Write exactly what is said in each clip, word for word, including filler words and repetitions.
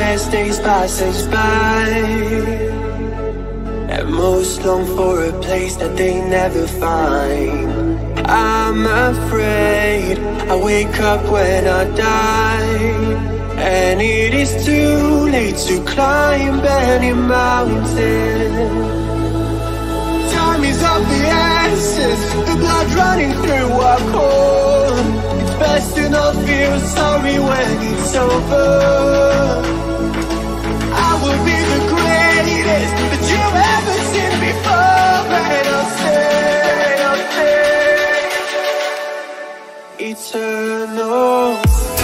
as days pass us by, and most long for a place that they never find. I'm afraid I wake up when I die, and it is too late to climb any mountain. Time is of the essence, the blood running through our core. It's best to not feel sorry when it's over. I will be the greatest that you've ever seen before, and I'll stay, I'll stay eternal.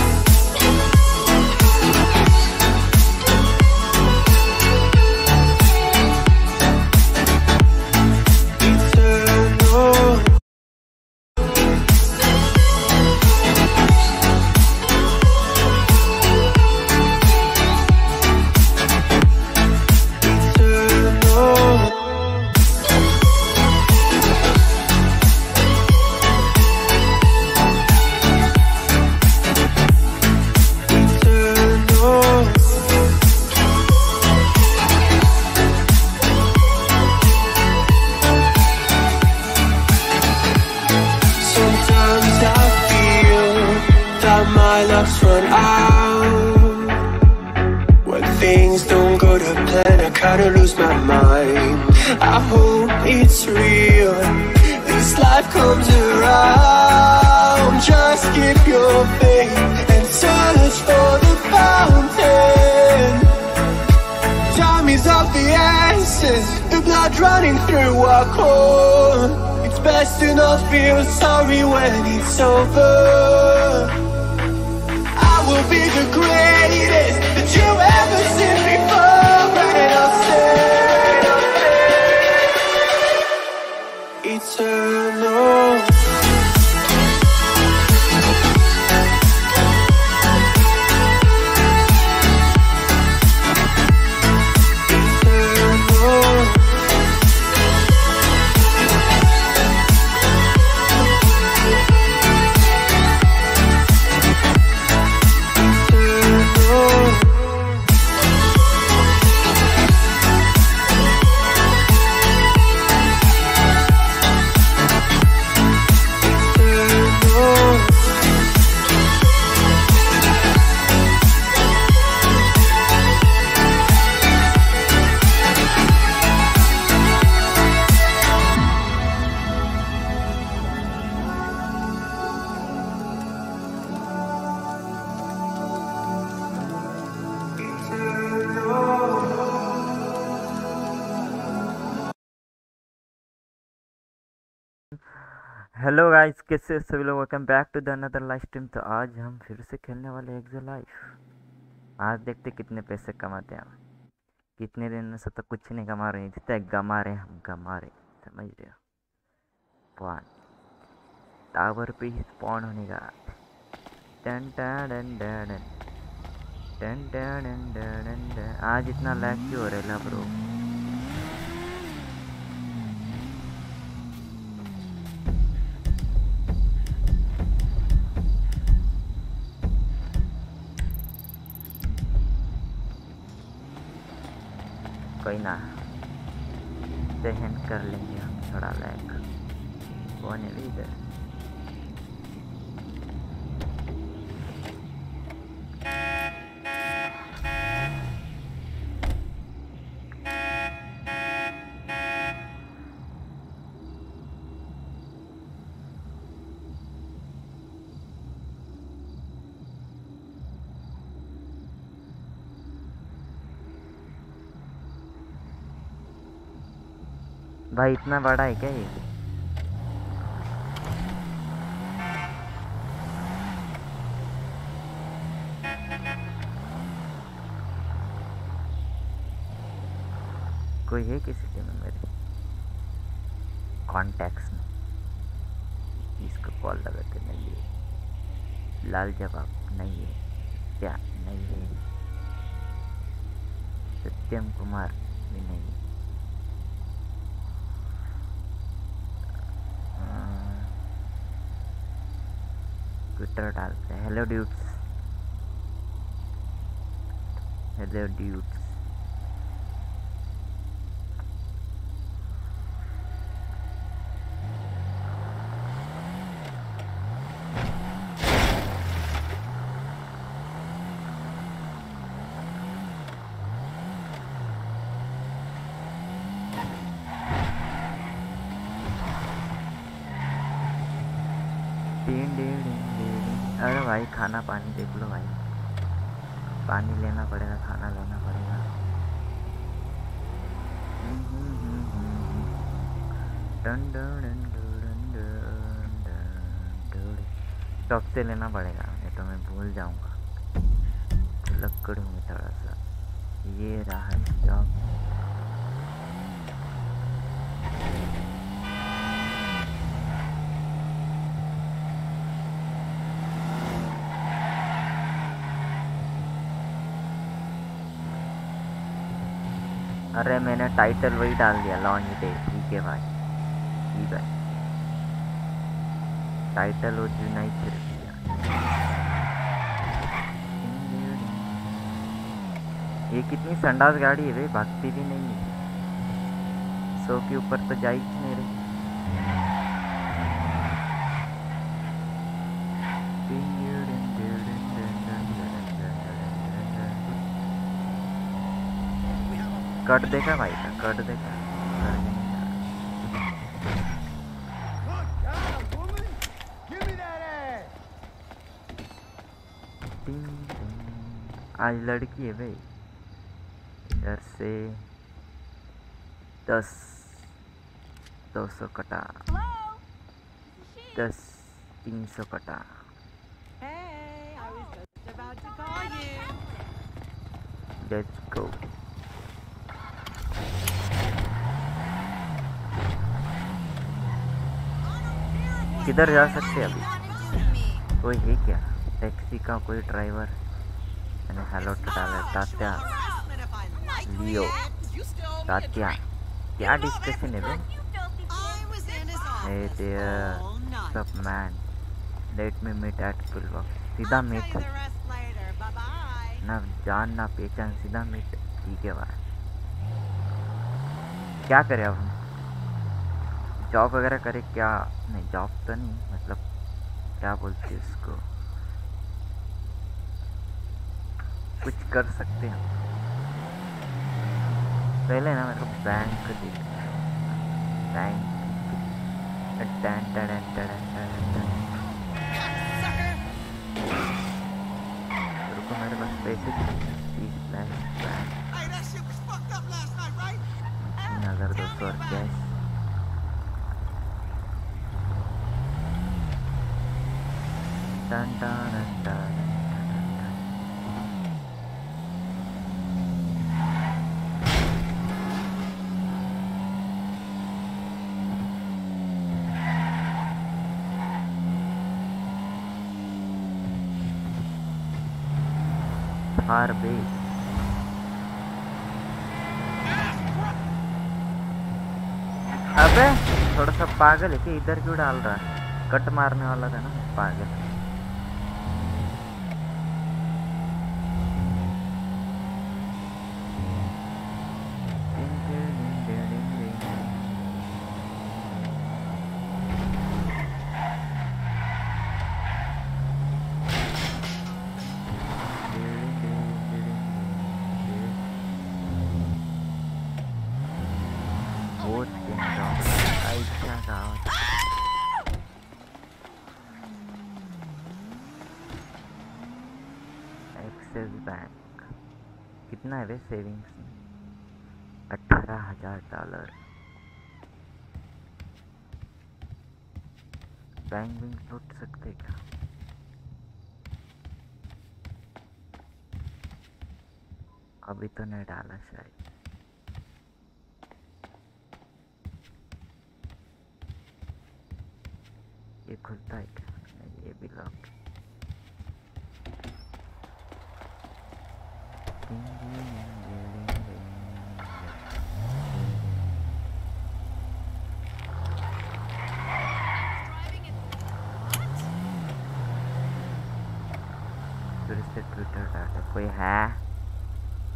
Run out when things don't go to plan. I kinda lose my mind. I hope it's real, this life comes around. Just keep your faith and search for the fountain. Time is of the essence, the blood running through our core. It's best to not feel sorry when it's over. Will be the greatest that you've ever seen before, and I'll stay, I'll stay eternal. Hello guys, कैसे सभी लोग, welcome back to the another live stream. तो आज हम फिर से खेलने वाले एक्सो लाइफ। आज देखते कितने पैसे कमाते हैं हम। कितने दिन से तो कुछ नहीं कमा रहे, जितने गमा रहे हम गमा रहे, समझ रहे हो। वन टावर पे ही स्पॉन होने का। टन टन टन टन टन टन टन टन। आज इतना लैग क्यों हो रहा है ब्रो? कोई ना, सहन कर लेंगे हम थोड़ा लैग। कौन है इधर? भाई इतना बड़ा है क्या ये? कोई है किसी के में मेरे कॉन्टैक्ट्स में? इसको कॉल लगाते नहीं है। लाल जवाब नहीं है, क्या नहीं है। सत्यम कुमार भी नहीं है। ट्विटर डालते हैं, हेलो ड्यूड्स। Hello dudes. अरे भाई खाना पानी देख लो भाई, पानी लेना पड़ेगा, खाना लेना पड़ेगा। स्टॉक से लेना पड़ेगा, नहीं तो मैं भूल जाऊंगा। लक्कड़ में थोड़ा सा ये रहा स्टॉक। अरे मैंने टाइटल वही डाल दिया, लॉन्च डे। ठीक है भाई, ठीक है, टाइटल वो जो नहीं फिर दिया। ये कितनी संडास गाड़ी है भाई, भागती भी नहीं है। सौ के ऊपर तो जाएगी मेरे। कट देगा भाई का, कट देगा। आज लड़की है भाई। इधर से दस दो सौ कटा, दस तीन सौ कटा। Let's go. किधर जा सकते हैं अभी? कोई है क्या टैक्सी का कोई ड्राइवर? मैंने हेलो तो डाला। तात्या, लियो, तात्या, क्या डिस्कशन है बे? Hey there, sup man, let me meet at Pillbox. सीधा मीट ना, जान ना पहचान, सीधा मीट। ठीक है भाई, क्या करें अब हम? जॉब वगैरह करे क्या? नहीं जॉब तो नहीं, मतलब क्या बोलते हैं उसको, कुछ कर सकते हैं पहले ना। मेरे को बैंक दिख, बैंक टन टन टन टन। रुको, मेरे पास पैसे तीस लाख, तीन हज़ार दो सौ और cash. Done done done. Thar base. अबे थोड़ा सा पागल है कि इधर क्यों डाल रहा है? कट मारने वाला था ना, पागल। एक्सिस बैंक कितना है वे सेविंग्स? अठारह हजार डॉलर। बैंक बैंक लूट सकते क्या? अभी तो नहीं डाला शायद। ये खुलता है क्या? नहीं, ये भी लॉक। ट्विटर डाटा कोई है?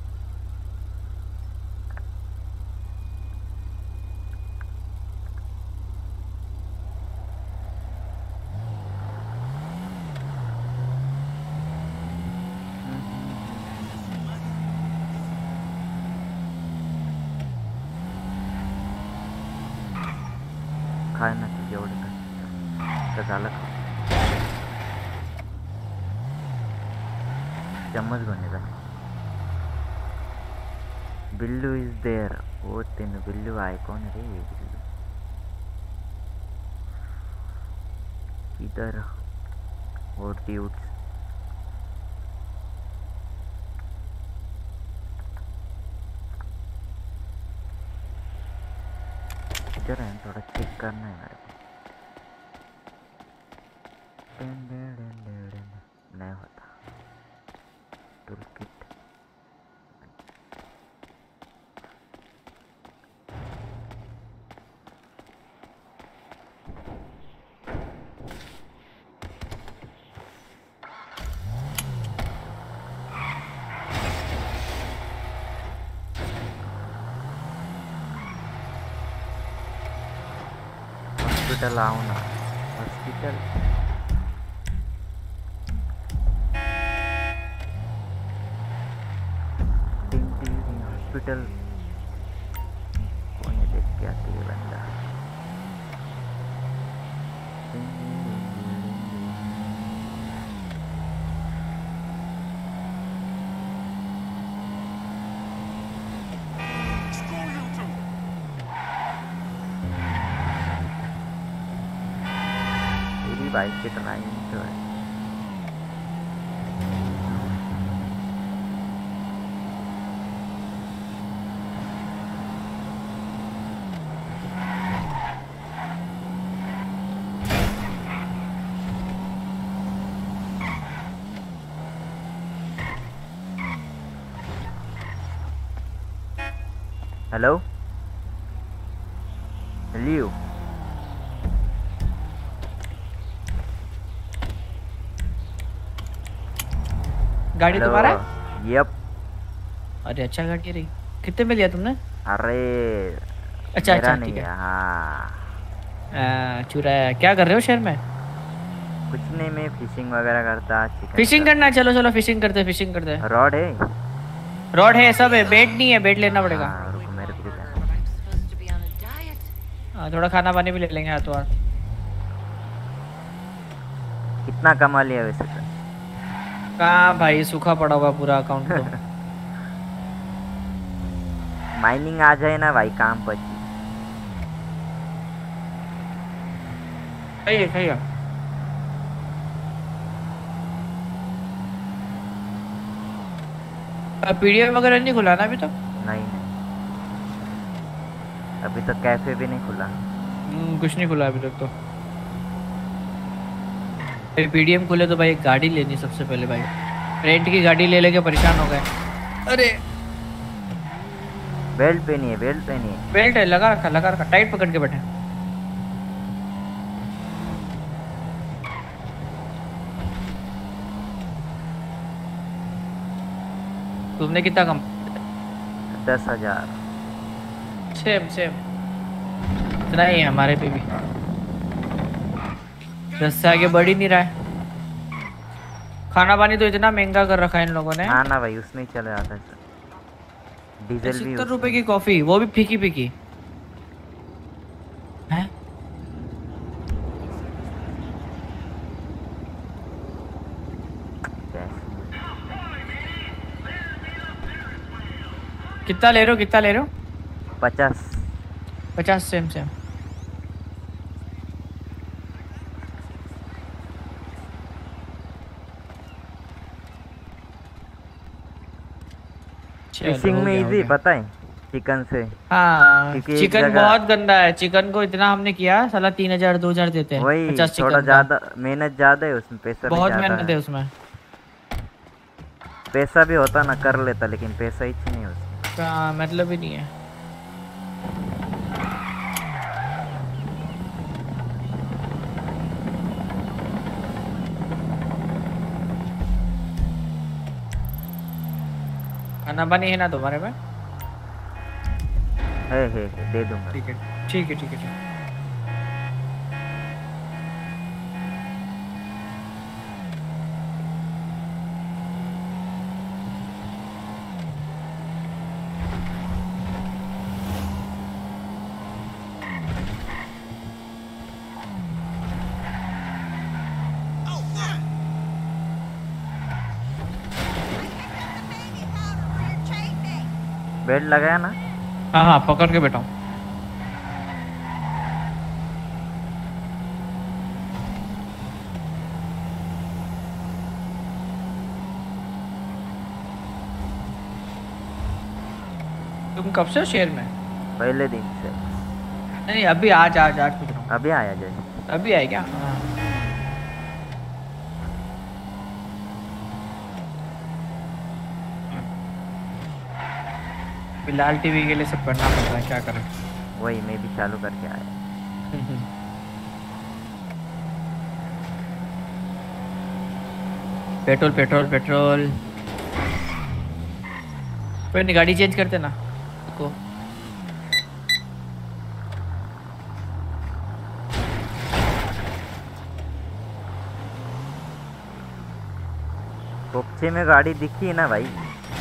खायला जेवढं काय तर झालं का चम्मच घेऊन येतात. Billu is there. वो तीन बिल्लू आए कौन रे ये बिल्लू किधर वो ड्यूड्स इधर है थोड़ा चेक करना है मेरे को. नहीं होता टूल किट. हॉस्पिटल आओ ना हॉस्पिटल. हॉस्पिटल कौन है देख के आती है बंदा. तेरी बाइक की ड्राइविंग तो है. हेलो लियो गाड़ी तुम्हारा? यप. अरे अच्छा गाड़ी रही. कितने में लिया तुमने? अरे अच्छा मेरा अच्छा नहीं ठीक है. है. हाँ चुराया. क्या कर रहे हो शहर में? कुछ नहीं मैं फिशिंग वगैरह करता. फिशिंग करना. चलो चलो फिशिंग करते फिशिंग करते. रॉड है. रॉड है सब है. बेट नहीं है. बेट लेना पड़ेगा. हाँ, रुको मेरे को भी लेना. हाँ थोड़ा खाना पानी भी ले लेंगे हाथों हाथ. कितना कमा लिया वैसे तो? कहाँ भाई सूखा पड़ा हुआ पूरा अकाउंट तो. माइनिंग आ जाए ना भाई काम पर. सही है सही है. पीडीएफ वगैरह नहीं खुला ना अभी तो? नहीं नहीं अभी तक कैफे भी नहीं खुला. कुछ नहीं खुला अभी तक तो. पीडीएम खुले तो भाई एक गाड़ी लेनी सबसे पहले भाई. रेंट की गाड़ी ले लेके परेशान हो गए. अरे बेल्ट पहनी है. बेल्ट पहनी है. बेल्ट है लगा रखा लगा रखा. टाइट पकड़ के बैठे. तुमने कितना कम? दस हजार. सेम सेम इतना ही है हमारे पे भी. दस से आगे बढ़ ही नहीं रहा है. खाना पानी तो इतना महंगा कर रखा है इन लोगों ने. हाँ ना भाई उसमें ही चले जाता है. डीजल भी सत्तर रुपए की कॉफी वो भी फीकी फीकी है. कितना ले रहे हो कितना ले रहे हो? पचास. पचास सेम सेम. फिशिंग में इजी पता है चिकन से. हाँ क्योंकि चिकन बहुत गंदा है. चिकन को इतना हमने किया साला तीन हजार दो हजार देते हैं. वही पचास थोड़ा ज्यादा मेहनत ज्यादा है उसमें. पैसा बहुत भी मेहनत है उसमें. पैसा भी होता ना कर लेता लेकिन पैसा ही नहीं है उसमें. हाँ मतलब ही नहीं है. खाना पानी है ना तुम्हारे में? है है है दे दूंगा. ठीक है ठीक है ठीक है ठीक है. बेल्ट लगाया ना? हाँ हाँ पकड़ के बैठा हूँ। तुम कब से हो शहर में? पहले दिन से। नहीं अभी आज आज आज पूछ रहा हूँ। अभी आया जैसे। अभी आए क्या? हाँ। लाल टीवी के लिए सब करना पड़ता है, क्या करें। वही मैं भी चालू करके आया। Petrol petrol petrol. कोई नहीं गाड़ी चेंज करते ना को। कोपचे में गाड़ी दिखी ना भाई।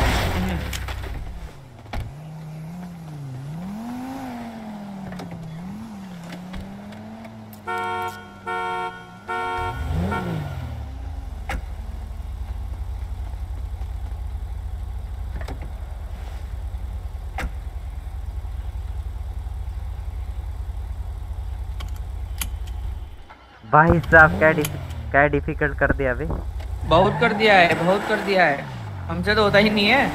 भाई साहब क्या डिफ क्या डिफिकल्ट कर दिया अभी। बहुत कर दिया है, बहुत कर दिया है, हमसे तो होता ही नहीं है।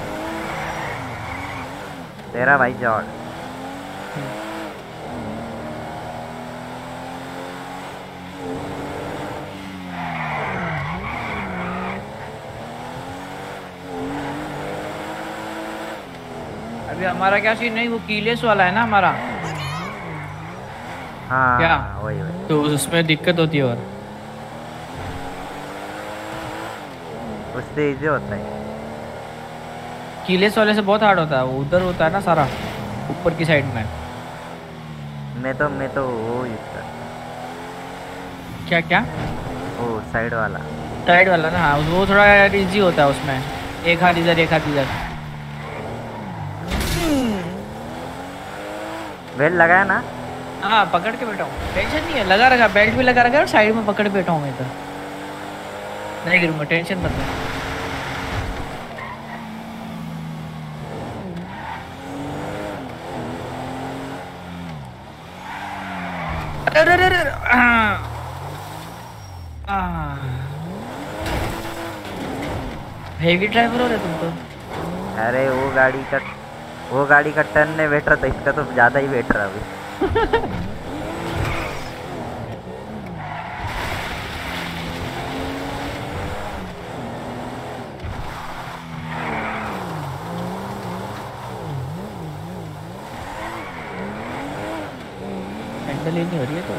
तेरा भाई जॉर्ज। अभी हमारा क्या सीन नहीं, वो कीलेस वाला है ना हमारा। हाँ क्या? वही वही। तो उसमें दिक्कत होती है। और उससे इजी होता है। कीलेस वाले से बहुत हार्ड होता है, वो उधर होता है ना सारा ऊपर की साइड में। मैं तो मैं तो वो यूज करता। क्या क्या? वो साइड वाला। साइड वाला ना, हाँ वो थोड़ा इजी होता है, उसमें एक हाथ इधर एक हाथ इधर। बेल्ट लगाया ना? हाँ पकड़ के बैठा हूँ, टेंशन नहीं है, लगा रखा, बेल्ट भी लगा रखा है और साइड में पकड़ के बैठा हूँ मैं इधर। नहीं गिरूंगा, टेंशन मत ले। अरे अरे अरे हेवी ड्राइवर हो रहे तुम तो। अरे वो गाड़ी का वो गाड़ी का टर्न नहीं बैठ रहा था, इसका तो ज़्यादा ही बैठ रहा अभी। हैंडल ही नहीं हो रही है तो।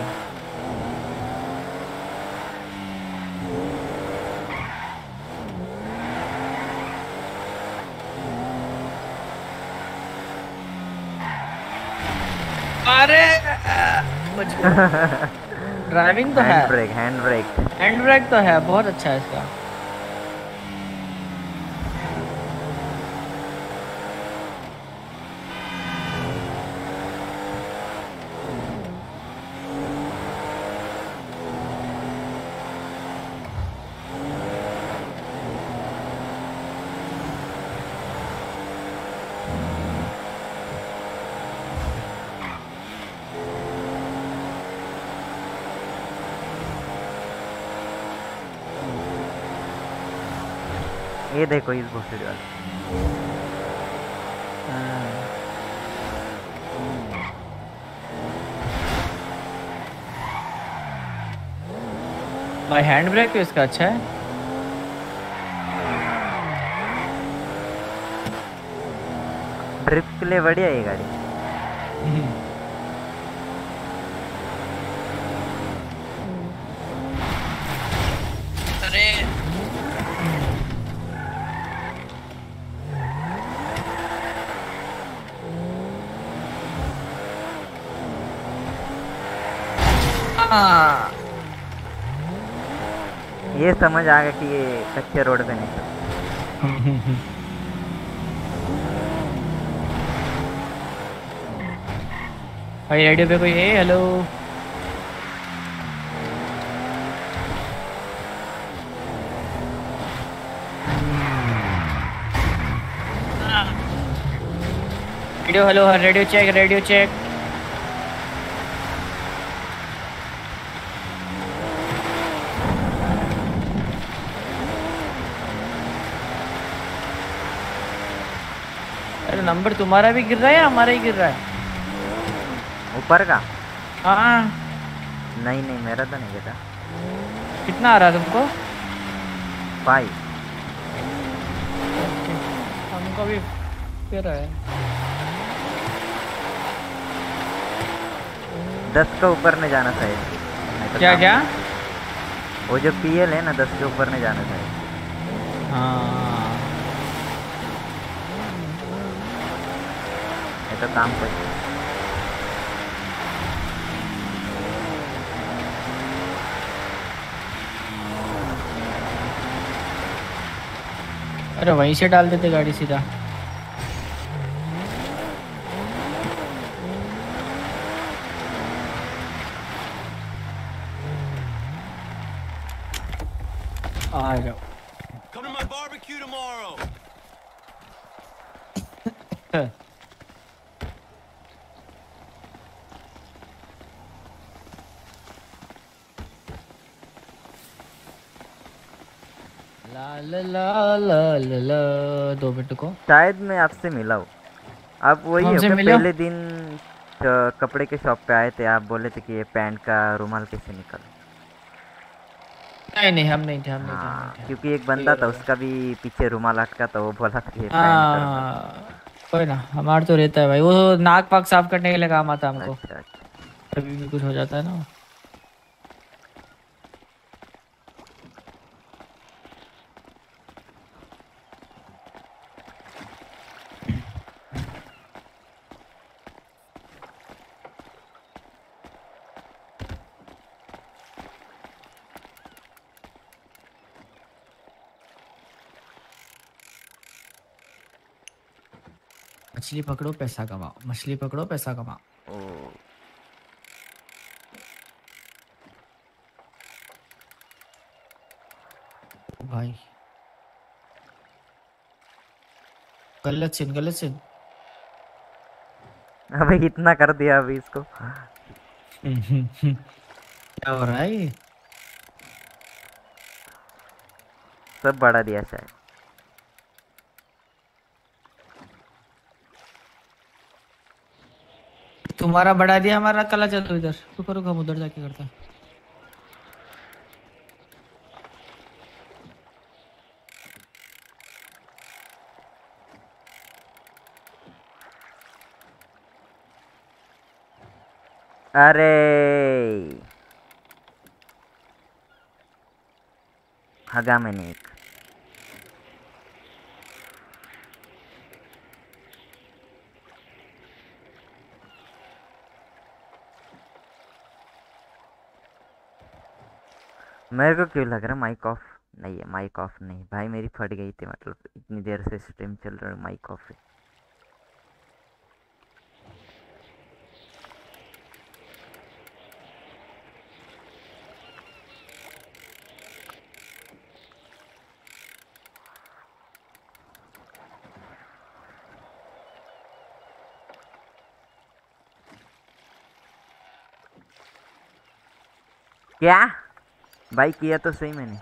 अरे ड्राइविंग तो है, hand brake hand brake hand brake तो है, बहुत अच्छा है इसका। ये देखो इस भूसे वाले। भाई हैंड ब्रेक तो इसका अच्छा है। ड्रिफ्ट के लिए बढ़िया है ये गाड़ी। अरे हाँ ये समझ आ गया कि ये कच्चे रोड पे नहीं चलता। भाई रेडियो पे कोई है? Hello radio hello radio check radio check. अरे नंबर तुम्हारा भी गिर रहा है या हमारा ही गिर रहा है? ऊपर का? हाँ। नहीं नहीं मेरा तो नहीं गिरा। कितना आ रहा है तुमको? फाइव। हमको भी गिर रहा है। दस का ऊपर नहीं जाना चाहिए। क्या क्या? वो जो पीएल है ना दस के ऊपर नहीं जाना चाहिए। हाँ ये तो काम कर। अरे वहीं से डाल देते गाड़ी सीधा। आ जाओ। Come to my barbecue tomorrow. ला ला ला ला ला ला दो मिनट को। शायद मैं आपसे मिला हूँ। आप वही हो हमसे क्या? मिले? पहले दिन अ, कपड़े के शॉप पे आए थे, आप बोले थे कि ये पैंट का रुमाल कैसे निकाल। नहीं नहीं हम नहीं थे हम नहीं थे हम हाँ नहीं थे। क्योंकि एक बंदा था उसका भी पीछे रुमाल अटका था, वो बोला था कि ये पैंट का रुमाल। हाँ कोई ना, हमारा तो रहता है भाई, वो नाक पाक साफ करने के लिए काम आता है हमको। अच्छा अच्छा। कभी भी कुछ हो जाता है ना। मछली पकड़ो पैसा कमाओ, मछली पकड़ो पैसा कमाओ। ओ भाई गलत सीन गलत सीन। अबे इतना कर दिया अभी इसको। क्या हो रहा है ये? सब बढ़ा दिया शायद। तुम्हारा बढ़ा दिया, हमारा कला। चलो इधर रुको रुको, हम उधर जाके करते हैं। अरे हगा मैंने एक। मेरे को क्यों लग रहा है माइक ऑफ नहीं है। माइक ऑफ नहीं भाई, मेरी फट गई थी, मतलब इतनी देर से स्ट्रीम चल रहा है माइक ऑफ है। क्या भाई किया तो सही मैंने।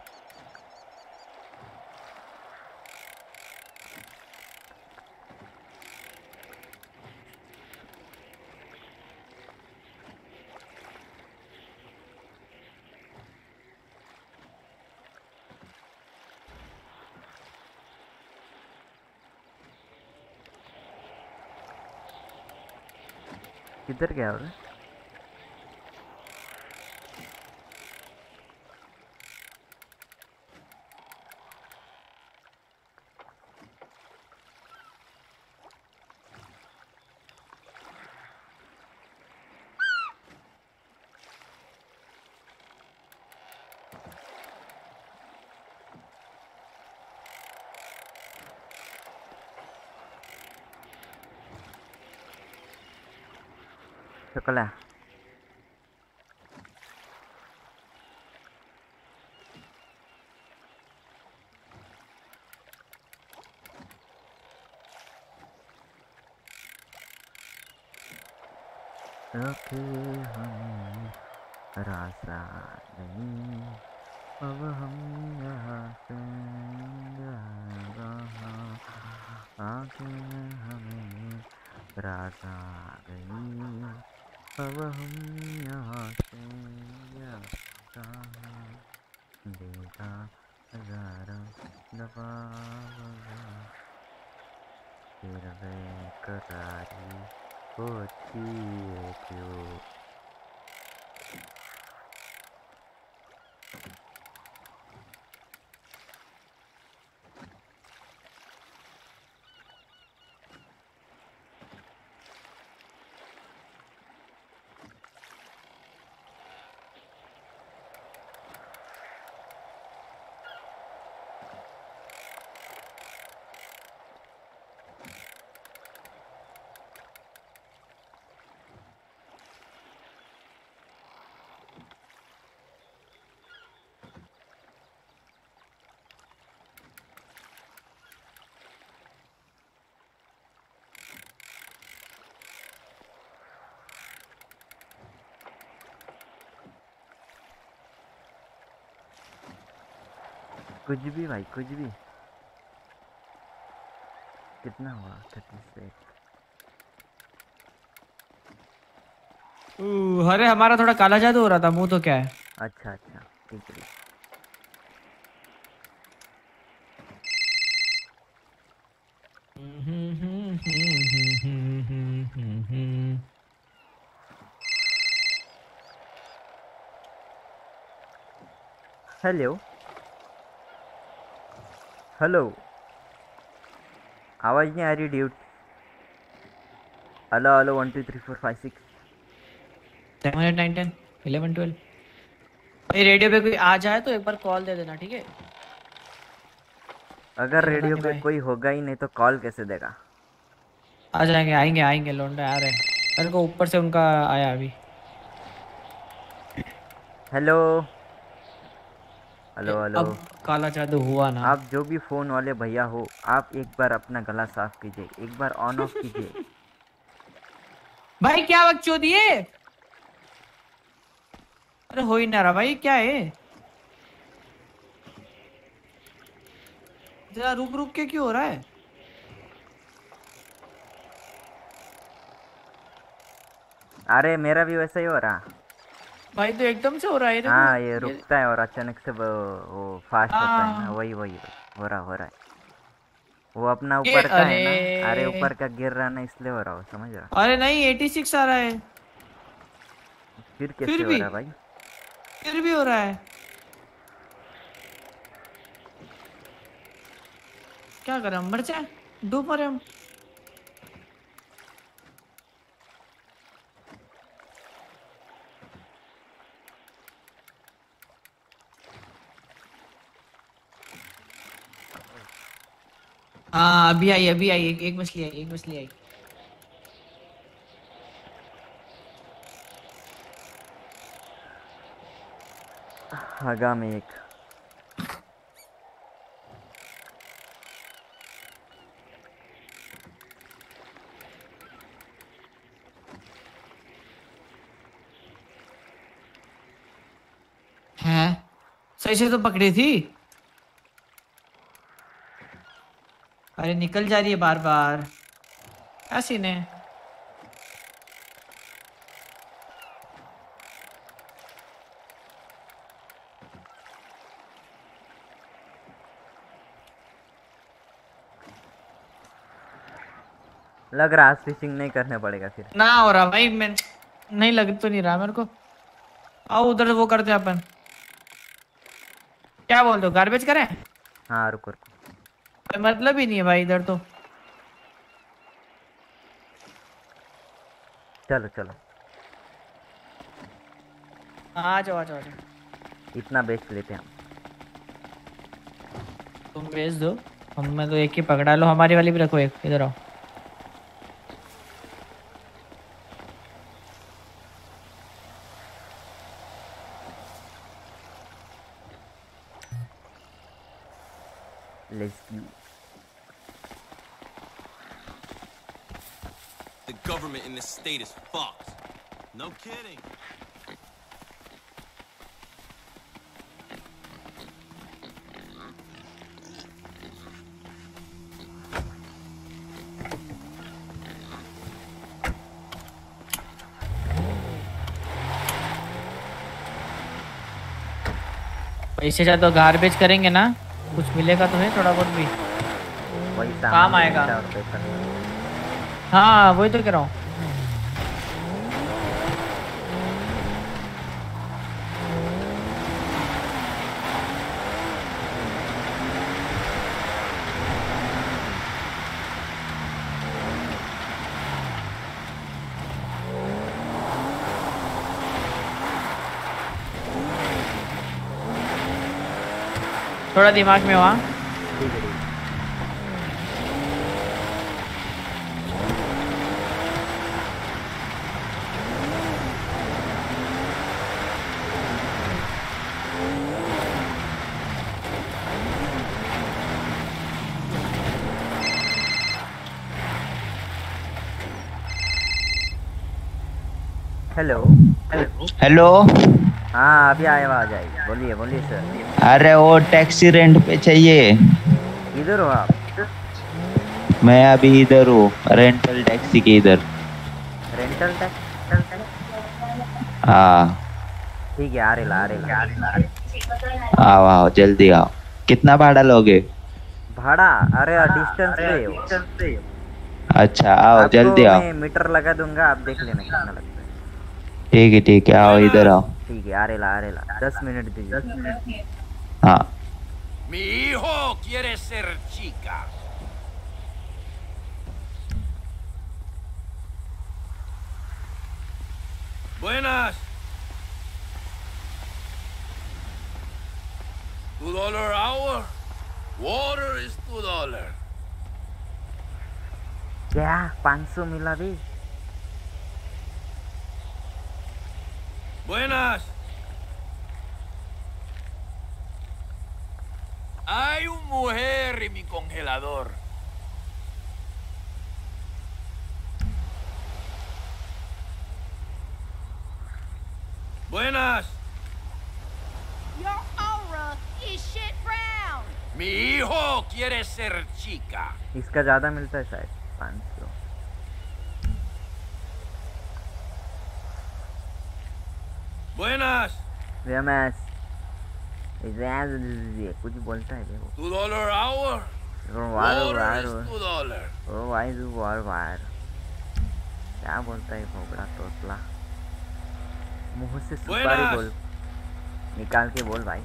किधर गया और चकला। रखे हमें रासा नहीं, अब हम यहाँ से आके हमें रासा गई, अब हम यहाँ से देखा हजारों दफा फिर बेकरारी होती है क्यों। कुछ भी भाई, कुछ भी। कितना हुआ? Thirty six. अरे हमारा थोड़ा काला जादू हो रहा था, मुंह तो क्या है। अच्छा अच्छा ठीक है। हेलो हेलो, आवाज नहीं आ रही dude. Hello hello, one two three four five six seven eight nine ten eleven twelve. भाई रेडियो पे कोई आ जाए तो एक बार कॉल दे देना, ठीक है? अगर रेडियो पे कोई होगा ही नहीं तो कॉल कैसे देगा? आ जाएंगे, आएंगे आएंगे, लौंडे आ रहे हैं। मेरे को ऊपर से उनका आया अभी। हेलो हेलो हेलो, अब काला जादू हुआ ना। आप जो भी फोन वाले भैया हो, आप एक बार अपना गला साफ कीजिए, एक बार ऑन ऑफ कीजिए। भाई क्या बच्चों दिए? अरे हो ही ना रहा भाई, क्या है? जरा रुक रुक के क्यों हो रहा है? अरे मेरा भी वैसा ही हो रहा भाई तो एकदम से हो रहा है। हाँ, ये रुकता है और अचानक से वो, वो फास्ट होता है ना, वही वही हो रहा हो रहा है। वो अपना ऊपर का है ना, अरे ऊपर का गिर रहा ना, इसलिए हो रहा हो, समझ रहा? अरे नहीं, एटी सिक्स आ रहा है। फिर कैसे फिर हो रहा है भाई? फिर भी हो रहा है, क्या करें हम? मर जाए, डूब मरे हम। हाँ अभी आई, अभी आई, एक, एक मछली आई, एक मछली आई। हगा में एक है, सही से तो पकड़ी थी। अरे निकल जा रही है बार बार, क्या सीन है? लग रहा है फिशिंग नहीं करने पड़ेगा फिर। ना हो रहा भाई, मैं नहीं लग तो नहीं रहा मेरे को। आओ उधर वो करते हैं अपन। क्या बोलते हो, गार्बेज करें? हाँ रुको रुको, मतलब ही नहीं है भाई इधर तो। चलो चलो, आ जाओ आ जाओ आ जाओ। इतना बेच लेते हैं हम। तुम बेच दो, हम मैं तो एक ही पकड़ा लो, हमारी वाली भी रखो एक। इधर आओ। Let's go. The government in this state is fucked. No kidding. इससे ज्यादा तो गार्बेज करेंगे ना, कुछ मिलेगा तो है थोड़ा बहुत भी, वही काम आएगा। और पैसा हाँ वही तो कह रहा हूँ। थोड़ा दिमाग में वहाँ हेलो हेलो। हाँ अभी आए आवाज आई, बोलिए बोलिए सर। अरे वो टैक्सी रेंट पे चाहिए। इधर हो आप? मैं अभी इधर हूँ, रेंटल टैक्सी के इधर। Rental taxi? हाँ ठीक है, आ रहे ला आ रहे ला। आओ आओ जल्दी आओ। कितना भाड़ा लोगे? भाड़ा? अरे डिस्टेंस पे। अच्छा आओ जल्दी आओ। मैं मीटर लगा दूंगा, आप देख लेना कितना लगता है। ठीक है ठीक है, आओ इधर आओ। ठीक है, आ रहे ला आ रहे ला। दस मिनट दीजिए। हाँ। Mi hijo quiere ser chica. Buenas. Two dollar hour. Water is two dollar. क्या पाँच सौ मिला भी? Buenas. Hay un mujer en mi congelador. Buenas. Your aura is shit brown. Mi hijo quiere ser chica. इसका ज्यादा मिलता है शायद, पाँच सौ। Buenas. रमेश कुछ बोलता है देखो। Two dollar hour. War Water war is two dollar. ओ भाई तू वार वार क्या बोलता है भोगड़ा तोतला? मुंह से सुपारी Buenas. बोल, निकाल के बोल भाई।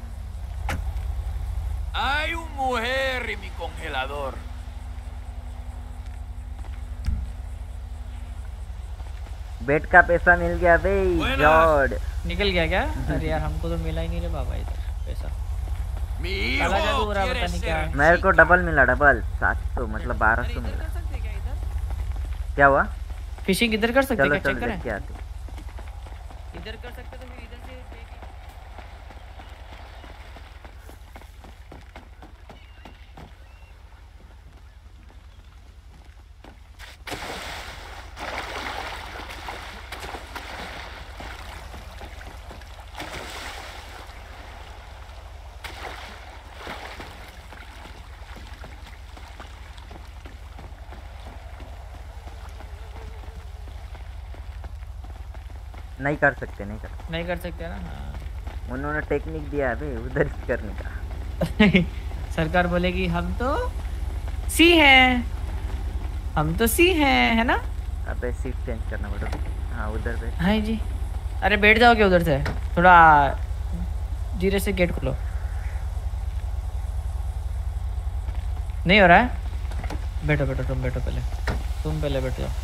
Hay un mujer en mi congelador. Bed का पैसा मिल गया भाई जॉर्ड। निकल गया क्या? अरे यार हमको तो मिला ही नहीं रे बाबा इधर पैसा। Mi काला जादू हो hijo रहा है, quiere पता नहीं क्या ser है। मेरे को डबल मिला, डबल सात सौ मतलब बारह सौ मिला। क्या हुआ? फिशिंग इधर कर सकते चलो क्या? चलो चेक करें देख के आते। इधर कर सकते तो फिर इधर से देख। नहीं कर सकते, नहीं कर नहीं कर सकते ना। हाँ। उन्होंने टेक्निक दिया है भाई उधर ही करने का। सरकार बोलेगी हम तो सी हैं, हम तो सी हैं, है ना? अबे सीट चेंज करना पड़ेगा। हाँ उधर पे। हाँ जी। अरे बैठ जाओगे उधर से, थोड़ा धीरे से गेट खोलो। नहीं हो रहा है? बैठो बैठो तुम बैठो, पहले तुम पहले बैठ जाओ।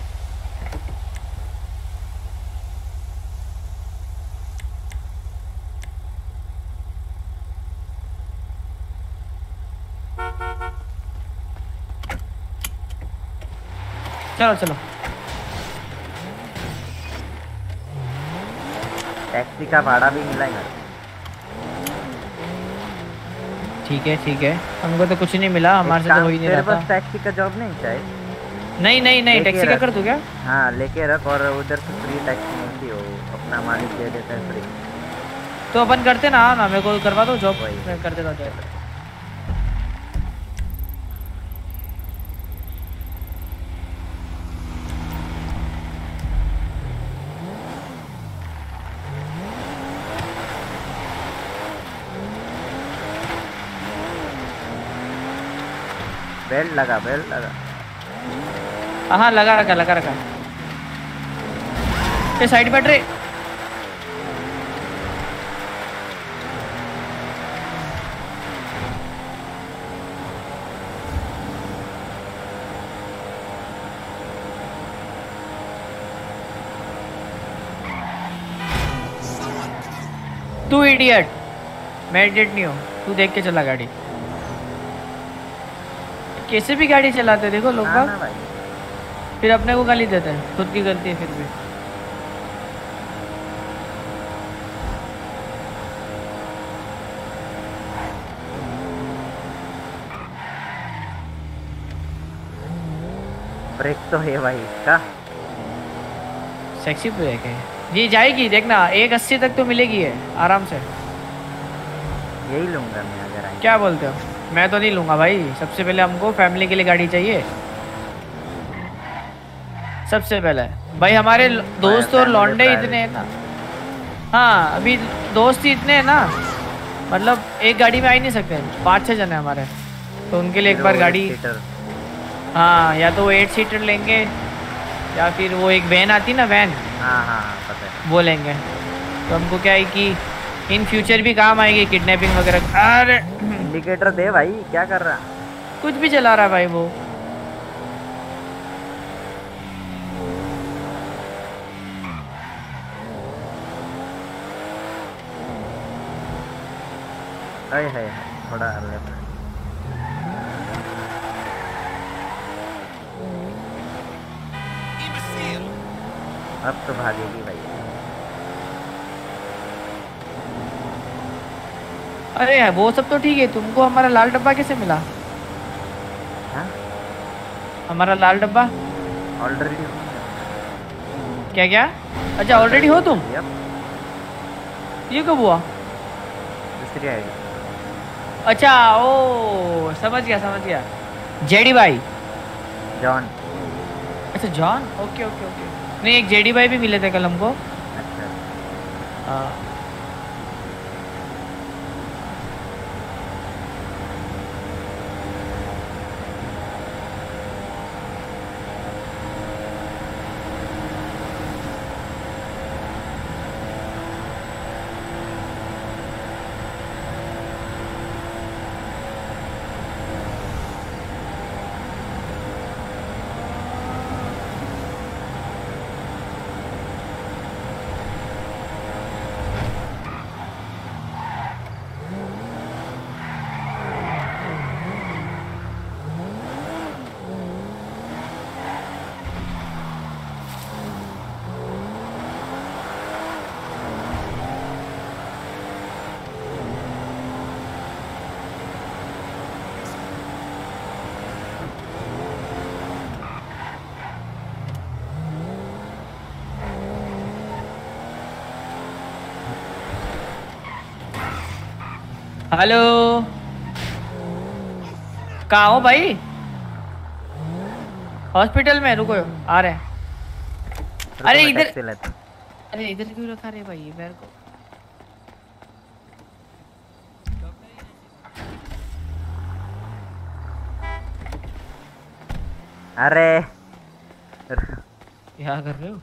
चलो चलो। टैक्सी का भाड़ा भी मिला है। ठीक है ठीक है, हमको तो कुछ नहीं मिला, हमारे से तो हो ही नहीं रहा था। टैक्सी का जॉब नहीं चाहिए? नहीं नहीं नहीं लेके टैक्सी का रख। कर दूं क्या? हाँ लेके रख, और उधर से फ्री टैक्सी मिलती हो, अपना मालिक दे देता है फ्री। तो अपन करते ना ना मेरे को करवा दो जॉब, वही। मैं कर देता हूँ जॉब। बेल्ट लगा, बेल्ट लगा। हाँ लगा रखा लगा रखा। ये साइड पे रे। तू इडियट, मैं इडियट नहीं हूँ, तू देख के चला गाड़ी। कैसे भी गाड़ी चलाते देखो लोग ना बाग, ना भाई, फिर अपने को गाली देते हैं, खुद की गलती है फिर भी। ब्रेक तो है भाई इसका। सेक्सी ब्रेक है ये, जाएगी देखना, एक अस्सी तक तो मिलेगी है आराम से। यही लूंगा मैं अगर आए। क्या बोलते हो? मैं तो नहीं लूंगा भाई, सबसे पहले हमको फैमिली के लिए गाड़ी चाहिए सबसे पहले। भाई हमारे ल- दोस्त और family लौंडे private। इतने हैं ना। हाँ अभी दोस्त ही इतने हैं ना, मतलब एक गाड़ी में आ ही नहीं सकते, पाँच छः जन है हमारे, तो उनके लिए एक बार गाड़ी। सीटर। हाँ या तो वो एट सीटर लेंगे, या फिर वो एक वैन आती ना वैन, हाँ हाँ हाँ, पता है। वो लेंगे। तो हमको क्या है कि इन फ्यूचर भी काम आएगी किडनैपिंग वगैरह। अरे इंडिकेटर दे भाई, क्या कर रहा? कुछ भी चला रहा है भाई वो। अरे है थोड़ा लेफ्ट। अब तो भागेगी भाई। अरे यार वो सब तो ठीक है, तुमको हमारा लाल डब्बा कैसे मिला? हाँ हमारा लाल डब्बा ऑलरेडी। क्या क्या? अच्छा ऑलरेडी हो तुम? यप, ये कब हुआ? दूसरी आईडी। अच्छा ओ समझ गया समझ गया। जेडी भाई। जॉन। अच्छा जॉन, ओके ओके ओके। नहीं एक जेडी भाई भी मिले थे कल हमको। अच्छा हाँ। हेलो कहाँ हो भाई? हॉस्पिटल में, रुको आ रहे हैं। अरे इधर, टैक्सी लेते। अरे इधर क्यों रखा रे भाई मेरे को? अरे क्या कर रहे हो?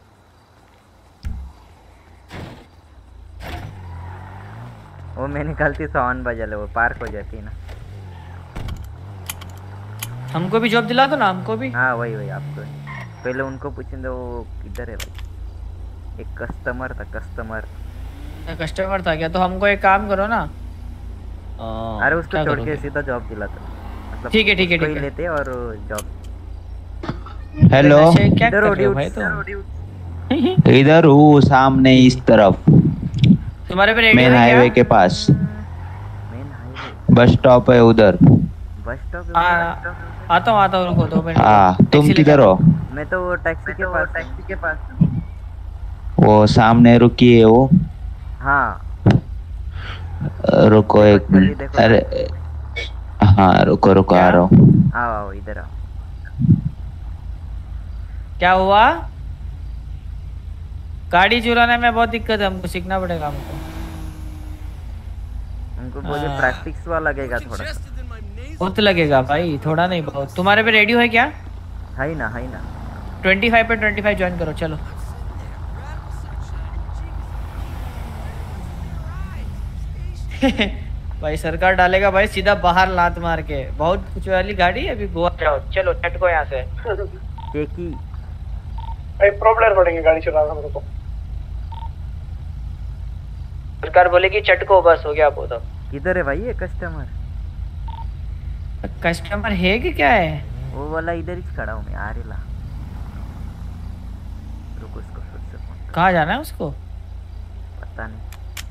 वो मैं निकलती तो ऑन बजल वो पार्क हो जाती ना। हमको भी जॉब दिला दो ना, हमको भी। हाँ वही वही आपको पहले उनको पूछेंगे वो किधर है भाई। एक कस्टमर था, कस्टमर। कस्टमर था क्या? तो हमको एक काम करो ना। अरे उसको छोड़ के सीधा जॉब दिलाता, मतलब ठीक है ठीक है उसको ठीक ही है। लेते और जॉब। हेलो, नशे क्या इधर कर हो रहे हो भाई dudes, तुम? इधर हो dudes। इधर हूँ सामने इस तरफ, तुम्हारे पे रेडियो मेन है हाईवे क्या? के पास। Main highway. बस स्टॉप है उधर। बस स्टॉप हाँ आता हूँ आता हूँ, रुको दो मिनट। हाँ तुम टैक्सी लेके किधर हो? मैं तो वो टैक्सी के पास टैक्सी के पास वो सामने रुकी है वो। हाँ रुको देखो, एक छवि मिनट। देखो अरे हाँ रुको रुको आ रहा हूँ। आओ आओ इधर आओ। क्या हुआ? गाड़ी चलाने में बहुत दिक्कत है, हमको सीखना पड़ेगा हमको। उनको बोलिए हाँ। प्रैक्टिस वाला लगेगा थोड़ा सा। बहुत लगेगा भाई, थोड़ा नहीं बहुत। तुम्हारे पे रेडियो है क्या? है ना है ना। पच्चीस पे पच्चीस ज्वाइन करो चलो। भाई सरकार डालेगा भाई सीधा बाहर लात मार के। बहुत कुछ वाली गाड़ी है, अभी गोवा जाओ। चलो चटको यहाँ से। टेकी भाई प्रॉब्लम पड़ेंगे गाड़ी चलाना मेरे को। सरकार बोलेगी चटको, बस हो गया वो तो। किधर है भाई ये कस्टमर? कस्टमर है कि क्या है? वो वाला इधर ही खड़ा हूँ मैं। आ रही ला रुक, उसको फिर से फोन। कहाँ जाना है उसको? पता नहीं।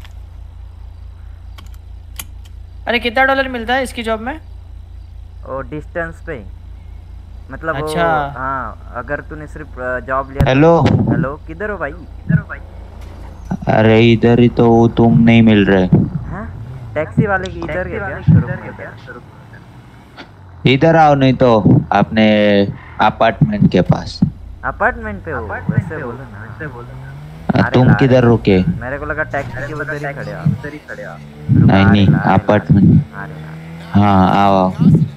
अरे कितना डॉलर मिलता है इसकी जॉब में? वो डिस्टेंस पे मतलब अच्छा। वो, हाँ अगर तूने सिर्फ जॉब लिया। हेलो हेलो किधर हो भाई? किधर हो भाई? अरे इधर ही तो तुम नहीं मिल रहे। हाँ टैक्सी वाले की इधर है क्या? शुरू किया क्या? शुरू इधर आओ नहीं तो अपने अपार्टमेंट के पास। अपार्टमेंट पे हो? वैसे बोलो ना, वैसे बोलो ना। हाँ, तुम किधर रुके? मेरे को लगा टैक्सी के उधर ही खड़े हो। उधर ही खड़े हो। नहीं नहीं अपार्टमेंट। हाँ आओ आओ।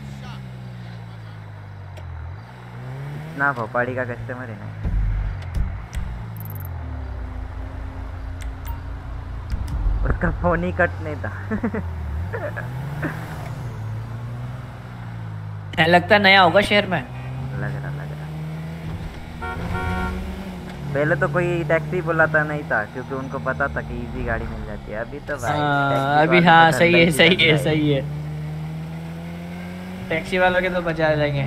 इतना भोपाड़ी का कस्टमर है ना। उसका फोन ही कट नहीं था। लगता नया होगा शहर में। लग रहा लग रहा पहले तो कोई टैक्सी बुलाता नहीं था क्योंकि उनको पता था कि इजी गाड़ी मिल जाती है। अभी तो भाई हाँ, अभी हाँ सही है सही है सही है। टैक्सी वालों के तो बचा जाएंगे।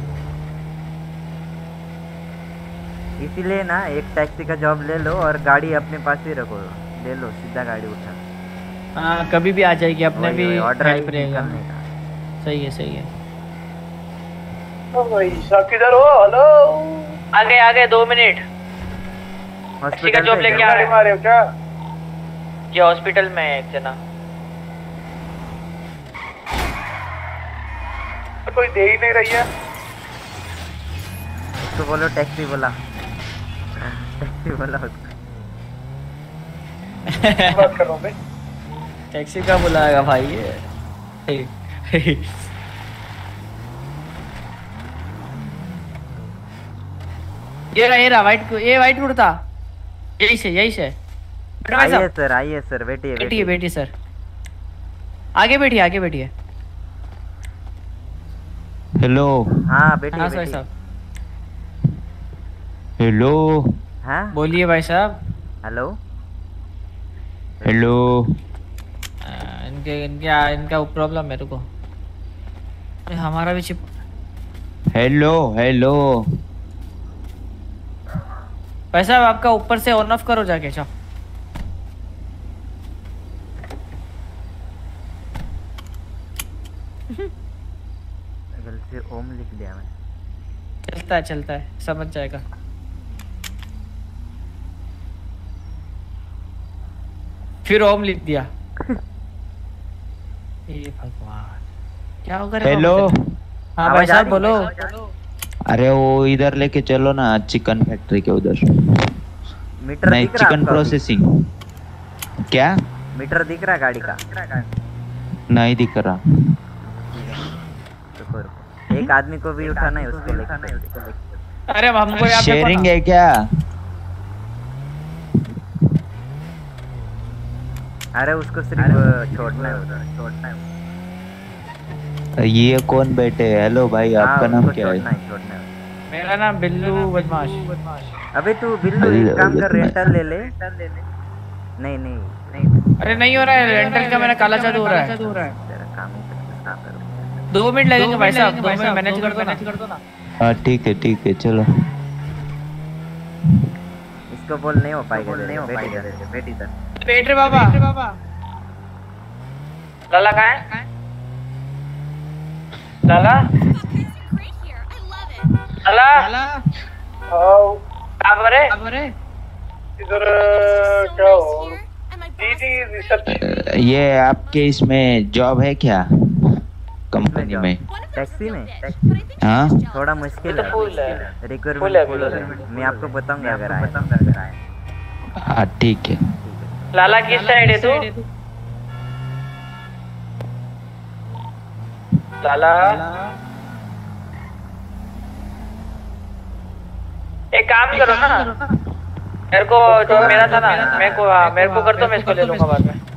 इसीलिए ना एक टैक्सी का जॉब ले लो और गाड़ी अपने पास ही रखो। ले लो सीधा गाड़ी उठा। हाँ कभी भी आ जाएगी, अपने भी ऑर्डर हेल्प रहेगा। सही है सही है। भाई साहब किधर हो? हेलो आगे आगे दो मिनट। टैक्सी का जॉब लेके आ रहे मारे हो क्या? ये हॉस्पिटल में है एक जना। कोई दे ही नहीं रही है। उसको बोलो टैक्सी बोला। टैक्सी बोला उसको। बात कर रहा हूँ भाई। टैक्सी का बुलाएगा भाई ये। ये रहा ये रहा वाइट ये वाइट कुर्ता। यही से यही से। आइए सर आइए सर बैठिए बैठिए बैठिए सर। आगे बैठिए आगे बैठिए। हेलो। हाँ बैठिए हाँ सर बैठिए। साहब। हेलो। हाँ बोलिए भाई साहब। Hello hello. इनके इनके इनका प्रॉब्लम है, रुको। हमारा भी चिप। Hello hello. भाई साहब आपका ऊपर से ऑन ऑफ करो जाके। जाओ गलती से ओम लिख दिया मैं। चलता है चलता है समझ जाएगा। फिर ओम लिख दिया। ये भगवान क्या होगा रे? हेलो। हाँ भाई साहब बोलो। अरे वो इधर लेके चलो ना चिकन फैक्ट्री के उधर। मीटर नहीं दिख रहा चिकन आपका? प्रोसेसिंग। क्या मीटर दिख रहा गाड़ी का? नहीं दिख रहा। रुको रुको एक आदमी को भी उठाना है, उसको लेके। अरे हमको यहाँ पे शेयरिंग है क्या? अरे उसको सिर्फ छोड़ना है उधर, छोड़ना है। ये कौन बैठे? हेलो भाई आपका नाम क्या है? छोड़ना है छोड़ना है। मेरा नाम बिल्लू बदमाश। अबे तू बिल्लू एक काम कर, रेंटल ले ले। नहीं नहीं नहीं अरे नहीं हो रहा है रेंटल का, मेरा काला जादू हो रहा है। तेरा काम ही तो करो। दो मिनट लगेंगे भाई साहब, दो मिनट मैनेज कर दो ना। हाँ ठीक है ठीक है चलो। इसको बोल नहीं हो पाएगा, नहीं हो पाएगा। बैठ इधर बैठ रे बाबा। लाला कहाँ है? लाला Great here. I love it. लाला आओ कहाँ पर है इधर So क्या nice हो here. And my जी boss जी रिसेप्शन अ, ये आपके इसमें जॉब है क्या कंपनी में? one of them's taxi a में real bitch, but I think हाँ? she's just थोड़ा jealous. मुश्किल ये तो है फुल है रिक्वायरमेंट फुल है फुल फुल है है। मैं आपको बताऊंगा अगर आए हाँ ठीक है। लाला किस साइड है तू लाला एक काम करो ना मेरे को जो मेरा था ना मेरे को मेरे को कर दो मैं इसको ले लूंगा बाद में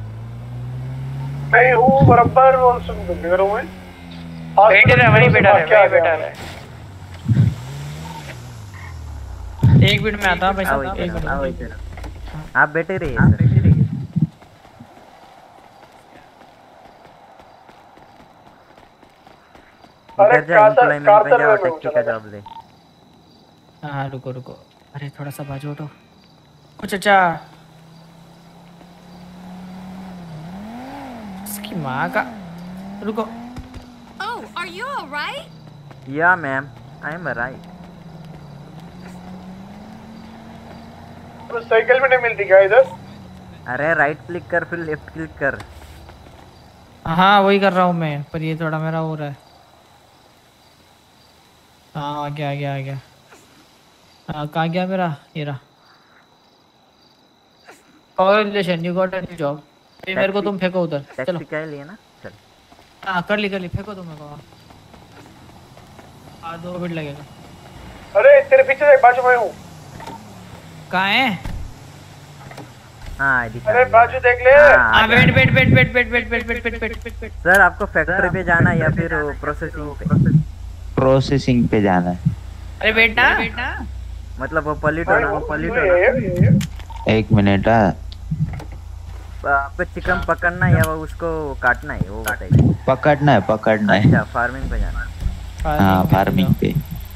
मैं हूँ बराबर और सुन घर हूँ मैं बेटर है वही बेटर है वही बेटर है एक मिनट में आता हूँ भाई आओ साहब एक इधर आओ मिनट इधर आप बैठे रहिए सर अरे इधर जा कारतर एम्प्लॉयमेंट पे कारतर जाओ में हूँ टैक्सी का चला जॉब ले हाँ रुको रुको अरे थोड़ा सा बाजू हटो कुछ अच्छा इसकी माँ का रुको Oh, are you all right? या मैम आई एम राइट तो साइकिल में नहीं मिलती क्या इधर अरे राइट क्लिक कर फिर लेफ्ट क्लिक कर हाँ वही कर रहा हूँ मैं पर ये थोड़ा मेरा हो रहा है हाँ आ गया आ गया आ गया हाँ कहाँ गया मेरा ये रहा Congratulations, you got a new job. ये मेरे को तुम फेंको उधर चलो टैक्सी क्या लिए ना चल हाँ कर ली कर ली फेंको तुम मेरे को हाँ दो मिनट लगेगा अरे तेरे पीछे देख बाजू में हूँ कहाँ है हाँ दिखा अरे दिया। बाजू देख ले हाँ, हाँ आ गया। Wait wait wait wait wait wait wait wait wait wait wait wait sir आपको फैक्ट्री पे जाना है या फिर प्रोसेसिंग पे प्रोसेसिंग पे जाना है। अरे वेट ना वेट ना मतलब वो पॉलिटो ना वो पॉलिटो ना ये एक मिनट हाँ आपको चिकन पकड़ना है या वो उसको काटना है वो बताइए पकड़ना है पकड़ना है। अच्छा फार्मिंग पे जाना है हाँ फार्मिंग पे।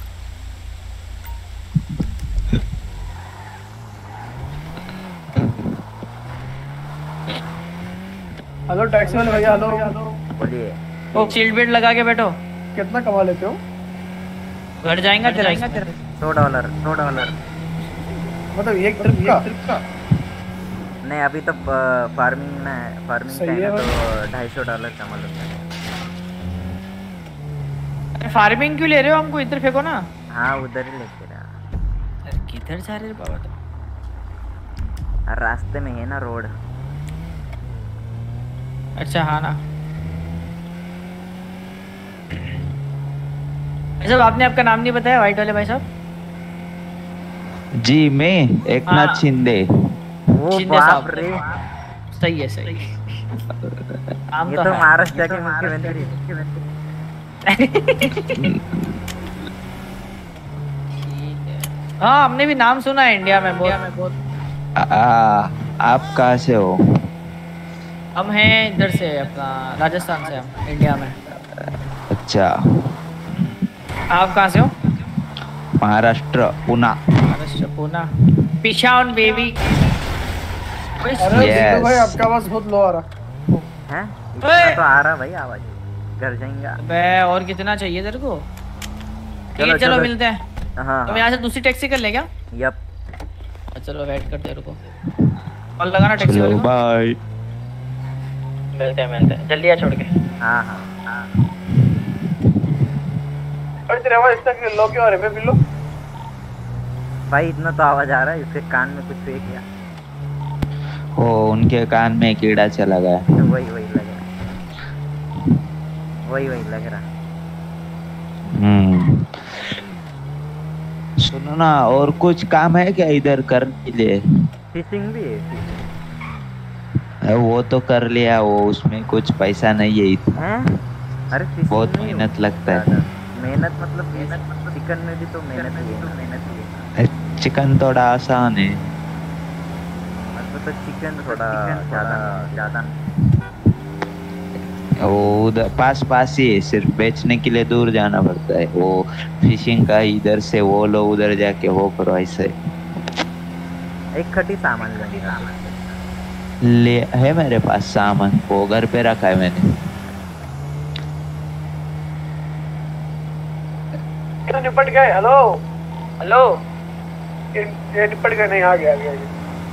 हेलो टैक्सी वाले भैया हेलो बोलिए वो शील्ड बेल्ट लगा के बैठो कितना कमा लेते हो घर जाएगा तेरा इसमें। सौ डॉलर सौ डॉलर मतलब एक ट्रिप का नहीं अभी तो फार्मिंग ना है फार्मिंग सही का है है ना तो ढाई सौ डॉलर कमा लूंगा फार्मिंग क्यों ले रहे हो हमको इधर फेंको ना हाँ उधर ही लेके रहा अरे किधर जा रहे हो बाबा तुम और रास्ते में है ना रोड अच्छा हाँ ना भाई साहब आपने आपका नाम नहीं बताया व्हाइट वाले भाई साहब जी मैं एक नाथ हाँ। शिंदे। वो शिंदे बाप साहब। रे सही है सही है। नाम ये तो तो है। महाराष्ट्र के मुख्यमंत्री हाँ हमने भी नाम सुना है इंडिया में बहुत आ, आ, आप कहाँ से हो? हम हैं इधर से अपना राजस्थान से हम इंडिया में अच्छा आप कहाँ से हो महाराष्ट्र पुणे। महाराष्ट्र पूना पिशाउन बेबी अरे Yes. जिंदू भाई आपका आवाज बहुत लो आ रहा हैं इतना तो आ रहा भाई आवाज घर जाएंगे बे और कितना चाहिए तेरे को ठीक चलो, है चलो चलो। मिलते हैं हाँ तुम यहाँ से दूसरी टैक्सी कर ले क्या यप चलो वेट करते हैं रुको कॉल लगाना टैक्सी चलो वाले को बाय। मिलते हैं मिलते हैं जल्दी आ छोड़ के हाँ हाँ हाँ अरे तेरे आवाज इतना लो क्यों आ रहा है बिल्लो भाई इतना तो आवाज आ रहा है इसके कान में कुछ फेंक गया वो उनके कान में कीड़ा चला गया। तो वही वही लग रहा वही वही लग रहा हम्म सुनो ना और कुछ काम है क्या इधर करने के लिए? फिशिंग भी है fishing। अरे वो तो कर लिया वो उसमें कुछ पैसा नहीं है इतना। हैं अरे fishing बहुत नहीं मेहनत लगता है। ज्यादा। मेहनत मतलब मेहनत मतलब चिकन में भी तो मेहनत ही है मेहनत ही है चिकन थोड़ा आसान है। मतलब तो चिकन थोड़ा ज्यादा ज्यादा वो उधर पास पास ही है सिर्फ बेचने के लिए दूर जाना पड़ता है। वो फिशिंग का इधर से वो लो उधर जाके वो करो ऐसे। एक खटी सामान लेंगे ले है मेरे पास सामान वो घर पे रखा है मैंने। तो निपट गए। हेलो हेलो ये ये निपट गए नहीं, आ गया आ गया ये।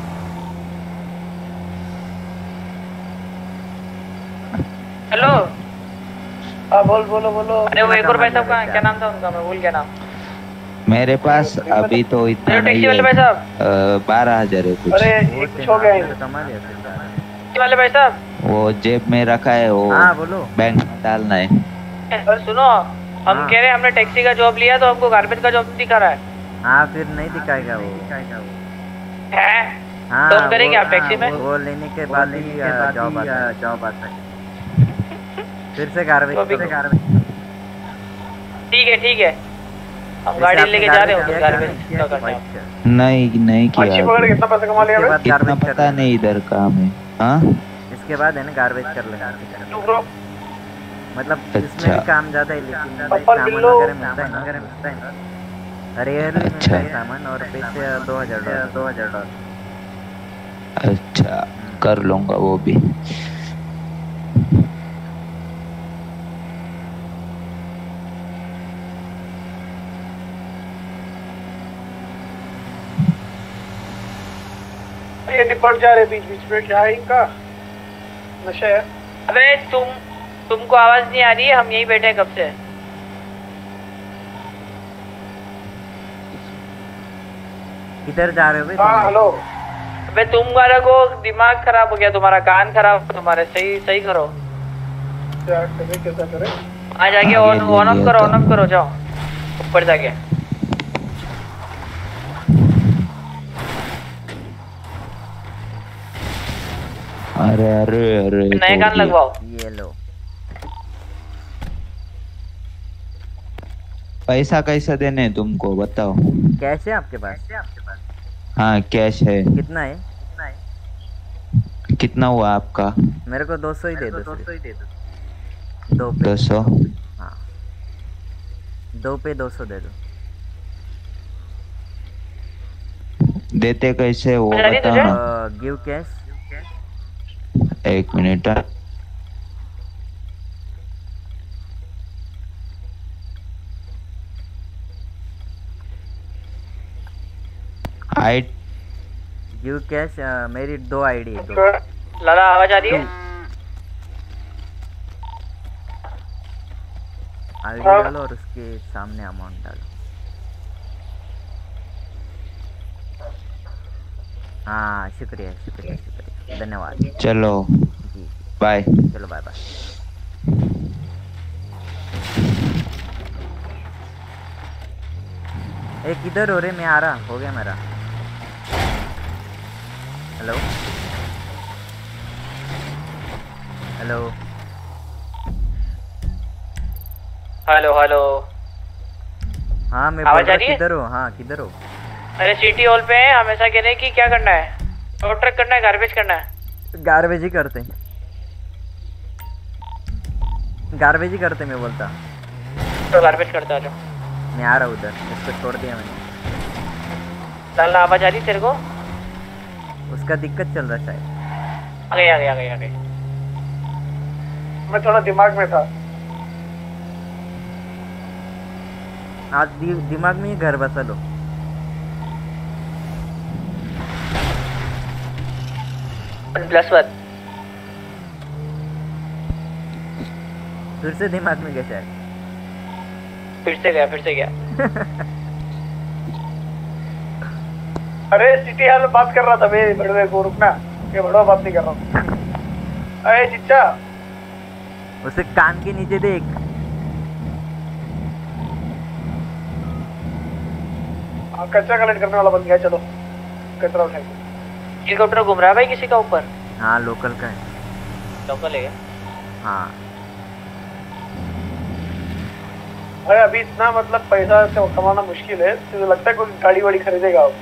हेलो हाँ बोल बोलो बोलो। अरे वो एक और भाई साहब का क्या नाम था उनका, मैं भूल गया नाम। मेरे पास अभी तो इतना हेलो नहीं टैक्सी वाले भाई है, साहब। बारह हजार है कुछ। अरे ये कुछ हो गया है। कमा लिया फिर यार। टैक्सी वाले भाई साहब वो जेब में रखा है, वो हाँ बोलो। बैंक में डालना है। ए, सुनो हम हाँ। कह रहे हैं हमने टैक्सी का जॉब लिया तो हमको गार्बेज का जॉब दिखा रहा है। हाँ फिर नहीं दिखाएगा वो। दिखाएगा वो। हैं? हाँ तो हम करेंगे वो- आप टैक्सी में? वो वो लेने के बाद ही जॉब आता है। जॉब आता है फिर से गार्बेज तो अभी- फिर से गार्बेज। ठीक है ठीक है, हम गाड़ी लेके जा रहे हो गार्बेज का करना है। नहीं नहीं अच्छी किया पकड़ अभी। कितना पैसा कमा लिया इसके बे? बाद इतना गार्बेज कर पता लेंगे। नहीं इधर काम है। हाँ इसके बाद है ना गार्बेज कर लेंगे। तू ब्रो मतलब इसमें अच्छा। भी काम ज्यादा है लेकिन भाई पप्पा सामान बिल्लो। वगैरह मिलता है ना वगैरह मिलता है ना। रेयरली मिलता है सामान और पैसे दो हजार डॉलर दो हजार डॉलर। अच्छा कर लूंगा वो भी। ये निपट जा रहे बीच बीच में, क्या है इनका नशा है? अबे तुम तुमको आवाज नहीं आ रही है? हम यहीं बैठे हैं कब से। किधर जा रहे हो भाई हाँ तुम? हेलो अबे तुम्हारा को दिमाग खराब हो गया, तुम्हारा कान खराब हो तुम्हारे, सही सही करो। क्या करे कैसा करे? आ जाके आगे ऑन ले ऑन ऑफ लिया करो तो। ऑन ऑफ करो, जाओ ऊपर जाके। अरे अरे अरे नए तोड़ कान दिया। लगवाओ। ये लो। पैसा कैसा देने हैं तुमको बताओ। कैश है आपके पास? हाँ कैश है। कितना है? कितना है? कितना हुआ आपका? मेरे को दो सौ ही दे दो। दो सौ ही दे दो। दो पे दो सौ। हाँ दो पे दो सौ दे दो। देते कैसे वो बता रही बता। तुझे? Give cash. एक मिनट। I give cash. मेरी दो आईडी है। दो लाला आवाज आ रही है? आईडी हाँ। डालो और उसके सामने अमाउंट डालो। हाँ शुक्रिया शुक्रिया शुक्रिया धन्यवाद। चलो जी बाय। चलो बाय बाय। ए किधर हो रे? मैं आ रहा। हो गया मेरा। Hello hello hello hello. हाँ मैं आवाज बोल आ रहा रही है? किधर हो? हाँ किधर हो? अरे सिटी हॉल पे है, हमेशा कह रहे हैं कि क्या करना है, रोड ट्रक करना है, गार्बेज करना है। गार्बेज ही करते हैं। गार्बेज ही करते मैं बोलता। तो गार्बेज करता जाओ। मैं आ रहा हूँ उधर। उसको छोड़ दिया मैंने। लाला आवाज आ रही तेरे को? उसका दिक्कत चल रहा शायद। आ गई आ गई आ गई आ गई। मैं थोड़ा दिमाग में था। आज दि, दिमाग में ही घर बसा लो। Plus one. फिर से दिमाग में कैसा है? फिर से गया फिर से गया। अरे सिटी हॉल में बात कर रहा था मैं, बड़वे को रुकना। ये बड़वा बात नहीं कर रहा हूँ। अरे चिच्चा उसे कान के नीचे देख। हाँ, कचरा कलेक्ट करने वाला बन गया। चलो कचरा उठाएंगे। हेलीकॉप्टर घूम रहा है भाई किसी का ऊपर? हाँ लोकल का है। लोकल है। हाँ अरे अभी इतना मतलब पैसा से कमाना मुश्किल है, तुझे लगता है कोई गाड़ी वाड़ी खरीदेगा अब?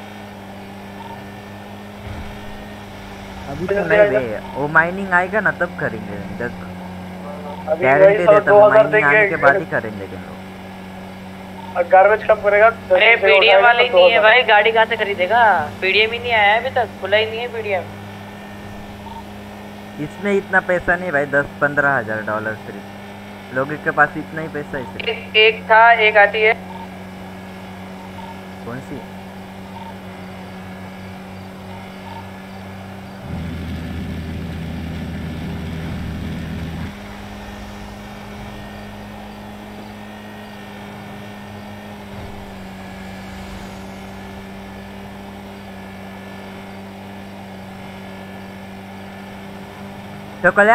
अभी तो नहीं बे, वो माइनिंग आएगा ना तब करेंगे। देख अभी गारंटी वही साला देता दो हूँ, हजार माइनिंग आने के बाद ही देंगे। करेंगे हम लोग। गार्बेज कम करेगा। अरे पीडीएम वाले ही नहीं है भाई, गाड़ी कहाँ से खरीदेगा? पीडीएम ही नहीं आया है अभी तक, खुला ही नहीं है पीडीएम। इसमें इतना पैसा नहीं भाई। दस पंद्रह हजार डॉलर सिर्फ। लोगों के पास इतना ही पैसा है सिर्फ। एक, एक था एक आती है। कौन सी? चोकल्या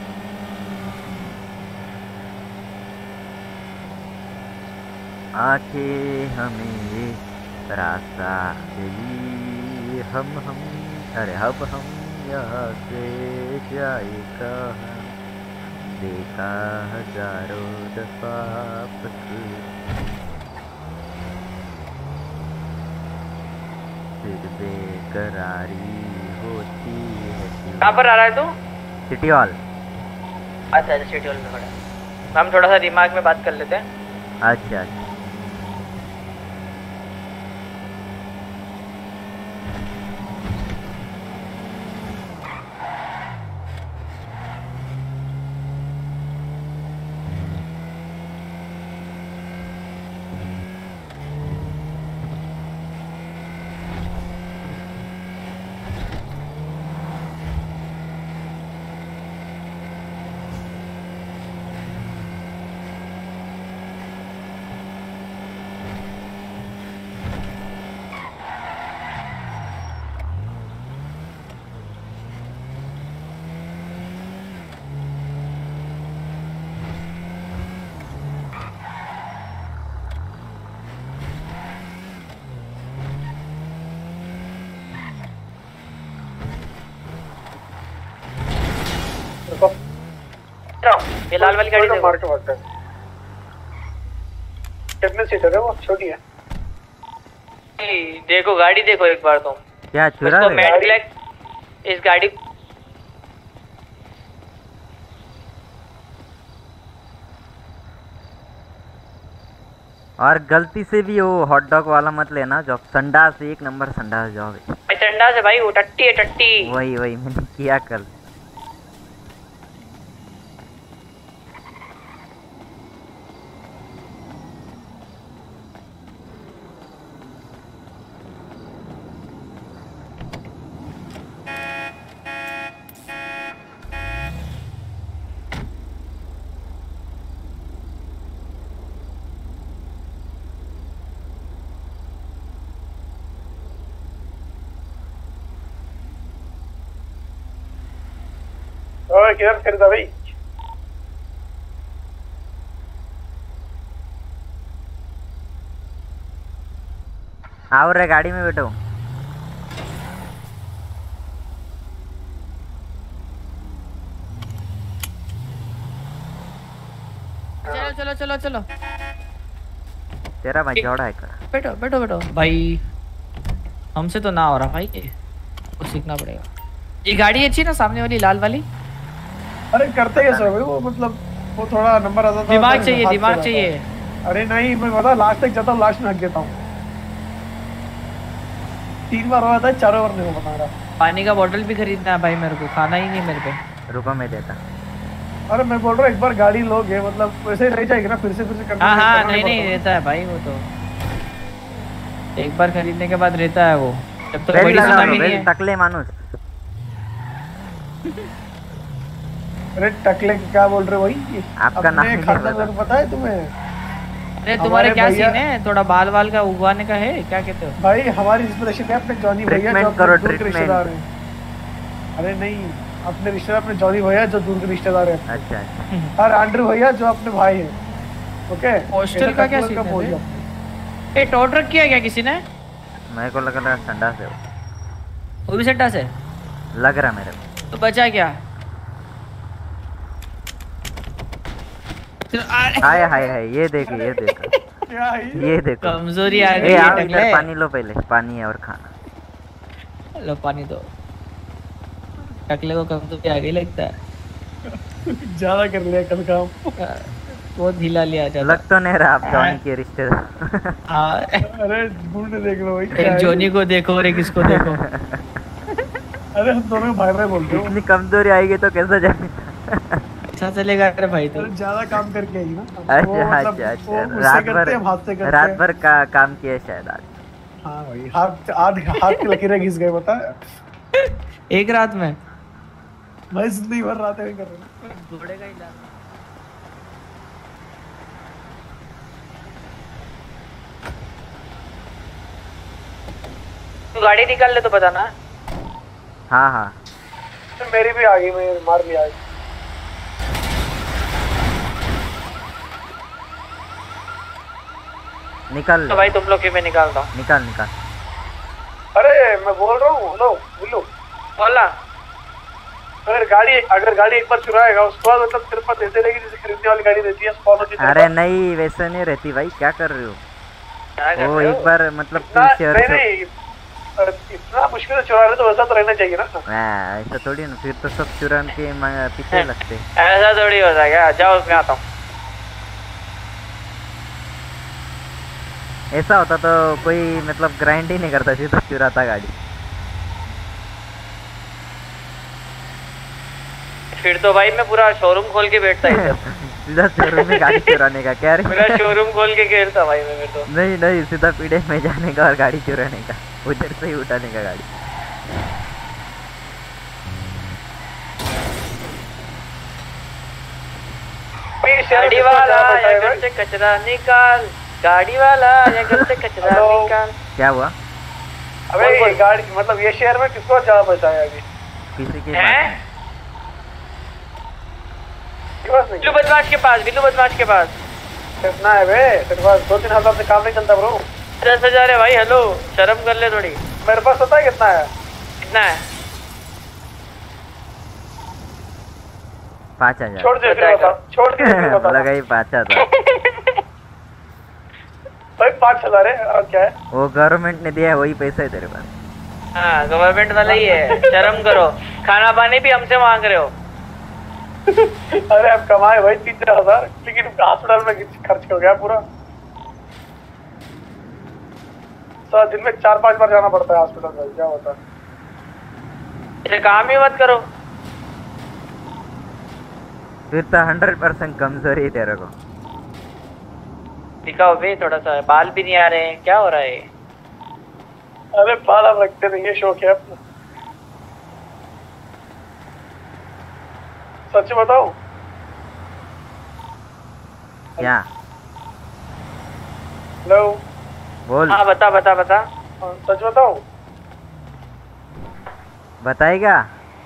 आंखें हमें रास्ता गई, हम हम अरे अब हम यहाँ से जाए कहाँ, देखा हजारों दफा फिर बेकरारी होती है। कहाँ पर आ रहा है तू? City hall. अच्छा अच्छा सिटी हॉल में खड़ा है। हम थोड़ा सा दिमाग में बात कर लेते हैं। अच्छा अच्छा ये लाल वाली गाड़ी देखो। मार के भागता है। कितने सीटर है वो? छोटी है। देखो गाड़ी देखो एक बार तुम। क्या चुरा तो रहे? मैट ब्लैक इस गाड़ी और गलती से भी वो हॉट डॉग वाला मत लेना जॉब। संडास एक नंबर संडास जॉब है। संडास है भाई, वो टट्टी है टट्टी। वही वही मैंने किया कल। ओए किधर खरीदा भाई? आओ रे गाड़ी में बैठो। चलो चलो चलो चलो तेरा भाई जोड़ा है कर। बैठो बैठो बैठो भाई। हमसे तो ना हो रहा भाई, ये कुछ सीखना पड़ेगा। ये गाड़ी अच्छी ना सामने वाली लाल वाली? अरे करते कैसे हो भाई वो? मतलब वो थोड़ा नंबर आता था। दिमाग चाहिए दिमाग चाहिए। अरे नहीं मैं बता लास्ट तक जाता हूँ, लास्ट में हक देता हूँ। तीन बार हुआ था, चारों बार नहीं हो बता रहा। पानी का बोतल भी खरीदना है भाई मेरे को, खाना ही नहीं मेरे पे। रुको मैं देता। अरे मैं बोल रहा हूँ एक बार गाड़ी लोगे मतलब वैसे रह जाएगी ना, फिर से फिर से करना। हाँ हाँ नहीं नहीं रहता है भाई वो तो, एक बार खरीदने के बाद रहता है वो, जब तक बड़ी सुनामी नहीं है। टकले मानुस। अरे टकले क्या बोल रहे हो भाई? आपका नाम नहीं पता पता है तुम्हें? अरे तुम्हारे क्या सीन है? थोड़ा बाल बाल का उगवाने का है क्या कहते हो भाई? हमारी इंस्पिरेशन है अपने जॉनी भैया जो करो दूर के रिश्तेदार हैं। अरे नहीं अपने रिश्तेदार अपने जॉनी भैया जो दूर के रिश्तेदार हैं। अच्छा अच्छा। और एंड्रू भैया जो अपने भाई हैं। ओके हॉस्टल का क्या सीन है? ए टो ट्रक किया क्या किसी ने? मेरे को लगा लगा संडास है वो भी संडास है लग रहा मेरे को। तो बचा क्या? हाय हाय हाय ये देखो ये देखो ये देखो कमजोरी आ गई है। टकले। पानी लो पहले, पानी है और खाना लो। पानी दो। टकले को कमजोरी आ गई लगता है। ज्यादा कर लिया कल काम। बहुत ढीला लिया जाता। लग तो नहीं रहा आप जॉनी के रिश्तेदार। अरे ढूंढ देख लो भाई। एक जॉनी को देखो और एक इसको देखो। अरे हम दोनों भाई भाई बोलते हो। इतनी कमजोरी आएगी तो कैसा जाए? अच्छा चलेगा अरे भाई तो। ज्यादा काम करके आई ना। अच्छा अच्छा अच्छा। रात भर रात भर का काम किया शायद आज। हाँ भाई हाथ हाथ हाथ की लकीरें घिस गए पता है एक रात में भाई जिंदगी भर रातें नहीं कर रहे घोड़े का ही लाल। तू गाड़ी निकाल ले तो बताना। हाँ हाँ मेरी भी आ गई मैं मार लिया आज। निकाल तो ले, भाई तुम लोग की मैं निकालता हूँ। निकाल निकाल। अरे मैं बोल रहा हूँ लो बिल्लू बोला अगर गाड़ी अगर गाड़ी एक बार चुराएगा उसके बाद मतलब तेरे पास ऐसे रहेगी जैसे खरीदने वाली गाड़ी रहती है स्पॉन होती है। अरे नहीं वैसे नहीं रहती भाई, क्या कर रहे हो? क्या कर वो रहे हो? एक बार मतलब तू ना, शेयर नहीं से नहीं अ, इतना मुश्किल से चुरा रहे तो वैसा तो रहना चाहिए ना। आ, ऐसा थोड़ी ना, फिर तो सब चुरान के म- पीछे लगते। ऐसा थोड़ी होता है क्या? जाओ मैं आता हूँ। ऐसा होता तो कोई मतलब ग्राइंड ही नहीं करता, सीधा चुराता गाड़ी। फिर तो भाई मैं पूरा शोरूम खोल के बैठता इधर। सीधा शोरूम में गाड़ी चुराने का क्या रे? पूरा शोरूम खोल के खेलता भाई मैं फिर तो। नहीं नहीं, सीधा पीढ़े में जाने का और गाड़ी चुराने का, उधर से ही उठाने का गाड़ी। गाड़ी वाला या घर से कचरा निकाल, गाड़ी वाला या घर से कचरा हेलो। निकाल। क्या हुआ? अबे ये गाड़ी मतलब ये शहर में किसको ज्यादा पैसा है अभी? किसी के हैं? पास किसके पास नहीं बिल्लू बदमाश के पास, बिल्लू बदमाश के पास कितना है बे? तेरे पास दो तीन हजार से काम नहीं चलता ब्रो। दस हजार है भाई। हेलो शर्म कर ले थोड़ी। मेरे पास पता है कितना है? कितना है? पाँच हजार छोड़ दे फिर बता छोड़ दे फिर बता लगा ही पाँच हजार। भाई पाँच हजार है और क्या है? वो गवर्नमेंट ने दिया है, वही पैसा है तेरे पास। हाँ गवर्नमेंट वाला ही है। शर्म करो, खाना पानी भी हमसे मांग रहे हो। अरे अब कमाए भाई तीन चार हजार लेकिन हॉस्पिटल में खर्च हो गया पूरा। सर दिन में चार पांच बार जाना पड़ता है हॉस्पिटल में, क्या होता है? ये काम ही मत करो। फिर तो हंड्रेड परसेंट कमजोरी है तेरे को। दिखाओ भी थोड़ा सा, बाल भी नहीं आ रहे हैं, क्या हो रहा है? अरे बाल अब रखते नहीं, ये शौक है अपना। सच बताओ क्या? हेलो बोल। हाँ बता बता बता। हाँ, सच बताओ बताएगा?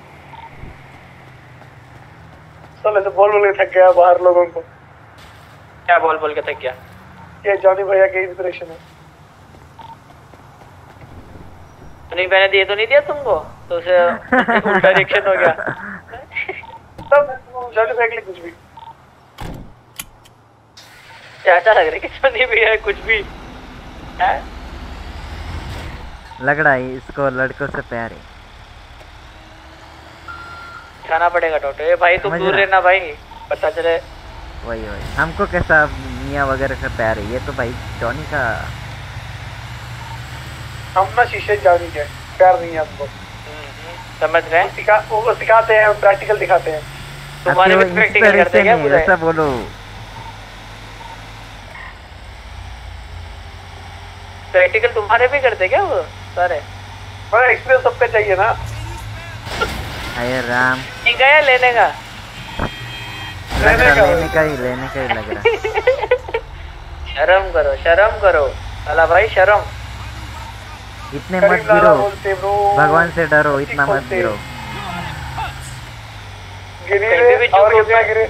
चल ऐसे बोल बोल के थक गया बाहर लोगों को। क्या बोल बोल के थक गया? ये जॉनी भैया के इंस्पिरेशन है। नहीं मैंने दिए तो नहीं दिया तुमको, तो उसे उल्टा रिएक्शन हो गया। तब जॉनी भैया के लिए कुछ भी क्या अच्छा लग रहा है कि जॉनी भैया कुछ भी है? लग रहा है इसको लड़कों से प्यार है। खाना पड़ेगा टोटो। ये भाई तुम समझ दूर रहा। रहना भाई, पता चले। वही वही, हमको कैसा मियाँ वगैरह से प्यार है, ये तो भाई जॉनी का। हम ना शीशे जॉनी के प्यार नहीं है हमको। समझ गए? सिखा वो सिखाते हैं, प्रैक्टिकल दिखाते हैं। तुम्हारे भी प्रैक्टिकल करते हैं क्या पूरा? ऐसा बोलो। प्रैक्टिकल तुम्हारे भी करते क्या वो सारे? बड़ा एक्सपीरियंस सबका चाहिए ना। अरे राम, नहीं गया लेने का? लग लेने रहा का लेने का ही लेने का ही लग रहा। शर्म करो शर्म करो अला भाई शर्म। इतने मत करीम लाला गिरो, बोलते ब्रो। भगवान से डरो, इतना मत बोलते। गिरो। गिरी कहीं रे भी चूक और हो कितना गया। गिरे?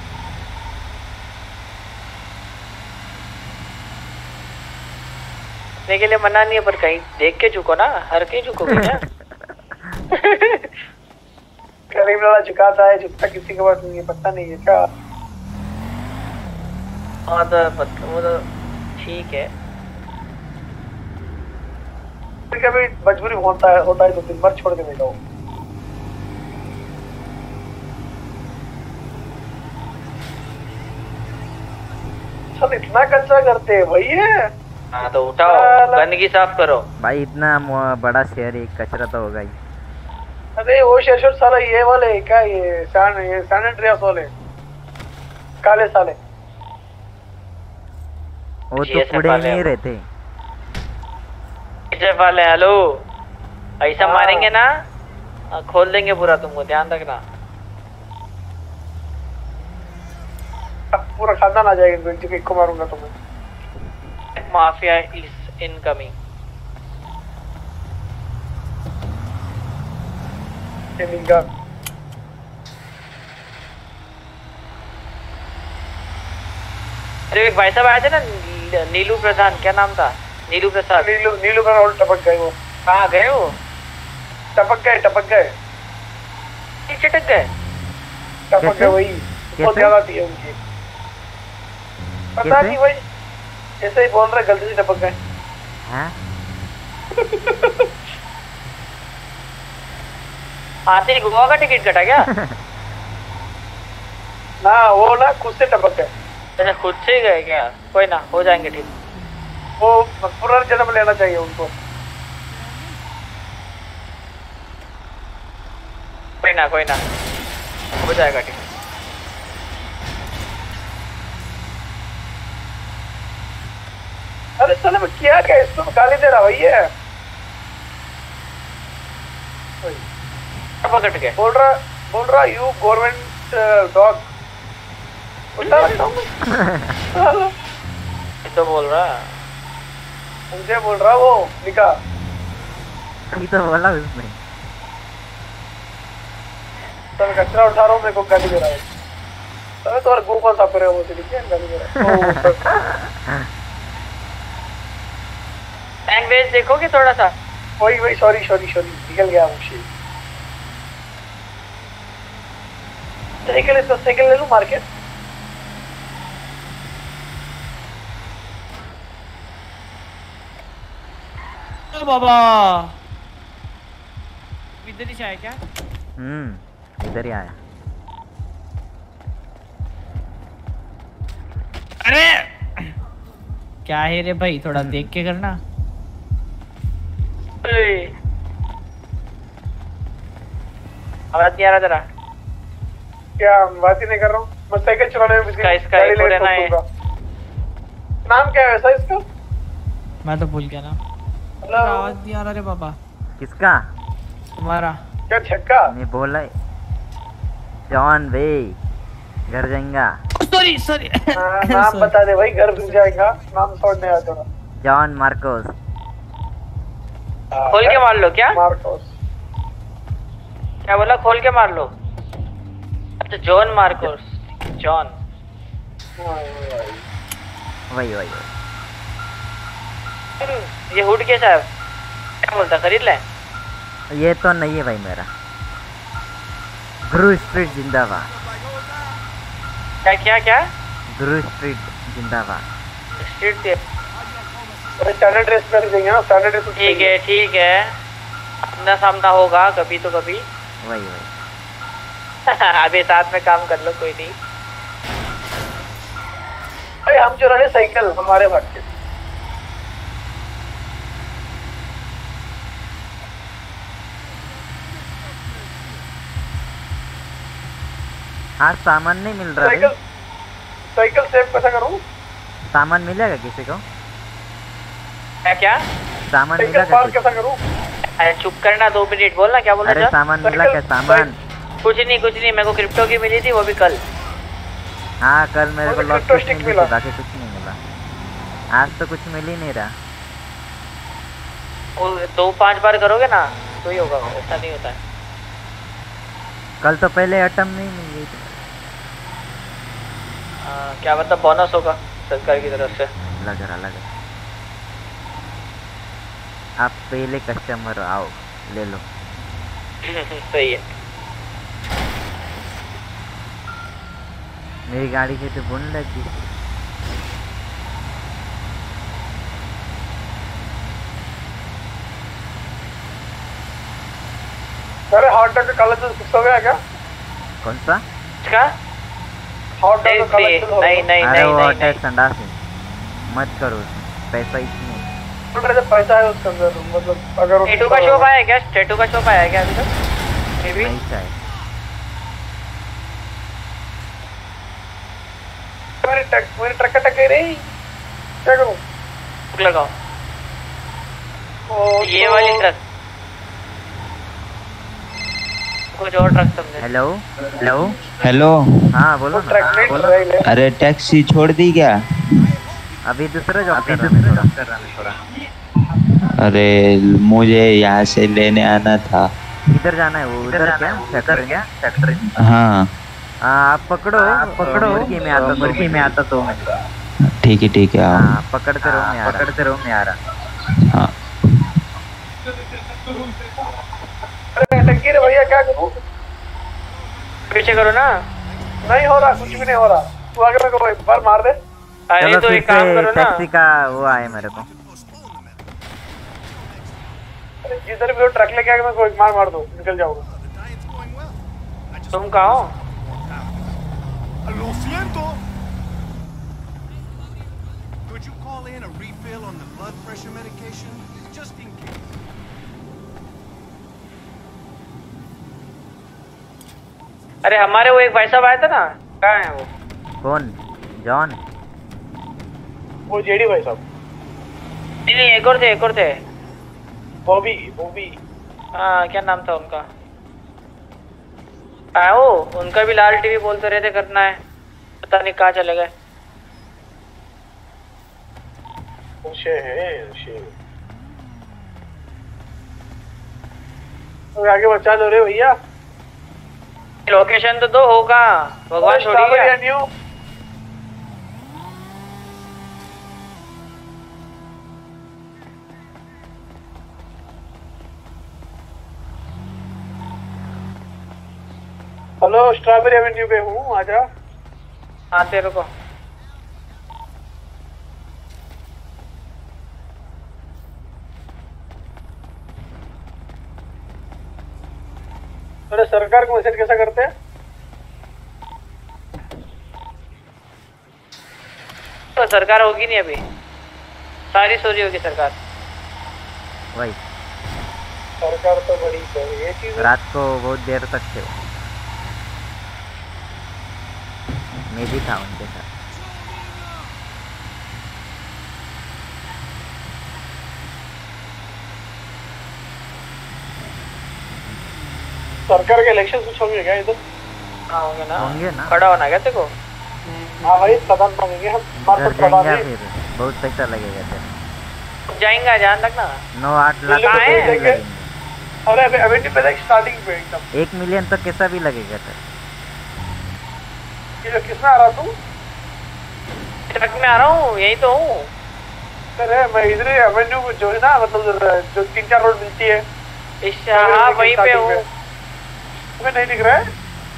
झुकने के लिए मना नहीं है, पर कहीं देख के झुको ना, हर कहीं झुकोगे क्या? करीम लाला झुकाता है, झुकता किसी के पास नहीं है, पता नहीं है क्या? हाँ तो पत- वो तो ठीक है। कभी मजबूरी होता है होता है तो दिन भर छोड़ के नहीं जाओ। सब इतना कच्चा करते हैं भाई ये। हाँ तो उठाओ, गंदगी साफ करो। भाई इतना मो- बड़ा शहर है, कचरा तो होगा ही। अरे वो शेरशोर साला ये वाले क्या ये सैन ये सैन एंड्रियास वाले काले साले। वो जी, तो ऐसे कूड़े पाले नहीं हैं। रहते। एचएफ वाले हेलो, ऐसा मारेंगे ना खोल देंगे पूरा, तुमको ध्यान रखना। पूरा खानदान आ जाएगा इनको, एक को मारूंगा तुम्हें। Mafia is incoming. अरे एक भाई साहब आए थे ना, नीलू प्रधान, क्या नाम था? नीलू प्रसाद। नीलू नीलू प्रधान टपक गए वो। कहाँ गए वो? टपक गए टपक गए चटक गए टपक गए वही बहुत ज्यादा थी उनकी, पता नहीं भाई ऐसे ही बोल रहे, गलती से टपक गए। आते ही गोवा का टिकट कटा क्या? ना वो ना खुद से टपक गए। अच्छा खुद से गए क्या? कोई ना, हो जाएंगे ठीक। वो पुनर्जन्म लेना चाहिए उनको। कोई ना कोई ना, हो जाएगा ठीक। अरे साले मैं किया क्या, इसको गाली दे रहा भाई है। पकड़ के बोल रहा बोल रहा यू गवर्नमेंट डॉग। तो बोल रहा मुझे बोल रहा वो निका, ये तो बोला उसने। तो मैं कचरा उठा रहा हूँ, मेरे को गाली दे रहा है। अरे तो गो कौन सा करे वो तेरी क्या गाली दे रहा है। लैंग्वेज देखोगे थोड़ा सा? वही वही सॉरी सॉरी सॉरी निकल गया मुझे। साइकिल इसको साइकिल ले लूं मार्केट। ओ बाबा इधर ही आया क्या? हम्म इधर ही आया। अरे क्या है रे भाई, थोड़ा देख के करना। आवाज नहीं आ रहा तेरा? क्या बात ही नहीं कर रहा हूँ मैं, साइकिल चलाने में इसका इसका एक और है ना ये। नाम क्या है वैसा इसका? मैं तो भूल गया ना। आवाज नहीं आ रहा रे बाबा। किसका? तुम्हारा। क्या छक्का? नहीं बोला जॉन वे घर जाएगा। सॉरी सॉरी नाम बता दे भाई, घर घुस जाएगा, नाम समझ नहीं आया थोड़ा। John Marcos. खोल के मार लो क्या? मार्कोस क्या बोला? खोल के मार लो। अच्छा जॉन मार्कोस, जॉन। वही वही ये हुड कैसा है? क्या बोलता, खरीद ले? ये तो नहीं है भाई मेरा। ग्रू स्ट्रीट जिंदाबाद। क्या क्या क्या? ग्रू स्ट्रीट जिंदाबाद। स्ट्रीट पे स्टैंडर्ड ड्रेस पहन देंगे ना, स्टैंडर्ड ड्रेस। ठीक है ठीक है, अपना सामना होगा कभी तो कभी। वही वही अभी साथ में काम कर लो, कोई नहीं। अरे हम चुरा रहे साइकिल हमारे भाग के। आज सामान नहीं मिल रहा साइकिल भाई। साइकिल सेव कैसा करूं? सामान मिलेगा किसी को? क्या क्या? सामान साइकिल मिला क्या पार्क कुछ? कैसा करूं? अरे चुप करना, दो मिनट बोलना। क्या बोल अरे रहे? सामान मिला क्या? सामान कुछ नहीं कुछ नहीं, मेरे को क्रिप्टो की मिली थी, वो भी कल। हाँ कल मेरे को मुझे लॉट crypto कुछ stick मिली मिला। थी, बाकी कुछ नहीं मिला। आज तो कुछ मिल ही नहीं रहा। वो दो पांच बार करोगे ना तो ही होगा, ऐसा नहीं होता है। कल तो पहले अटम नहीं मिली थी। आ, क्या मतलब बोनस होगा सरकार की तरफ से? लग रहा लग रहा। आप पहले कस्टमर आओ, ले लो। सही है। मेरी गाड़ी की तो बुन लगी। अरे हॉट डॉग का कलेक्शन फिक्स हो गया क्या? कौन सा? क्या? हॉट डॉग नहीं का कलेक्शन हो नहीं गया। नहीं अरे नहीं वो नहीं अटैक नहीं। संडास है, मत करो उसमें, पैसा इसमें। बोल रहे थे पैसा है उसके अंदर, मतलब अगर वो टैटू का शॉप आया है क्या? टैटू का शॉप आया है क्या अभी तक? Maybe. नहीं चाहिए। मेरे ट्रक मेरे ट्रक का टक्कर रही क्या करूं? लगाओ। ये वाली ट्रक कुछ और ट्रक समझे। Hello hello hello. हाँ बोलो ना। ट्रक में बोलो। रही ले। अरे टैक्सी छोड़ दी क्या? अभी दूसरा जॉब कर रहा हूँ थोड़ा। अरे मुझे यहाँ से लेने आना था। किधर जाना है? वो उधर क्या फैक्ट्री क्या फैक्ट्री? हाँ आप पकड़ो आप पकड़ो मुर्गी में आता मुर्गी में आता तो मैं ठीक है ठीक है। हाँ पकड़ते रहो मैं पकड़ते रहो मैं आ रहा। हाँ अरे टंकी रे भैया क्या करूँ? पीछे करो ना। नहीं हो रहा, कुछ भी नहीं हो रहा। तू आगे मेरे को एक बार मार दे। अरे चलो तो फिर एक काम से करो ना। टैक्सी का वो आए मेरे को। अरे जिधर भी हो ट्रक लेके आके मेरे को एक मार मार दो, निकल जाऊंगा। तुम कहाँ हो? Lo siento. Could you call in a refill on the blood pressure medication, just in case? अरे हमारे वो एक भाई साहब आया था ना, कहाँ है वो? कौन? जॉन? वो जेडी भाई साहब। नहीं नहीं एक और थे एक और थे। बॉबी बॉबी। हाँ क्या नाम था उनका? हाँ वो उनका भी लाल टीवी बोलते रहते करना है, पता नहीं कहाँ चले गए। उसे है उसे। तो आगे बचा लो रे भैया। लोकेशन तो दो होगा, भगवान छोड़िए। न्यू हेलो स्ट्रॉबेरी एवेन्यू पे हूँ, आजा। हाँ तेरे को अरे सरकार को मैसेज कैसा करते हैं? तो सरकार होगी नहीं अभी, सारी सो रही होगी सरकार। वही सरकार तो बड़ी है ये चीज। रात को बहुत देर तक थे, मैं भी था उनके साथ। सरकार के इलेक्शन कुछ होंगे क्या इधर? हाँ होंगे ना। होंगे ना। खड़ा होना क्या तेरे को? हाँ भाई प्रधान मांगेंगे हम। डर जाएंगे फिर, बहुत पैसा लगेगा फिर। जाएंगे ध्यान रखना। नौ आठ लाख कहाँ है? रुपए लगेंगे। अरे अभी अभी पे देख स्टार्टिंग पे एकदम एक मिलियन तो कैसा भी लगेगा सर। ये किसमें आ रहा तू? ट्रक में आ रहा हूँ, यही तो हूँ। अरे मैं इधर ही एवेन्यू जो है ना, मतलब जो तीन चार रोड मिलती है। इस हाँ वहीं पे हूँ। तुम्हें नहीं दिख रहा है?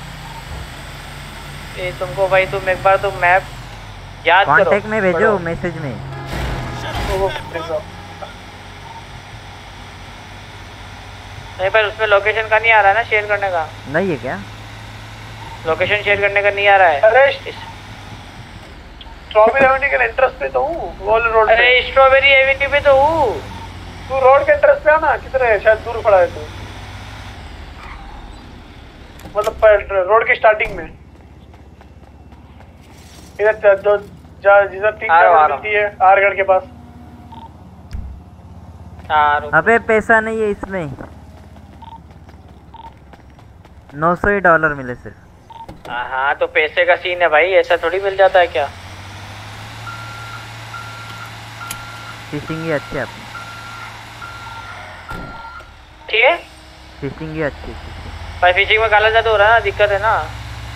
ये तुमको भाई तुम एक बार तो मैप याद करो। कांटेक्ट में भेजो मैसेज में। नहीं पर उसमें लोकेशन का नहीं आ रहा है ना शेयर करने का। नहीं है क्या? लोकेशन शेयर करने का नहीं आ रहा है। अरे स्ट्रॉबेरी एवेन्यू के एंट्रेंस पे तो हूँ, वॉल रोड पे। अरे स्ट्रॉबेरी एवेन्यू पे तो हूँ। तू रोड के एंट्रेंस पे आना, किधर है? शायद दूर खड़ा है तू, मतलब रोड के स्टार्टिंग में। इधर जो जिधर तीन चार मिलती है आरगढ़ के पास। अबे पैसा नहीं है इसमें, नौ सौ ही डॉलर मिले सिर्फ। हाँ तो पैसे का सीन है भाई, ऐसा थोड़ी मिल जाता है क्या? फिशिंग ही अच्छी है अपनी। ठीक है फिशिंग ही अच्छी है। भाई फिशिंग में काला जादू हो रहा है ना, दिक्कत है ना।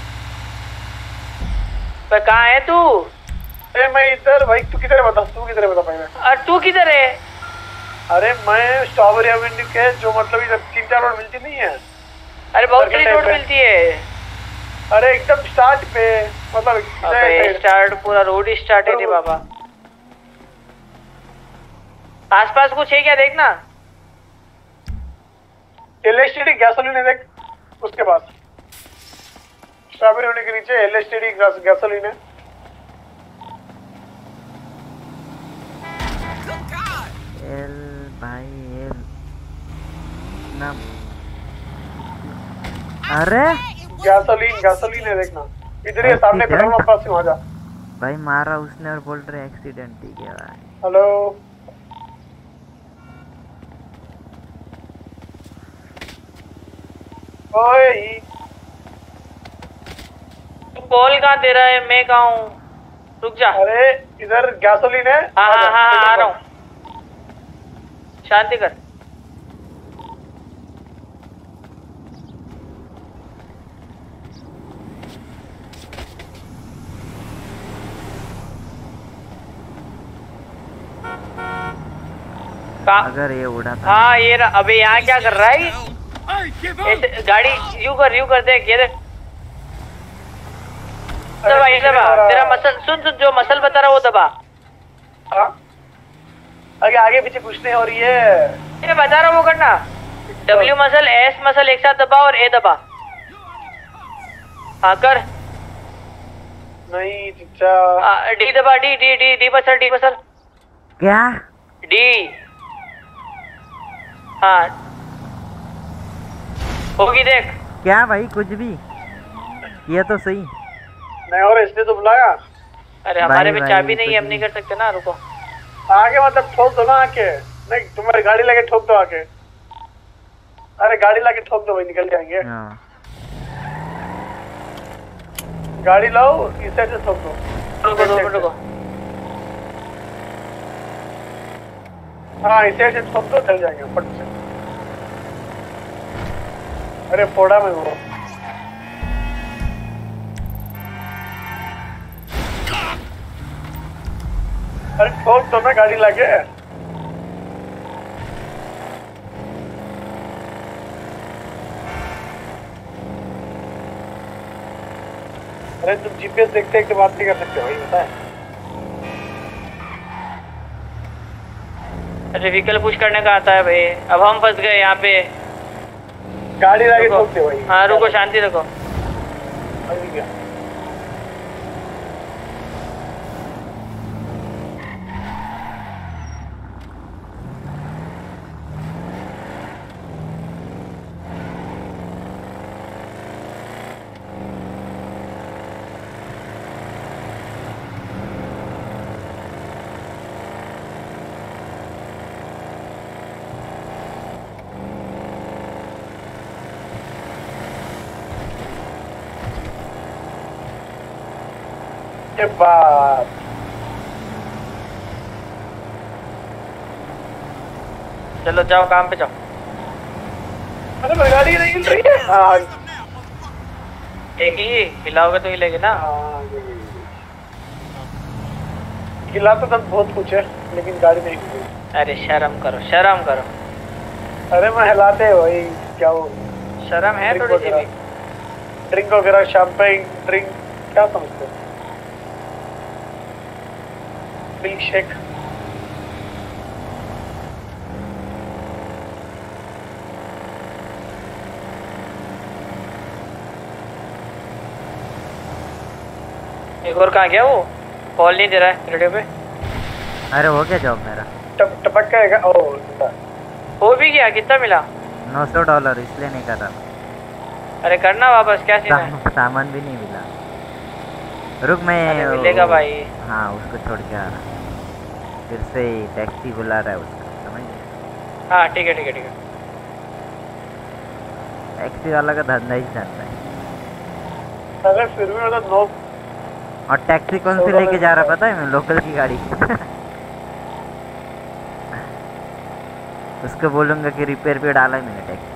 पर कहाँ है तू? अरे मैं इधर भाई। तू किधर है बता, तू किधर है बता पहले। और तू किधर है? अरे मैं स्ट्रॉबेरी एवेन्यू के जो मतलब इधर तीन चार रोड मिलती नहीं है। अरे बहुत सारी रोड मिलती है। अरे एकदम स्टार्ट पे, मतलब स्टार्ट पूरा रोड ही स्टार्ट है रे बाबा। आसपास कुछ है क्या देखना। एलएसटीडी गैसोलीन है देख उसके पास। स्ट्रॉबेरी एवेन्यू के नीचे एलएसटीडी गैसोलीन है। एल भाई एल ना। अरे गैसोलीन गैसोलीन है देखना, इधर ही सामने पेट्रोल पंप पास वहाँ जा। भाई मारा उसने और बोल रहे एक्सीडेंट। ठीक है भाई। हेलो ओए तू कॉल कहाँ दे रहा है? मैं कहाँ हूँ? रुक जा। अरे इधर गैसोलीन है। हाँ हाँ हाँ आ रहा हूँ। शांति कर। अगर ये उड़ा था। हाँ ये रहा। अबे यहाँ क्या कर रहा है? ऐसे गाड़ी यू कर यू कर देख ये देख। दबा ये दबा। तेरा मसल सुन सुन जो मसल बता रहा वो दबा। हाँ आगे आगे पीछे कुछ नहीं हो रही है। ये बता रहा वो करना। डब्ल्यू मसल एस मसल एक साथ दबा और ए दबा। हाँ कर। नहीं चिच्चा। डी दबा D D D D muscle D muscle. क्या? डी। हाँ होगी देख। क्या भाई कुछ भी ये तो सही नहीं हो रहा इसलिए तो बुलाया। अरे हमारे में चाबी नहीं है हम नहीं कर सकते ना। रुको आगे मतलब ठोक दो ना आके। नहीं तुम्हारी गाड़ी लाके ठोक दो आके। अरे गाड़ी लाके ठोक दो भाई निकल जाएंगे। गाड़ी लाओ इस साइड से ठोक दो। रुको दो मिनट रुको। हाँ इस साइड से ठोक दो चल जाएंगे फट से। अरे फोड़ा में वो अरे ठोक दो ना गाड़ी लाके। अरे तुम जीपीएस देखते देखते बात नहीं कर सकते भाई बता। अरे व्हीकल पुश करने का आता है भाई। अब हम फंस गए यहाँ पे। गाड़ी लाके ठोक दे भाई। हाँ रुको शांति रखो। के बाद चलो जाओ काम पे जाओ। अरे मेरी गाड़ी नहीं हिल रही है। हाँ एक ही हिलाओगे तो हिलेगी ना। हिला तो तब बहुत कुछ है लेकिन गाड़ी नहीं हिल रही। अरे शर्म करो शर्म करो। अरे मैं हिलाते हैं वही क्या वो शर्म है थोड़ी सी भी। ड्रिंक वगैरह शैंपेन ड्रिंक क्या समझते हो? Milkshake. एक और कहाँ गया वो? कॉल नहीं दे रहा है रेडियो पे। अरे हो गया जॉब मेरा। टप टपक का है। ओ हो भी गया। कितना मिला? नौ सौ डॉलर इसलिए नहीं कर रहा। अरे करना वापस क्या सीन है? सा, सामान भी नहीं मिला। रुक मैं मिलेगा भाई। हाँ उसको छोड़ के आ रहा। फिर से टैक्सी बुला रहा है उसका समझ गए? हाँ ठीक है ठीक है ठीक है। टैक्सी वाला का धंधा ही चलता है। अरे फिर भी मतलब नो। और टैक्सी कौन सी लेके जा रहा पता है? मैं लोकल की गाड़ी उसको बोलूँगा कि रिपेयर पे डाला है मैंने टैक्सी।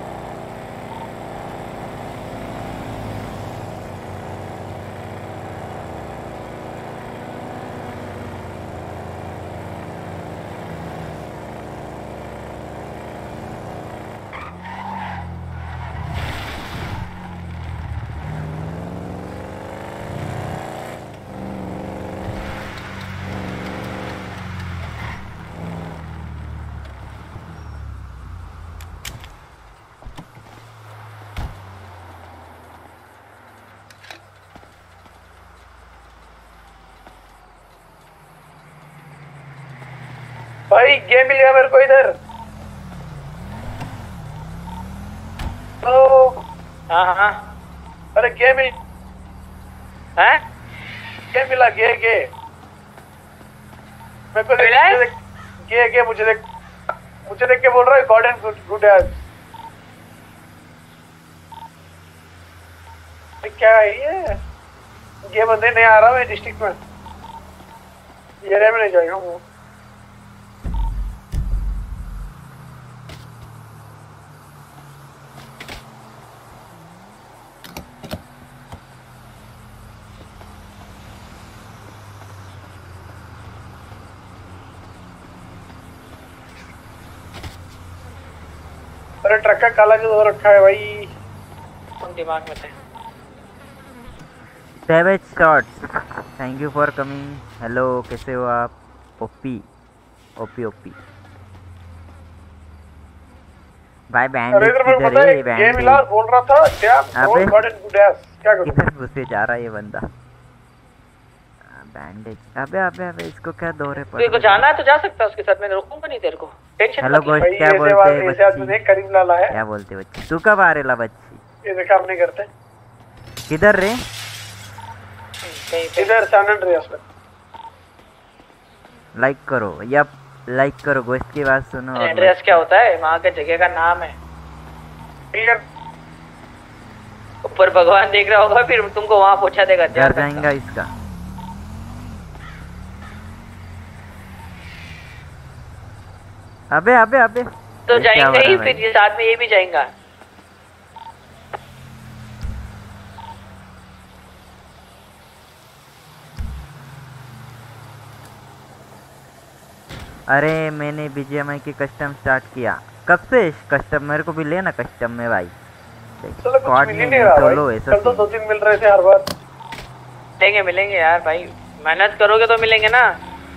भाई गेम मिल गया मेरे को इधर। तो हाँ हाँ अरे गेम मिल है। गेम मिला गे गे मेरे को मिला है? गे गे मुझे देख मुझे देख के बोल रहा है god and good good age. क्या है ये ये बंदे नहीं आ रहा मैं डिस्ट्रिक्ट में ये एरिया में नहीं जाएगा वो अरे ट्रक का काला जो रखा है भाई दिमाग में थे savage shots thank you for coming hello कैसे हो आप ओपी ओपी ओपी भाई बैंड अरे इधर मेरे को पता है ये मिला बोल रहा था damn road got in good एस क्या करूं किधर घुसे जा रहा है ये बंदा बैंडेज अबे अबे अबे इसको क्या दौरे पर तेरे को जाना है तो जा सकता है उसके साथ मैं रोकूंगा नहीं तेरे को टेंशन हेलो गोश्त क्या बोलते हैं बच्ची करीम लाला है क्या बोलते बच्ची तू कब आ रेला बच्ची ये काम नहीं करते किधर रे इधर सैन एंड्रियास में लाइक करो या लाइक करो गोश्त की बात सुनो एंड्रियास क्या होता है वहां के जगह का नाम है ऊपर भगवान देख रहा होगा फिर तुमको वहां पहुंचा देगा घर जाएगा इसका अबे अबे अबे तो जाएंगे ही फिर ये साथ में ये भी जाएगा अरे मैंने बीजीएमआई की कस्टम स्टार्ट किया कब से कस्टम मेरे को भी लेना कस्टम में भाई चलो कुछ मिल ही नहीं रहा भाई कल तो दो तीन मिल रहे थे हर बार मिलेंगे मिलेंगे यार भाई मेहनत करोगे तो मिलेंगे ना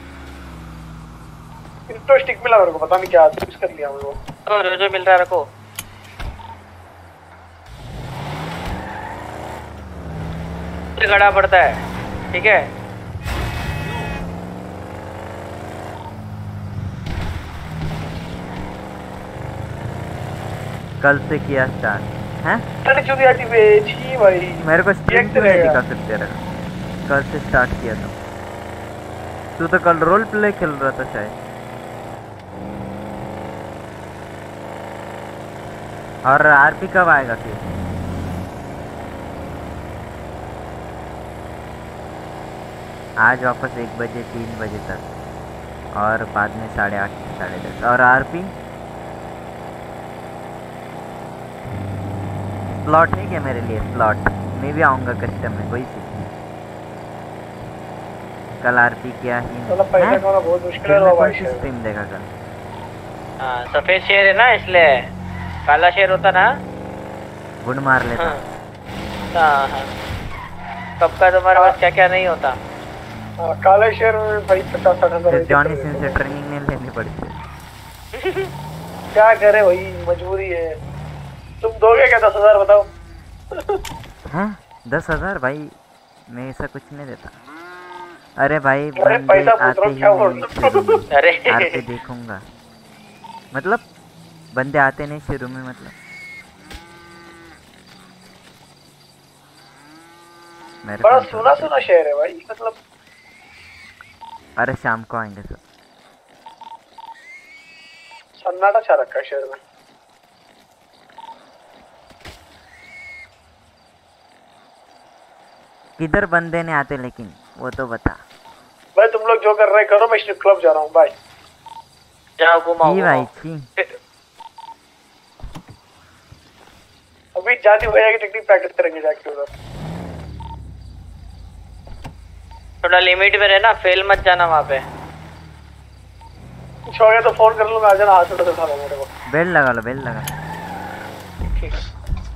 तो स्टिक मिला मेरे को पता नहीं क्या यूज कर लिया मैं वो तो जो जो मिल रहा है रखो गड़ा पड़ता है ठीक है कल से किया स्टार्ट हैं अरे चुदी आटी बेची भाई मेरे को स्ट्रीम पे नहीं दिखा सकते रहा कल से स्टार्ट किया था तू तो कल रोल प्ले खेल रहा था शायद और आरपी कब आएगा फिर आज वापस एक बजे तीन बजे तक और बाद में साढ़े आठ साढ़े दस और आरपी स्लॉट है क्या मेरे लिए स्लॉट मैं भी आऊँगा कस्टम में कोई सी कल आरपी क्या ही बहुत मुश्किल है भाई स्ट्रीम देखा कल हाँ सफेद शेर है ना इसलिए काला शेर होता ना गुड मार लेता हाँ हाँ कब का तुम्हारे पास क्या क्या नहीं होता काले शेर में भाई पचास साठ हजार जॉनी सिंह से ट्रेनिंग नहीं लेनी पड़ती क्या करे भाई मजबूरी है तुम दोगे क्या दस हजार बताओ हाँ दस हजार भाई मैं ऐसा कुछ नहीं देता अरे भाई अरे पैसा पूछ रहा हूँ क्या अरे आरपी देखूंगा मतलब बंदे आते नहीं शुरू में मतलब मेरे बड़ा सुना सुना शहर है भाई मतलब अरे शाम को आएंगे सब सन्नाटा छा रखा है शहर में किधर बंदे नहीं आते लेकिन वो तो बता भाई तुम लोग जो कर रहे करो मैं स्ट्रिप क्लब जा रहा हूँ बाय जाओ घुमाओ भाई छी अभी जाती हो जाएगी टेक्निक प्रैक्टिस करेंगे जाके उधर थोड़ा लिमिट में रहना फेल मत जाना वहाँ पे कुछ हो गया तो फोन कर लूंगा आ जाना हॉस्पिटल से उठा लो मेरे को बेल लगा लो बेल लगा ठीक है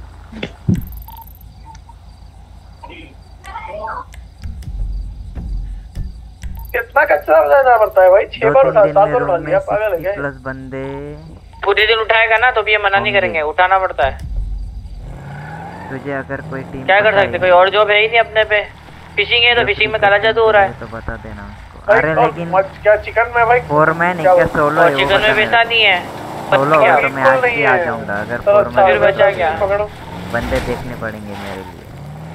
कितना कचरा बजाना पड़ता है भाई छह बार उठा सात बार उठा लिया पागल है क्या प्लस बंदे पूरे दिन उठाएगा ना तो भी ये मना नहीं करेंगे उठाना पड़ता है तुझे अगर कोई टीम क्या कर सकते कोई और जॉब है ही नहीं अपने पे फिशिंग है तो फिशिंग में काला जादू हो रहा है तो बता देना उसको अरे लेकिन क्या चिकन में भाई फोरमैन है क्या सोलो है चिकन में वैसा नहीं है सोलो है तो मैं आज ही आ जाऊंगा अगर फोरमैन फिर बचा क्या बंदे देखने पड़ेंगे मेरे लिए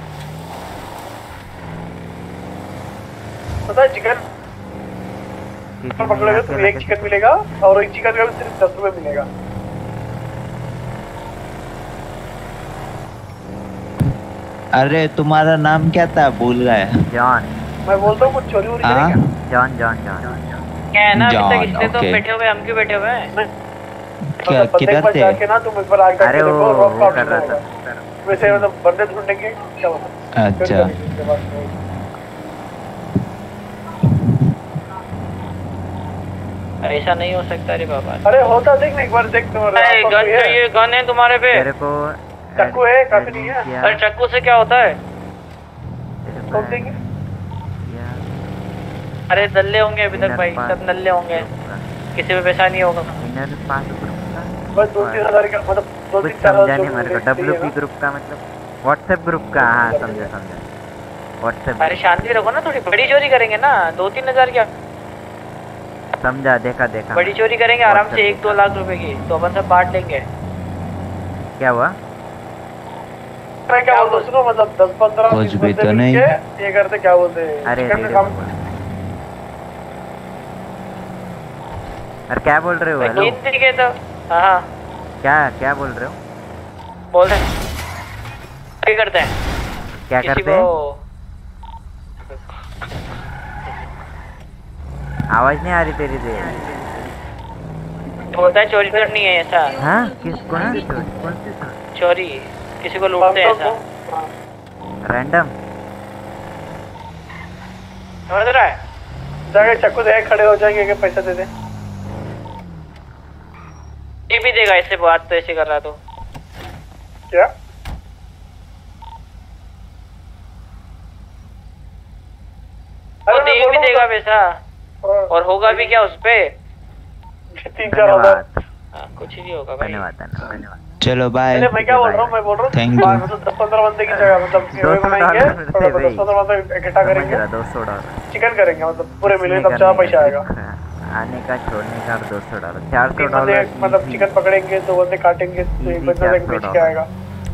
पता है चिकन पकड़ोगे तो एक चिकन मिलेगा और एक चिकन का भी सिर्फ दस रुपए मिलेगा अरे तुम्हारा नाम क्या था, भूल गया। जॉन। मैं बोलता हूँ कुछ चोरी वोरी हाँ? करेंगे। जॉन जॉन जॉन क्या है ना, अभी जॉन, तक इसलिए तो ओके। बैठे हुए, हम क्यों बैठे हुए हैं? क्या मतलब बंदे किधर के पास थे? जाके ना तुम एक बार आगे अरे देखो, वो रॉक वो काउंट कर रहा होगा। था। वैसे मतलब बंदे ढूंढेंगे क्या मतलब। अच्छा। ऐसा नहीं हो सकता रे बाबा। अरे होता देख ना एक बार देख तुम्हारे अरे आसपास गन कोई है? चाहिए, गन है तुम्हारे पे? तेरे को चाकू है, काफी नहीं है। किया, अरे चाकू से क्या होता है? तेरे को कौन देंगे? किया, अरे नल्ले होंगे अभी तक इनर भाई, पास सब नल्ले होंगे, ग्रुप किसी में पैसा नहीं होगा। का, इनर पास ग्रुप का बस दो तीन हजार का मतलब दो कुछ तीन चार हजार समझा जो नहीं मेरे को। देखते ही डब्ल्यू है पी ना। ग्रुप का मतलब व्हाट्सएप ग्रुप का। हाँ समझा समझा व्हाट्सएप। अरे शांति रखो ना, थोड़ी बड़ी चोरी करेंगे ना, दो तीन हजार क्या, समझा, देखा देखा। बड़ी चोरी करेंगे आराम से एक दो लाख रुपए की, तो अपन सब बांट लेंगे। क्या हुआ? मैं क्या बोलता हूँ सुनो, मतलब दस पंद्रह कुछ बीस भी बंदे तो नहीं। मिलके ये करते क्या बोलते हैं अरे चिकन धीरे का काम। बोल। अरे क्या बोल रहे हो? हेलो तीन तरीके तो हाँ हाँ क्या क्या बोल रहे हो? बोल रहे हैं। क्या करते हैं? क्या किसी करते हैं? को आवाज नहीं आ रही तेरी दे। बोलता है चोरी करनी है ऐसा। हाँ किस कौन सी चोरी? कौन सी चोरी? चोरी किसी को लूटते हैं ऐसा। रैंडम? समझ रहा है? जाके चक्कू दे खड़े हो जाएंगे कि पैसे दे दे। ये भी देगा, ऐसे बात तो ऐसे कर रहा तो। क्या? वो दे भी देगा पैसा, और होगा भी क्या उसपे? तीन चार हजार। धन्यवाद हाँ, कुछ ही होगा भाई। धन्यवाद धन्यवाद। चलो बाय। अरे मैं क्या बोल रहा हूँ, मैं बोल रहा हूँ Thank you. बाहर मतलब दस पंद्रह बंदे की जगह मतलब दो सौ बनाएंगे, डॉलर थोड़ा दे दस पंद्रह बंदे इकट्ठा समझ करेंगे, रहा, दो सौ डॉलर चिकन करेंगे मतलब पूरे मिले तब करने चार का पैसा आएगा। सिर्फ आने का छोड़ने का दो सौ डॉलर चार सौ तीन बंदे डॉलर मतलब चिकन पकड़ेंगे, दो बंदे काटेंगे, तो एक Easy बंदा चार तक सौ बेच के डॉलर। आएगा।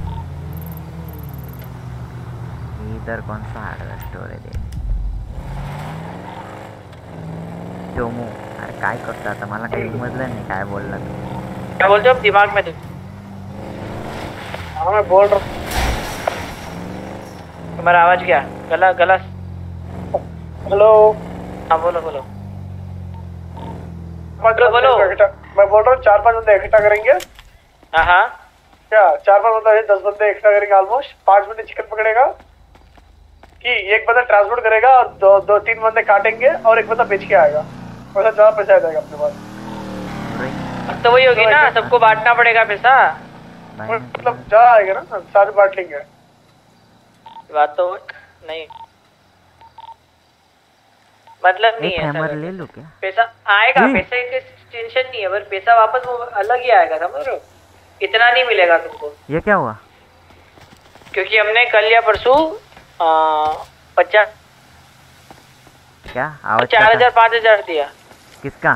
इधर कौन सा हार्डवेयर स्टोर है? दे चोमू अरे काय करता था, मला काही समजलं नाही काय बोलला तू. क्या बोलते हो दिमाग में? हाँ मैं बोल रहा हूँ। तुम्हारा आवाज क्या गला गला? हेलो हाँ बोलो बोलो। पाँच बोलो, बंदे बोलो। इकट्ठा, मैं बोल रहा हूँ चार पांच बंदे इकट्ठा करेंगे। हाँ हाँ क्या चार पांच बंदे दस बंदे इकट्ठा करेंगे ऑलमोस्ट। पांच बंदे चिकन पकड़ेगा कि एक बंदा ट्रांसपोर्ट करेगा और दो दो तीन बंदे काटेंगे और एक बंदा बेच के आएगा। वैसा ज्यादा पैसा आ जाएगा अपने पास। अब तो वही होगी ना, सबको बांटना पड़ेगा पैसा। मतलब ज्यादा आएगा ना, सारे बांट लेंगे। बात तो नहीं मतलब नहीं एक है हैमर ऐसा। ले लो क्या? पैसा आएगा, हम्म। पैसे की टेंशन नहीं है, पर पैसा वापस वो अलग ही आएगा, समझ रहे हो? इतना नहीं मिलेगा तुमको, ये क्या हुआ? क्योंकि हमने कल या परसों पचास क्या आवाज चार हजार पाँच हजार दिया। किसका?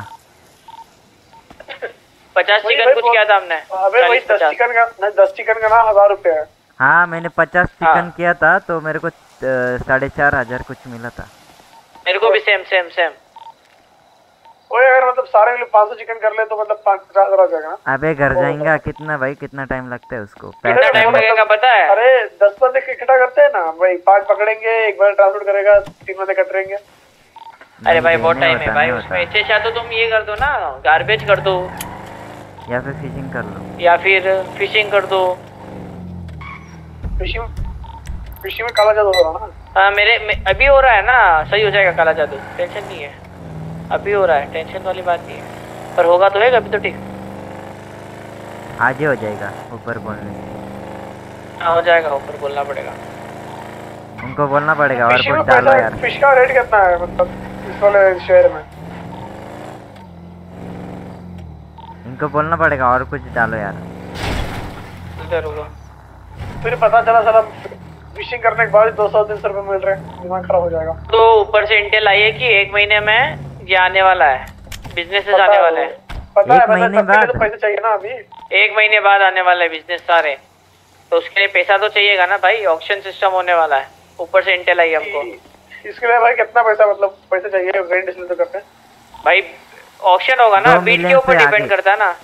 पचास वही चिकन भाई कुछ बोल- किया था हमने। अबे वही चालीस दस पचास। चिकन का नहीं, दस चिकन का ना हजार रुपए है। हाँ मैंने पचास हाँ। चिकन किया था तो मेरे को अ, साढ़े चार हजार कुछ मिला था। मेरे को भी सेम सेम सेम। वही अगर मतलब सारे के लिए पाँच सौ चिकन कर ले तो मतलब पाँच पचास हजार आ जाएगा ना। अबे घर जाएगा कितना भाई, कितना टाइम लगता है उसको? कितना टाइम लगेगा पता है? अरे दस बंदे इकट्ठा करते हैं ना भाई, पांच पकड़ेंगे, एक बार ट्रांसपोर्ट करेगा, तीन बंदे कटरेंगे। अरे भाई बहुत नहीं टाइम है होता, भाई नहीं उसमें। होता। इससे अच्छा तो तुम ये कर दो ना, गार्बेज कर दो या फिर फिशिंग कर लो। या फिर फिशिंग कर दो। फिशिंग फिशिंग में काला जादू हो रहा है ना। हाँ मेरे मे, अभी हो रहा है ना, सही हो जाएगा काला जादू, टेंशन नहीं है। अभी हो रहा है, टेंशन वाली बात नहीं है, पर होगा तो है अभी तो ठीक। आज ही हो जाएगा ऊपर बोलने से। हाँ हो जाएगा, ऊपर बोलना पड़ेगा। उनको बोलना पड़ेगा और फिशिंग कुछ में डालो पैसा, यार। फिश का रेट कितना है मतलब इस वाले शहर में? इनको बोलना पड़ेगा और कुछ डालो यार। इधर होगा फिर पता चला साला फिशिंग करने के बाद दो सौ तीन सौ रुपए मिल रहे हैं, दिमाग खराब हो जाएगा। तो ऊपर से इंटेल आई है कि एक महीने में ये आने वाला है, बिजनेसेस पता आने है वाले वो। हैं। पता एक है मतलब महीने सबके लिए बाद? तो पैसे चाहिए ना अभी। एक महीने बाद आने वाले हैं बिजनेस सारे, तो उसके लिए पैसा तो चाहिएगा ना भाई। ऑक्शन सिस्टम होने वाला है, ऊपर से इंटेल आई हमको। इसके लिए भाई कितना पैसा मतलब पैसे चाहिए? ग्रैंड इसलिए तो करते हैं भाई ऑक्शन होगा ना, दो बीट के मिलियन ऊपर से डिपेंड आगे। करता है ना।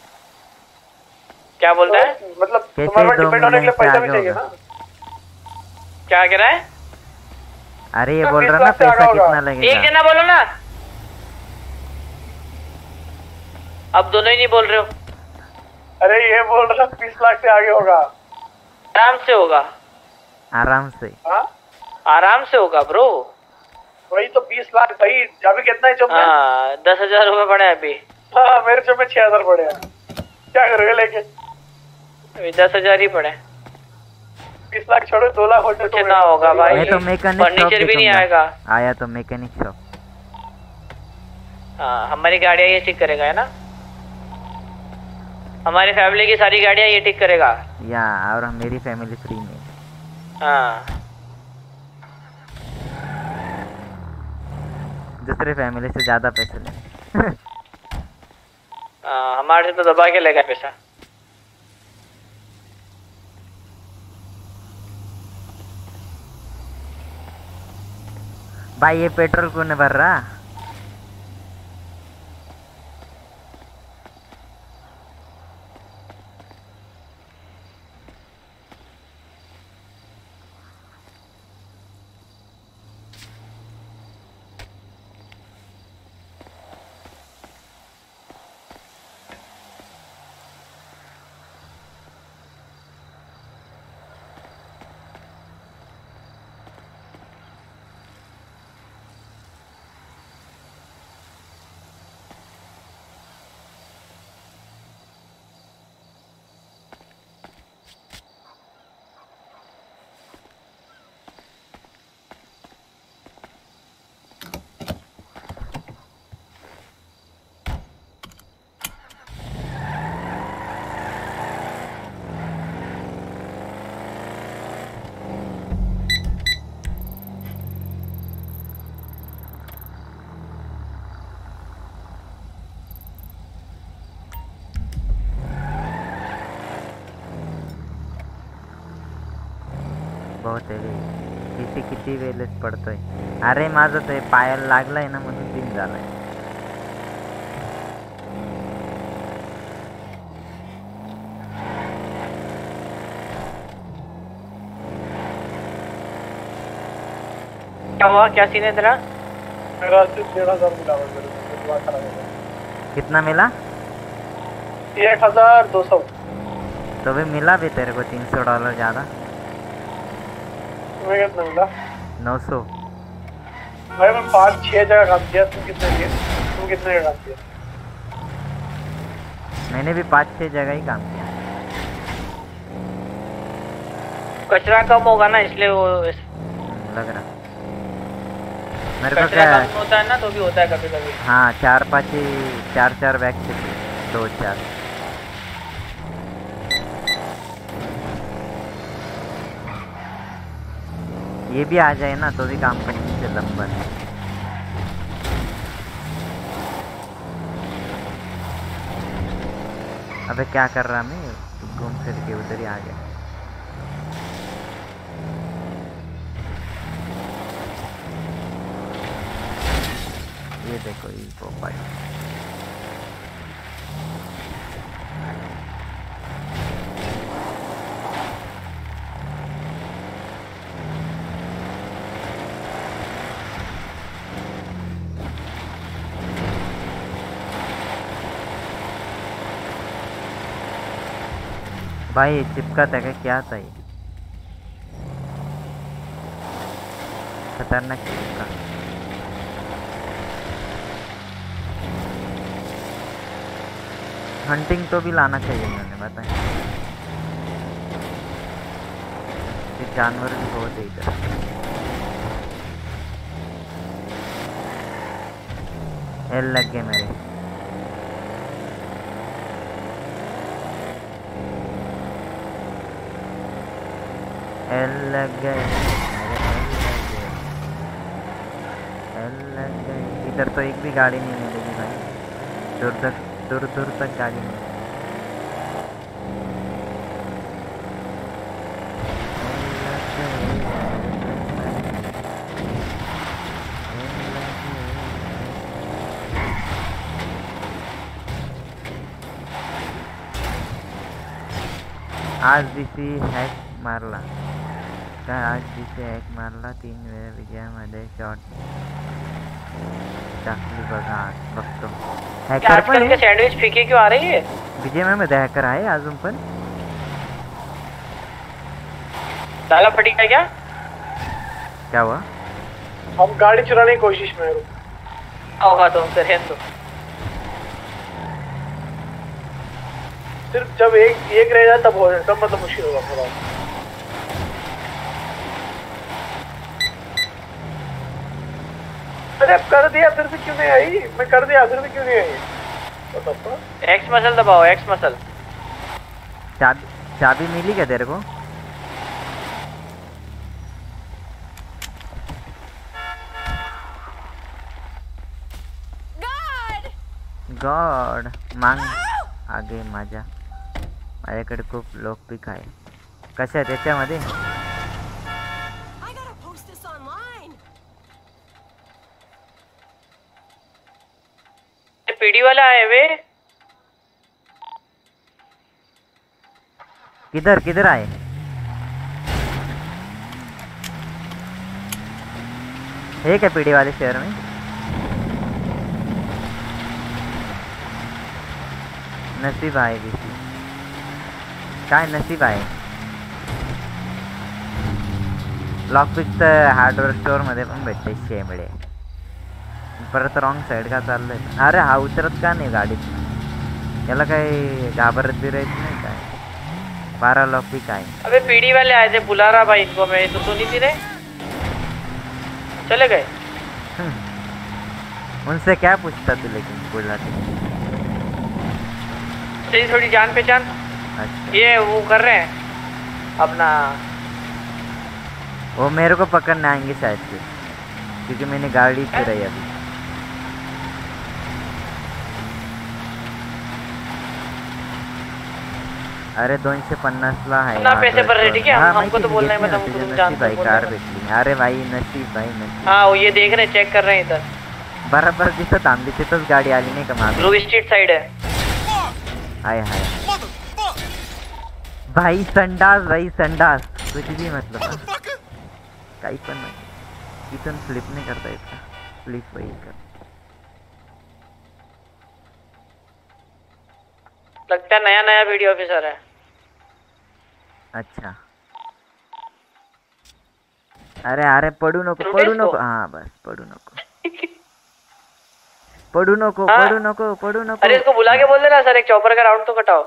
क्या बोलता है? तो मतलब कैसे तुम्हारे दो डिपेंड होने के लिए मिलियन से पैसा भी आगे चाहिए होगा? ना। क्या कह रहा है? अरे ये बोल रहा ना पैसा कितना लगेगा। एक जना बोलो ना, अब दोनों ही नहीं बोल रहे हो। अरे ये बोल रहा बीस लाख से आगे होगा। आराम से होगा, आराम से। हाँ आराम से होगा ब्रो। वही तो बीस लाख भाई। अभी कितना है चुम्बे? हाँ दस हजार रुपए पड़े हैं अभी। हाँ मेरे चुम्बे छह हजार पड़े हैं। क्या करोगे लेके? अभी दस हजार ही पड़े। बीस लाख छोड़ो, दो लाख होते कुछ ना होगा भाई। मैं तो मैकेनिक शॉप फर्नीचर भी नहीं आएगा। आया तो मैकेनिक शॉप। हाँ हमारी गाड़ियाँ ये ठीक करेगा है ना, हमारी फैमिली की सारी गाड़ियाँ ये ठीक करेगा। या और मेरी फैमिली फ्री में। हाँ दूसरे फैमिली से ज्यादा पैसे ले। हाँ हमारे से तो दबा के लेगा पैसा। भाई ये पेट्रोल क्यों नहीं भर रहा? बहुत आहे रे. किती किती वेळेस पडतोय. अरे माझं ते पायाला लागलाय ना म्हणून दिन झालाय. क्या हुआ, क्या सीन है तेरा? मेरा डेढ़ हजार मिला मेरे को, दिमाग खराब हो गया. कितना मिला? एक हजार दो सौ. तो भी मिला भी तेरे को तीन सौ डॉलर ज़्यादा. तुम्हें कितना मिला? नौ सौ. भाई मैं पाँच छः जगह काम किया. तुम कितने किए? तुम कितने जगह काम किया? मैंने भी पाँच छः जगह ही काम किया. कचरा कम होगा ना इसलिए वो लग रहा मेरे को. कचरा कम होता है ना तो भी होता है कभी कभी. हाँ चार पाँच ही चार चार बैग थे. दो चार. ये भी आ जाए ना तो भी काम करने से लंबा है. अबे क्या कर रहा मैं, घूम फिर के उधर ही आ गया. ये देखो ये पोपाई. भाई चिपका था क्या था ये? खतरनाक चिपका. हंटिंग तो भी लाना चाहिए मैंने बताया. ये जानवर भी बहुत है इधर. एल लग गए मेरे. एल लग गए मेरे. एल लग गए. इधर तो एक भी गाड़ी नहीं मिलेगी भाई. दूर तक दूर दूर तक गाड़ी नहीं. आज दिसी हैक मारला. काय आज तिथे एक मारला तीन वेळा विजयामध्ये शॉट टाकली बघा आज बघतो. हॅकर आजकल पण के सैंडविच फीके क्यों आ रही है? विजय मध्ये हॅकर आहे अजून पण. ताला फटी का क्या? क्या हुआ? हम गाड़ी चुराने की कोशिश में हैं। होगा तो हमसे रहने दो। सिर्फ जब एक एक रह जाए तब हो जाए, तब मतलब मुश्किल होगा थोड़ा। अरे अब कर दिया फिर भी क्यों नहीं आई? मैं कर दिया फिर भी क्यों नहीं आई? बताओ। एक्स मसल दबाओ, एक्स मसल। चाबी चाबी मिली क्या तेरे को? गॉड मांग आगे माझ्या माझ्याकडे खूप लोकपिक आहे. कशा आहे त्याच्यामध्ये? पीडी वाला आए वे किधर किधर आए? है क्या पीडी वाले शहर में? नसीब आहे दिसी काय नसीब आहे. लॉकपिक तर हार्डवेअर स्टोअर मध्ये पण भेटते शेमडे. परत रॉंग साइड का चाललंय. अरे हा उतरत का नाही गाडीत? याला काही घाबरत बिरायचं नाही काय? बारह लॉकपिक आहे. अबे पीडी वाले आए थे, बुला रहा भाई इनको मैं, तो सुनी थी रे, चले गए। उनसे क्या पूछता तू लेकिन बुलाते? तेरी थोड़ी जान पहचान। अच्छा ये वो कर रहे हैं अपना, वो मेरे को पकड़ने आएंगे शायद से, क्योंकि मैंने गाड़ी चुराई अभी। अरे दोनशे पन्नास ला आहे ना पैसे भर रहे, ठीक है? हाँ, हम- हमको तो माहिती बोलना है, घेतली मतलब ना, हमको तुझे तुम जानते नशीब हो, आहे, कार भेटली. अरे भाई नशीब भाई नशीब. हाँ वो ये देख रहे, चेक कर रहे हैं इधर, बराबर दिसत आमली तिथंच गाडी आली नाही का मागे? ग्रोव स्ट्रीट साइड है। हाय हाय भाई संडास भाई संडास कुछ भी मतलब काही पण नाही. इथून फ्लिप नाही करता येत का? फ्लिप वही कर. लगता है नया नया वीडियो ऑफिसर है। अच्छा अरे अरे पडू नको पडू नको. हाँ बस पडू नको पडू नको हाँ? पडू नको पडू नको. अरे इसको बुला के बोल देना सर, एक चॉपर का राउंड तो कटाओ।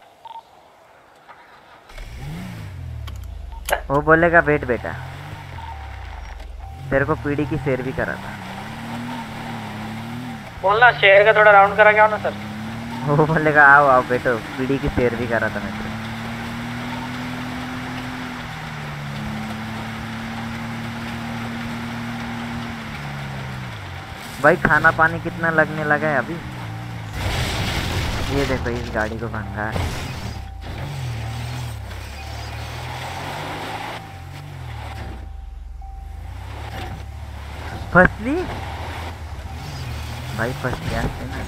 वो बोलेगा वेट बेटा, तेरे को पीढ़ी की शेर भी करा था. बोलना शेयर का थोड़ा राउंड करा के आओ ना सर। वो बोलेगा आओ आओ बेटो, पीढ़ी की शेर भी करा था मैं तेरे. भाई खाना पानी कितना लगने लगा है अभी? ये देखो इस गाड़ी को भंगा है. फसली भाई, फसली असते ना.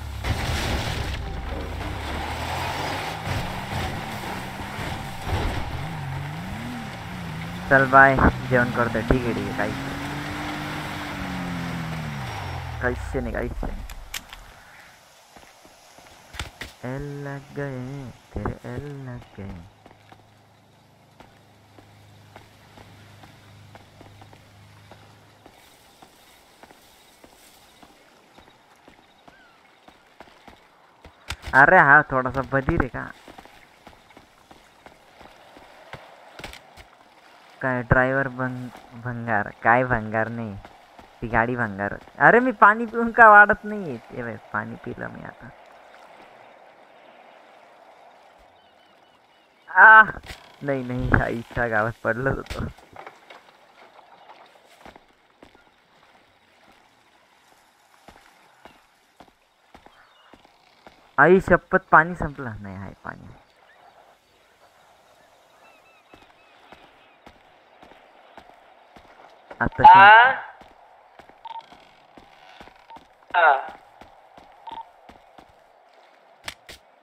चल बाय, जेवण करतो. ठीक आहे ठीक आहे, काहीच काहीच नाही काहीच नाही. एल लग गए तेरे, एल लग गए. अरे हा थोडासा बधीर आहे का काय? ड्रायव्हर भंग भंगार काय? भंगार नाही, ती गाडी भंगार. अरे मी पाणी पिऊन का वाढत नाही? ते बाय पाणी पिलं मी आता. आ नाही नाही, आईच्या गावात पडलंच होतं. आई शपथ पाणी संपलं नाही. आहे पाणी. आता हाँ हाँ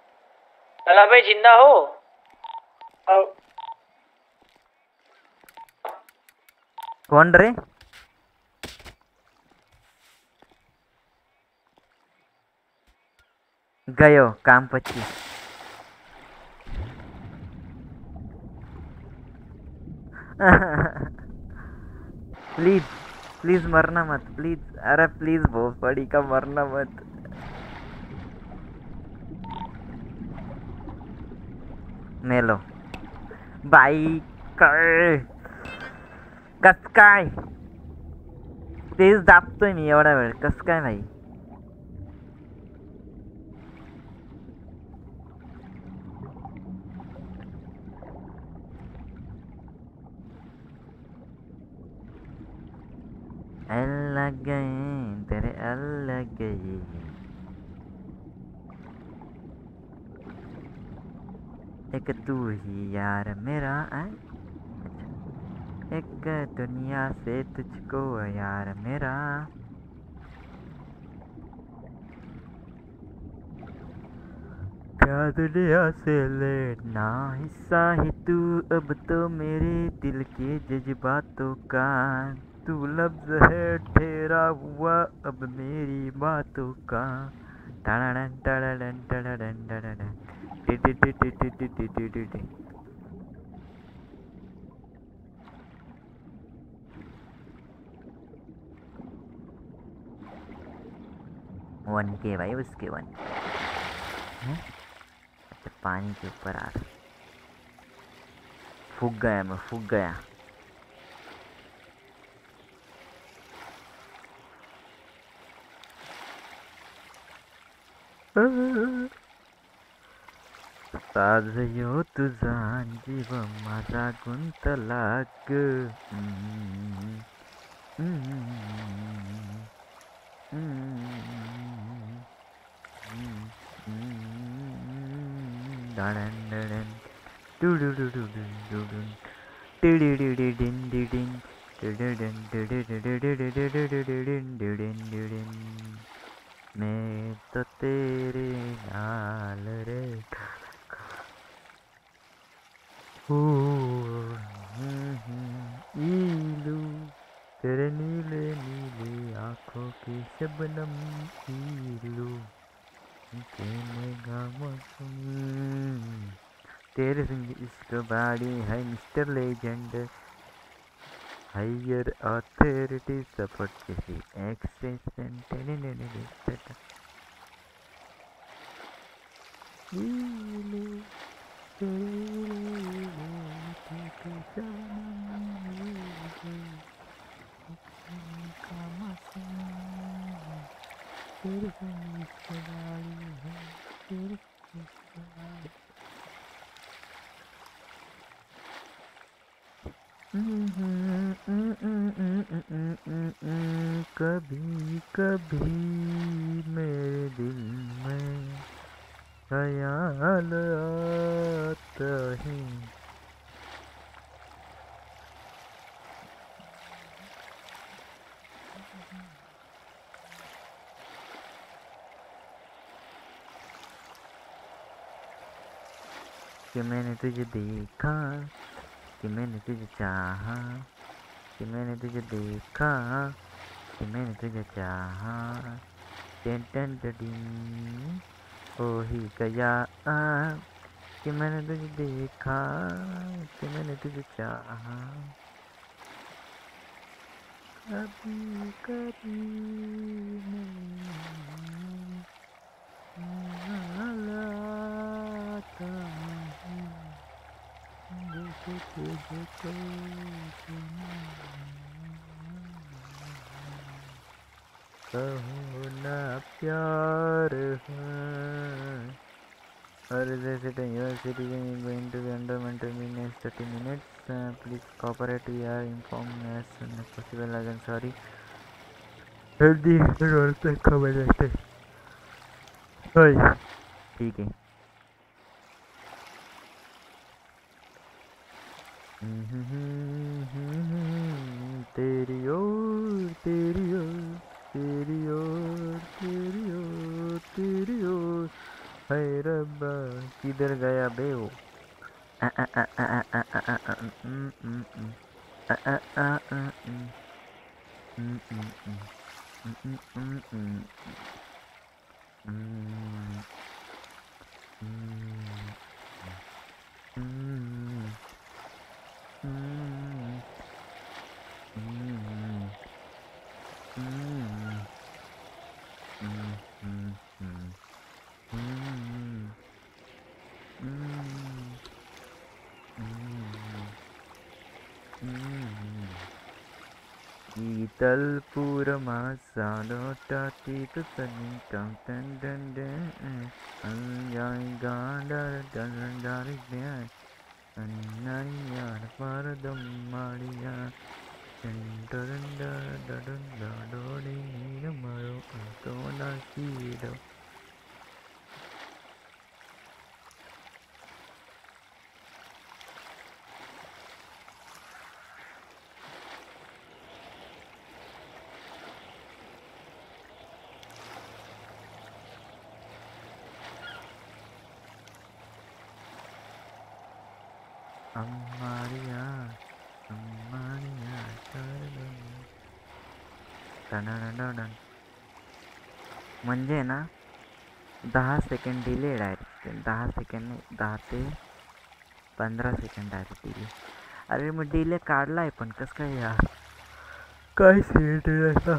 चला भाई, जिंदा हो? आओ। कौन रे? गयो काम पच्चीस। प्लीज प्लीज मरना मत प्लीज। अरे प्लीज बहुत बड़ी का मरना मत। मेलो बाई कर कस काय तेच दाबतोय मी एवढा वेळ कस काय भाई? अलग गए तेरे अलग गए। एक तू ही यार मेरा है, एक दुनिया से तुझको यार मेरा। क्या दुनिया से लेना हिस्सा ही तू अब तो मेरे दिल के जज्बातों का। तू लफ्ज है ठहरा हुआ अब मेरी बातों का। टड़ाडन टड़ाडन टड़ाडन टड़ाडन T T T T T T T T T T. One के भाई उसके वन है। अच्छा पानी के ऊपर आ रहा। फूक गया मैं फूक गया। साजयो तुझा जीव माझा गुंतलाग। डन डन डू डू डू डू डू डू टिडी टिडी डिन डिडिन टिडिन टिडी टिडी टिडी टिडी डिडिन डिडिन डिडिन। मैं तो तेरे नाल रे ओ इलू तेरे नीले नीले आँखों की शबनम इलू तेने मौसम। तेरे संग इश्क बाड़ी है mister legend. Higher authority support किसी एक्सटेंशन कभी कभी मेरे दिल में ख्याल आता है। कि मैंने तुझे देखा कि मैंने तुझे चाहा कि मैंने तुझे देखा कि मैंने तुझे चाहा। टेन टेन टेन ओ ही गया कि मैंने तुझे देखा कि मैंने तुझे चाहा। कभी कभी कहो ना प्यार है और जैसे your citizen is going to be under mental next thirty minutes please cooperate we are inform as soon as possible. Again sorry healthy role पे खबर रहते ठीक है। तेरी ओर तेरी ओर तेरी ओर तेरी ओर तेरी ओर है रब्बा किधर गया बे वो। आ, आ, आ, आ, mm, mm, mm, mm, mm, mm, mm, mm, mm, mm, mm, mm, mm, mm, mm, mm, mm. Mm, mm, mm, mm. ീതൽ अम्मारिया अम्मारिया Tandon म्हणजे ना दहा सेकंड डिले डायरेक्ट दहा सेकंड नाही दहा ते पंधरा सेकंड डायरेक्ट डिले. अरे मग डिले काढला आहे पण कसं काय यार काय सेट आहे.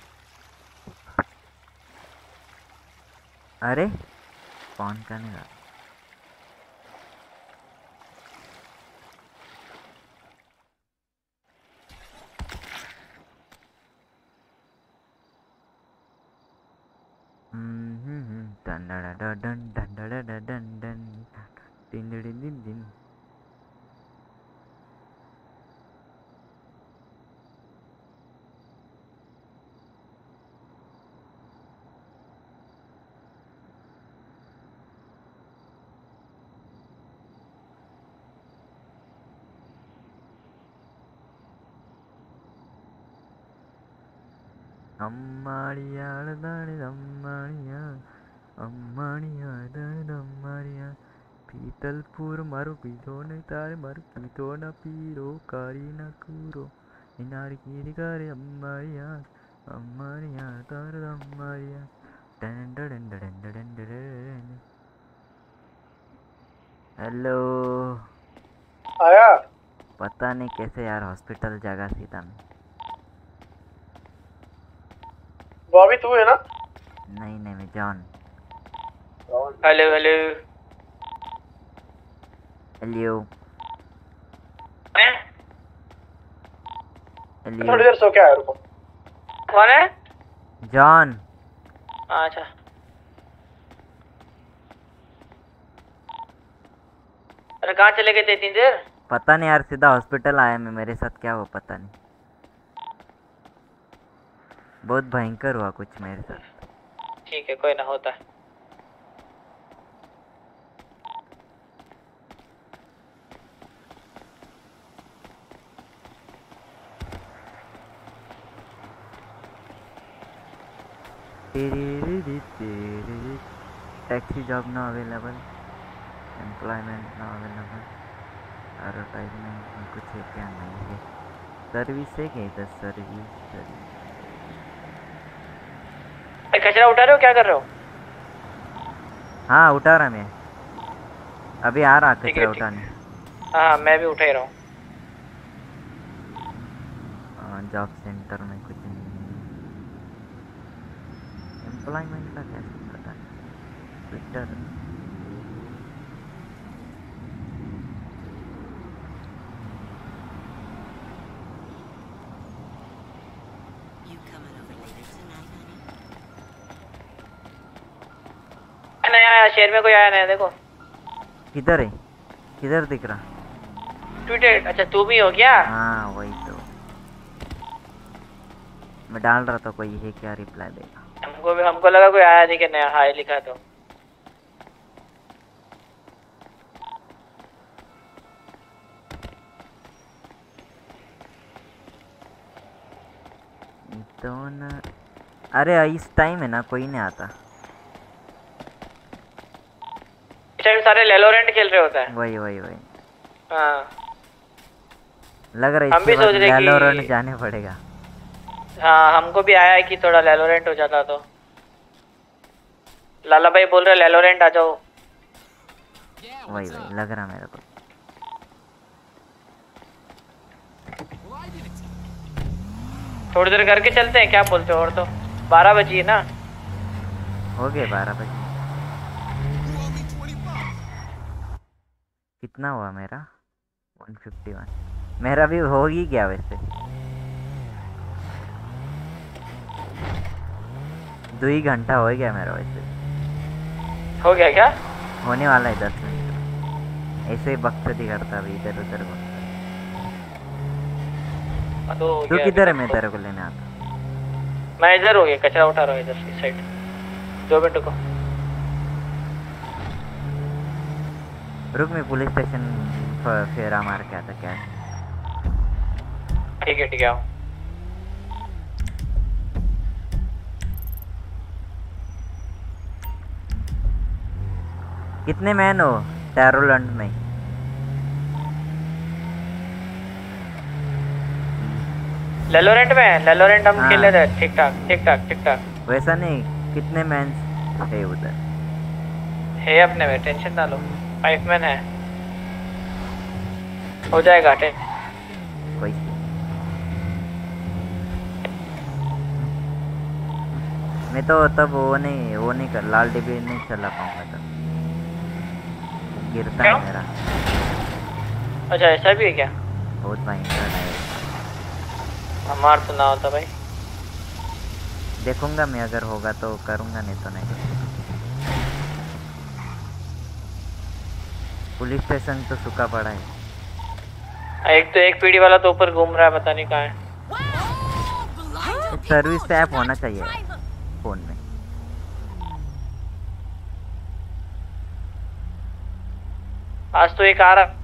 अरे फोन का नहीं रहा. डन done done done done done done डन दिन दिन दिन दिन. अम्माड़िया अम्माड़िया अम्माड़िया अम्माड़िया पीतलपुर मारो पीतो ने तारे मारो पीतो न पीरो कारी न कूरो इनारी की करे अम्माड़िया अम्माड़िया तारे अम्माड़िया डन डन डन डन डन. हेलो आया पता नहीं कैसे यार हॉस्पिटल जगह सीधा में. बॉबी तू है ना? नहीं नहीं मैं जॉन. हेलो हेलो हेलो थोड़ी हेलो देर सो के आया. रुको. कौन है? जॉन. अच्छा अरे कहाँ चले गए थे इतनी देर? पता नहीं यार सीधा हॉस्पिटल आया मैं. मेरे साथ क्या हुआ पता नहीं. बहुत भयंकर हुआ कुछ मेरे साथ. ठीक है कोई ना होता है. टैक्सी जॉब ना अवेलेबल. एम्प्लॉयमेंट ना अवेलेबल. एडवर्टाइजमेंट कुछ है क्या? नहीं है. सर्विस है क्या इधर? सर्विस सर्विस कचरा उठा रहे हो क्या कर रहे हो? हाँ उठा रहा मैं अभी आ रहा ठीक है, कचरा ठीक। उठाने. हाँ मैं भी उठा ही रहा हूँ. जॉब सेंटर में कुछ नहीं. एम्प्लॉयमेंट का कैसे पता नहीं. ट्विटर नया आया शहर में कोई आया नया देखो. किधर है? किधर दिख रहा? ट्विटर. अच्छा तू भी हो क्या? हाँ वही तो मैं डाल रहा था. कोई है क्या रिप्लाई देगा. हमको भी हमको लगा कोई आया नहीं कि नया हाय लिखा तो. तो ना अरे इस टाइम है ना कोई नहीं आता. इस टाइम सारे लेलोरेंट खेल रहे होता है. वही वही वही हाँ लग रहा है हम भी इसके बाद सोच रहे कि- वैलोरेंट जाने पड़ेगा। हाँ हमको भी आया है कि थोड़ा लैलोरेंट हो जाता तो। लाला भाई बोल रहे लैलोरेंट आ जाओ। वही वही लग रहा मेरे को। थोड़ी देर करके चलते हैं, क्या बोलते हो? और तो बारह बजी है ना। हो गए बारह बजे। कितना हुआ मेरा? One fifty one. मेरा भी हो ही गया वैसे। दो ही घंटा हो गया मेरा वैसे। हो गया क्या? होने वाला है दस मिनट। ऐसे ही बकचोदी करता अभी इधर उधर घूमता। तो हो तू गया किधर है? अभी मैं तक तेरे को लेने आता। मैं इधर हो गया, कचरा उठा रहा हूँ इधर इस साइड। दो मिनट को रुक, मैं पुलिस स्टेशन फेरा मार के आता। क्या ठीक है ठीक है आओ। कितने मैन हो टैरोलैंड में? लैलोरेंट में लैलोरेंट हम हाँ। खेल रहे थे। ठीक ठाक ठीक ठाक ठीक ठाक वैसा नहीं, कितने मैन है उधर? है अपने में, टेंशन ना लो। फाइव मैन है, हो जाएगा। टे कोई मैं तो तब वो नहीं वो नहीं कर लाल डिब्बे नहीं चला पाऊंगा तब। गिरता है क्यों? मेरा। अच्छा ऐसा भी है क्या? बहुत भयंकर है। हमार तो ना होता भाई। देखूंगा मैं, अगर होगा तो करूंगा, नहीं तो नहीं। पुलिस स्टेशन तो सूखा पड़ा है। एक तो एक पीढ़ी वाला तो ऊपर घूम रहा है, पता नहीं कहाँ है। सर्विस ऐप होना चाहिए फोन में। आज तो एक आ रहा।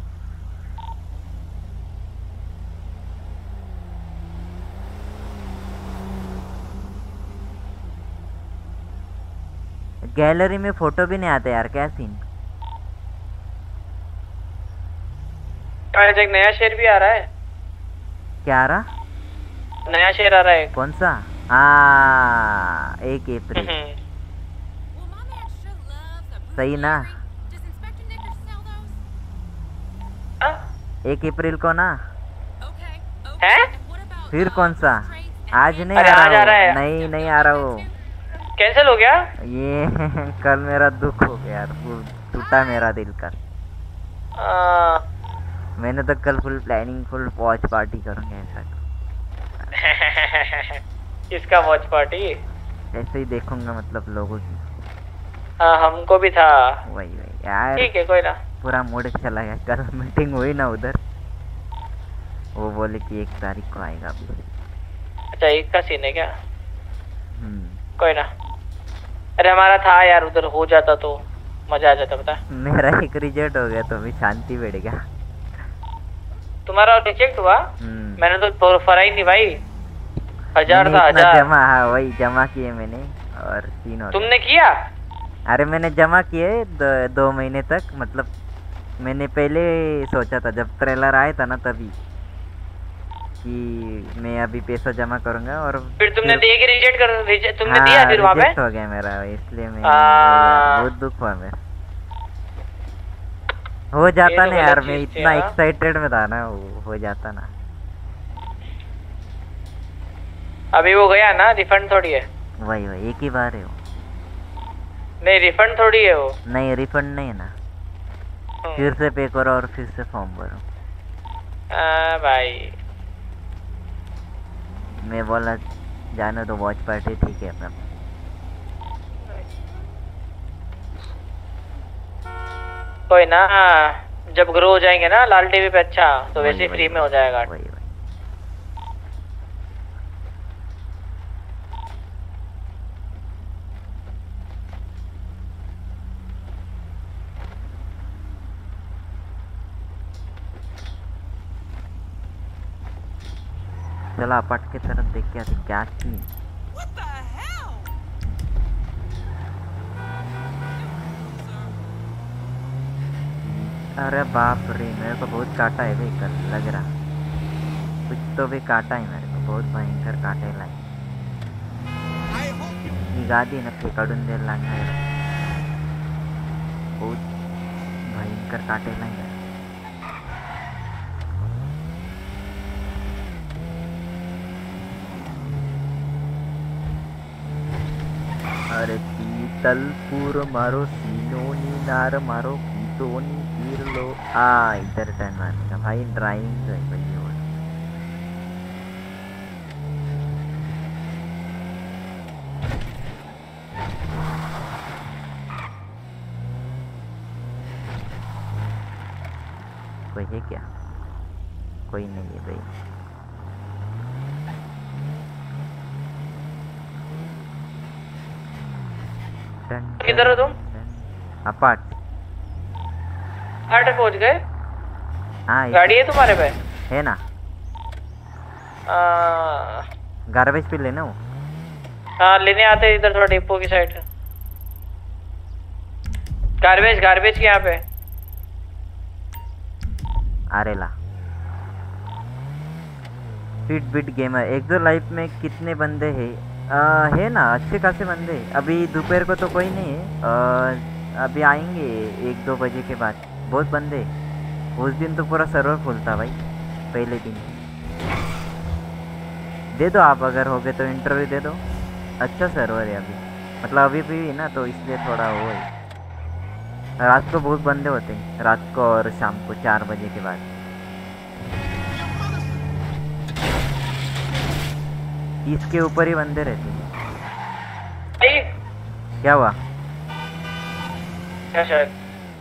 गैलरी में फोटो भी नहीं आते यार, क्या सीन? आज एक नया शेर भी आ रहा है। क्या आ रहा? नया शेर आ रहा है। कौन सा? हाँ एक अप्रैल। Well, my man sure loves a सही ना? Does Inspector Nicker sell those? हाँ? एक अप्रैल को ना? Okay. हैं? What about फिर कौन सा? आज नहीं अरे आ आज आ रहा रहा हूँ। है। नहीं नहीं आ रहा हूँ। कैंसिल हो गया? ये कल मेरा दुख हो गया यार, फुल टूटा मेरा दिल का। आ, मैंने तो कल full planning, full watch party करूँगा ऐसा। किसका वॉच पार्टी? ऐसे ही देखूंगा मतलब लोगों की। हाँ हमको भी था। वही वही यार, ठीक है कोई ना। पूरा मूड चला गया। कल मीटिंग हुई ना उधर, वो बोले कि एक तारीख को आएगा अभी। अच्छा एक का सीन है क्या? हम्म, कोई ना। अरे हमारा था यार, उधर हो जाता तो मजा आ जाता। बता मेरा एक रिजेक्ट हो गया तो भी शांति बढ़ेगा। तुम्हारा रिजेक्ट हुआ? हम्म, मैंने तो फरा ही नहीं भाई। हजार मैंने था इतना हजार। जमा, हाँ वही जमा किए मैंने और तीन हो गए। तुमने किया? अरे मैंने जमा किए दो, दो महीने तक। मतलब मैंने पहले सोचा था जब ट्रेलर आया था ना तभी कि मैं अभी पैसा जमा करूंगा और फिर तुमने दे के रिजेक्ट कर रिजेक्ट तुमने हाँ, दिया फिर वहाँ पे? रिजेक्ट हो गया मेरा, इसलिए मैं आ, बहुत दुख हुआ मेरा। हो जाता तो ना यार, गलत मैं चीज़ थी, इतना हाँ। एक्साइटेड में था ना, वो हो जाता ना। अभी वो गया ना, रिफंड थोड़ी है। वही वही एक ही बार है वो। नहीं रिफंड थोड़ी है वो। नहीं रिफंड नहीं है ना, हम्म। फिर से पे करो और फिर से फॉर्म भरो। हाँ भाई मैं बोला जाने तो वॉच पार्टी ठीक है अपना। कोई ना, जब ग्रो हो जाएंगे ना लाल टीवी पे अच्छा तो वैसे ही वही, फ्री वही, में हो जाएगा। वही वही। चला पट के तरफ देख के आते क्या सीन। अरे बाप रे, मेरे को बहुत काटा है भाई कल लग रहा। तो भी काटा ही मेरे को, बहुत भयंकर काटेला आहे. ही गादी ना फेकाडून द्यायला लागणार आहे. बहुत भयंकर काटेला आहे. अरे शीतलपुर मारो सीनोनी नार मारो कीटोनी गिर लो. आ इधर टर्न मारने का भाई, ड्राइविंग जो है भाई ये वाला. कोई है क्या? कोई नहीं है भाई. किधर हो तुम? अपार्ट. आठ पहुंच गए? हाँ गाड़ी है तुम्हारे पे? है ना. आ, गार्बेज पे लेना वो. हाँ लेने आते हैं इधर थोड़ा डिपो की साइड. गार्बेज गार्बेज के यहाँ पे. आरेला फिट बिट गेमर. एक दो लाइफ में कितने बंदे हैं? आ, है ना अच्छे खासे बंदे. अभी दोपहर को तो कोई नहीं है. आ, अभी आएंगे एक दो बजे के बाद बहुत बंदे. उस दिन तो पूरा सर्वर फुल था भाई, पहले दिन. दे दो आप, अगर हो गए तो इंटरव्यू दे दो. अच्छा सर्वर है अभी, मतलब अभी भी ना, तो इसलिए थोड़ा वो है. रात को बहुत बंदे होते हैं, रात को और शाम को चार बजे के बाद. इसके ऊपर ही बंदे रहते हैं. क्या हुआ? क्या शायद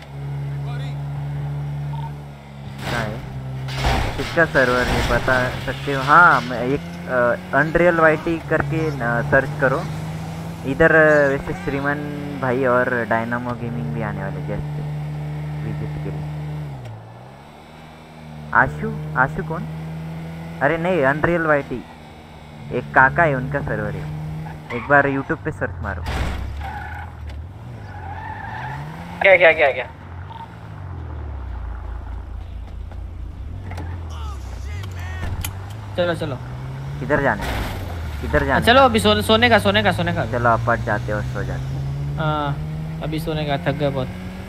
क्या है? किसका सर्वर है बता सकते हो? हाँ मैं एक अनरियल वाईटी करके सर्च करो इधर. वैसे श्रीमान भाई और डायनामो गेमिंग भी आने वाले जैसे विजिट के लिए. आशु आशु कौन? अरे नहीं, अनरियल वाईटी एक काका है, उनका सर्वर है. एक बार यूट्यूब पे सर्च मारो. क्या क्या क्या क्या? चलो चलो. किधर जाने? किधर जाने? चलो अभी सोने सोने का सोने का सोने का. चलो अपार्ट जाते और सो जाते. हाँ अभी सोने का, थक गए बहुत.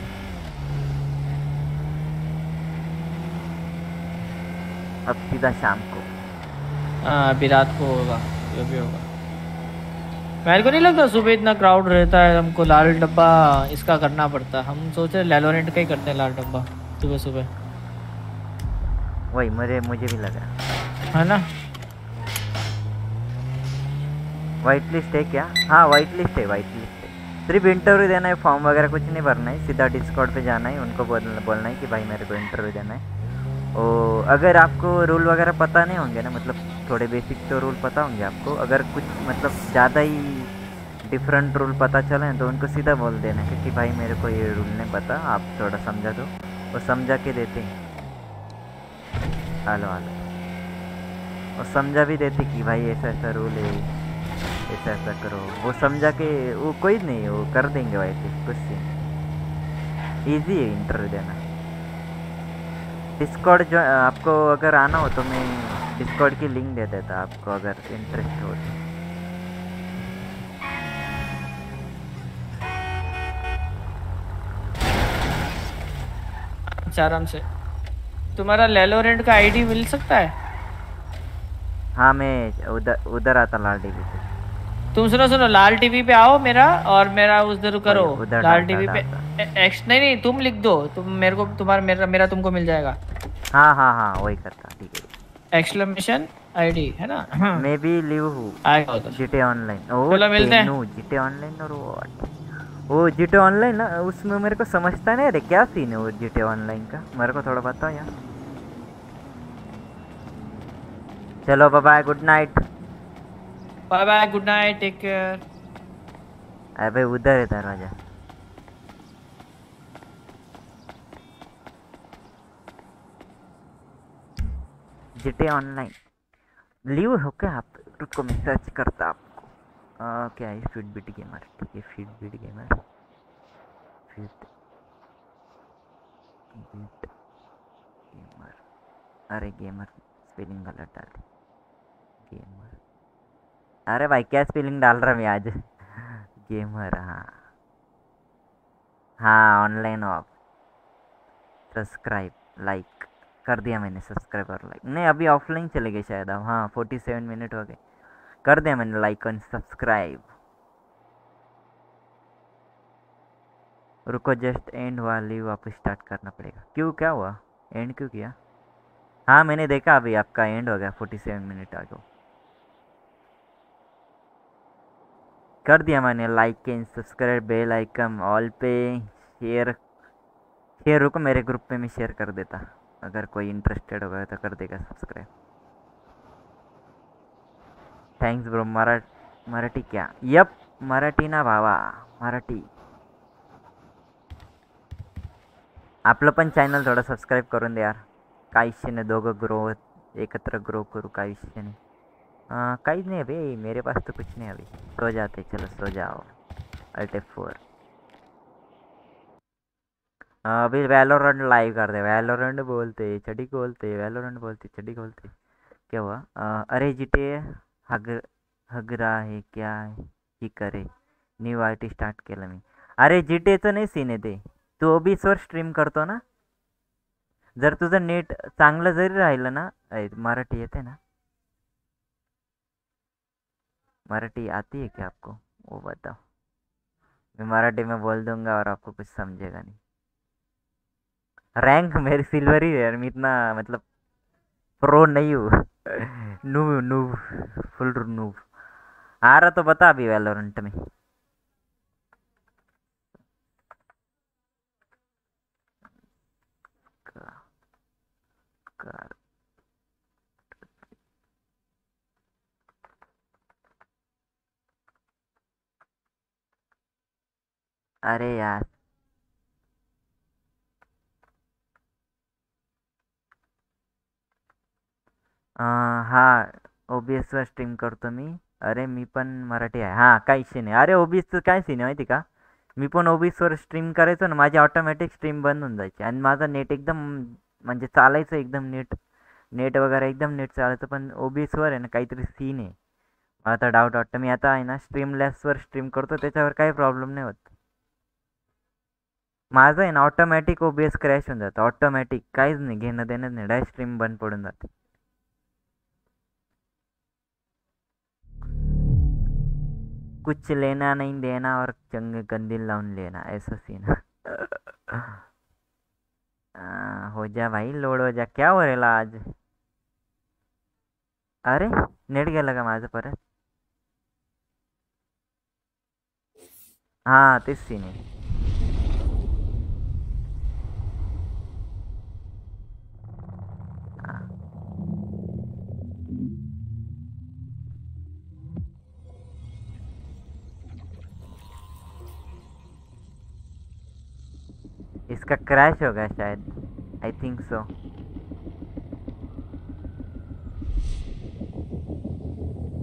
अब सीधा शाम को. हाँ अभी रात को होगा जो भी होगा. मेरे को नहीं लगता सुबह इतना क्राउड रहता है. हमको लाल डब्बा इसका करना पड़ता. हम सोचे लैलोरेंट का ही करते हैं लाल डब्बा सुबह सुबह. वही मुझे मुझे भी लगा है ना. वाइट लिस्ट है क्या? हाँ वाइट लिस्ट है, वाइट लिस्ट है. सिर्फ इंटरव्यू देना है, फॉर्म वगैरह कुछ नहीं भरना है. सीधा डिस्कॉर्ड पे जाना है, उनको बोलना बोलना है कि भाई मेरे को इंटरव्यू देना है. और अगर आपको रूल वगैरह पता नहीं होंगे ना, मतलब थोड़े बेसिक तो रूल पता होंगे आपको. अगर कुछ मतलब ज़्यादा ही डिफरेंट रूल पता चले तो उनको सीधा बोल देना कि भाई मेरे को ये रूल नहीं पता, आप थोड़ा समझा दो. वो समझा के देते हैं. Hello hello. और समझा भी देते कि भाई ऐसा ऐसा रूल है, ऐसा ऐसा करो. वो समझा के वो कोई नहीं, वो कर देंगे भाई. कुछ नहीं, ईजी है इंटरव्यू देना. डिस्कॉर्ड जो आपको अगर आना हो तो मैं डिस्कॉर्ड की लिंक दे देता आपको, अगर इंटरेस्ट हो तो. आराम से. तुम्हारा लैलोरेंट का आईडी मिल सकता है? हाँ मैं उधर उधर आता लाल टीवी पे. तुम सुनो सुनो, लाल टीवी पे आओ मेरा, और मेरा उधर करो. लाल टीवी पे एक्स नहीं नहीं तुम लिख दो. तुम मेरे को तुम्हारा मेरा मेरा तुमको मिल जाएगा. हाँ हाँ हाँ वही करता. ठीक है. एक्सक्लेमेशन आईडी है ना. मैं भी लिव हूँ जीटे ऑनलाइन. चलो मिलते हैं. जीटे ऑनलाइन और व्हाट वो जीटे ऑनलाइन ना, उसमें मेरे को समझता नहीं. अरे क्या सीन है वो जीटे ऑनलाइन का, मेरे को थोड़ा बताओ यार. चलो bye bye, good night. Bye bye, good night, take care. अबे उधर है दरवाजा. जीटे ऑनलाइन लीव हो क्या आप? रुको मैं सर्च करता आपको. आ, क्या है? Feed bit gamer. ठीक है, feed bit gamer. Feed bit gamer. अरे गेमर स्पेलिंग गलत डाल दी. अरे भाई क्या स्पेलिंग डाल रहा मैं आज गेमर। हाँ हाँ ऑनलाइन ऑफ सब्सक्राइब लाइक कर दिया मैंने, सब्सक्राइब और लाइक नहीं, अभी ऑफलाइन चले गए शायद अब। हाँ फोर्टी सेवन मिनट हो गए, कर दिया मैंने लाइक और सब्सक्राइब। रुको जस्ट एंड वाली वापस स्टार्ट करना पड़ेगा। क्यों क्या हुआ, एंड क्यों किया? हाँ मैंने देखा अभी आपका एंड हो गया, फोर्टी सेवन मिनट आगे कर दिया मैंने like and subscribe, bell icon all पे, शेयर शेयर रुको मेरे ग्रुप पे मैं शेयर कर देता, अगर कोई इंटरेस्टेड होगा तो कर देगा सब्सक्राइब। Thanks bro. मरा मराठी क्या? यप मराठी ना भावा, मराठी। आपलं पण चॅनल थोडं सबस्क्राईब करून द्या यार, काय इश्यू नाही, दोघं ग्रो एकत्र ग्रो करू, काय इश्यू नहीं। हाँ काहीच नहीं अभी मेरे पास तो कुछ नहीं अभी। सो जाते, चलो सो जाओ। अल्ट एफ फोर अभी वैलोरेंट लाइव कर दे। वैलोरेंट बोलते चढ़ी बोलते, वैलोरेंट बोलते चढ़ी बोलते। क्या हुआ? अ, अरे जीटे हग हग रहा है क्या ही करे, न्यू आय टी स्टार्ट केलं मी। अरे जीटेचं नाही सीन आहे ते, तू ओबीसवर स्ट्रीम करतो ना, जर तुझं नेट चांगलं जरी राहिलं ना, अय, मराठी येते ना? मराठी आती है क्या आपको, वो बताओ। मैं मराठी में बोल दूंगा और आपको कुछ समझेगा नहीं। रैंक मेरी सिल्वर ही है यार, मैं इतना मतलब प्रो नहीं हूँ नूब नूब फुल नूब। आ रहा तो बता अभी वैलोरेंट में। का- का- अरे यार अ, हाँ ओबीएसवर स्ट्रीम करतो मी। अरे मी पण मराठी आहे, हां काही इश्यू नाही। अरे ओबीएसचं काय सीन आहे माहिती का, मी पण ओबीएसवर स्ट्रीम करायचो ना, माझी ऑटोमॅटिक स्ट्रीम बंद होऊन जायची आणि माझं नेट एकदम म्हणजे चालायचं एकदम नेट नेट वगैरे एकदम नेट चालायचं, पण ओबीएसवर आहे ना काहीतरी सीन आहे। मला आता डाऊट वाटतं, मी आता आहे ना स्ट्रीमलेसवर स्ट्रीम करतो, त्याच्यावर काही प्रॉब्लेम नाही होत। माझं आहे ना ऑटोमॅटिक ओबीएस क्रॅश होऊन जातं, ऑटोमॅटिक काहीच नाही घेणं देणं नाही, डायरेक्ट स्ट्रीम बंद पडून जाते। कुछ लेना नहीं देना और चंग कंदील लाउन लेना, ऐसा सीन आ, हो जा भाई लोड हो जा। क्या हो रेला आज? अरे नेट गेलं का माझं परत? हां तेच सीन आहे। हां इसका क्रैश होगा शायद, आई थिंक सो।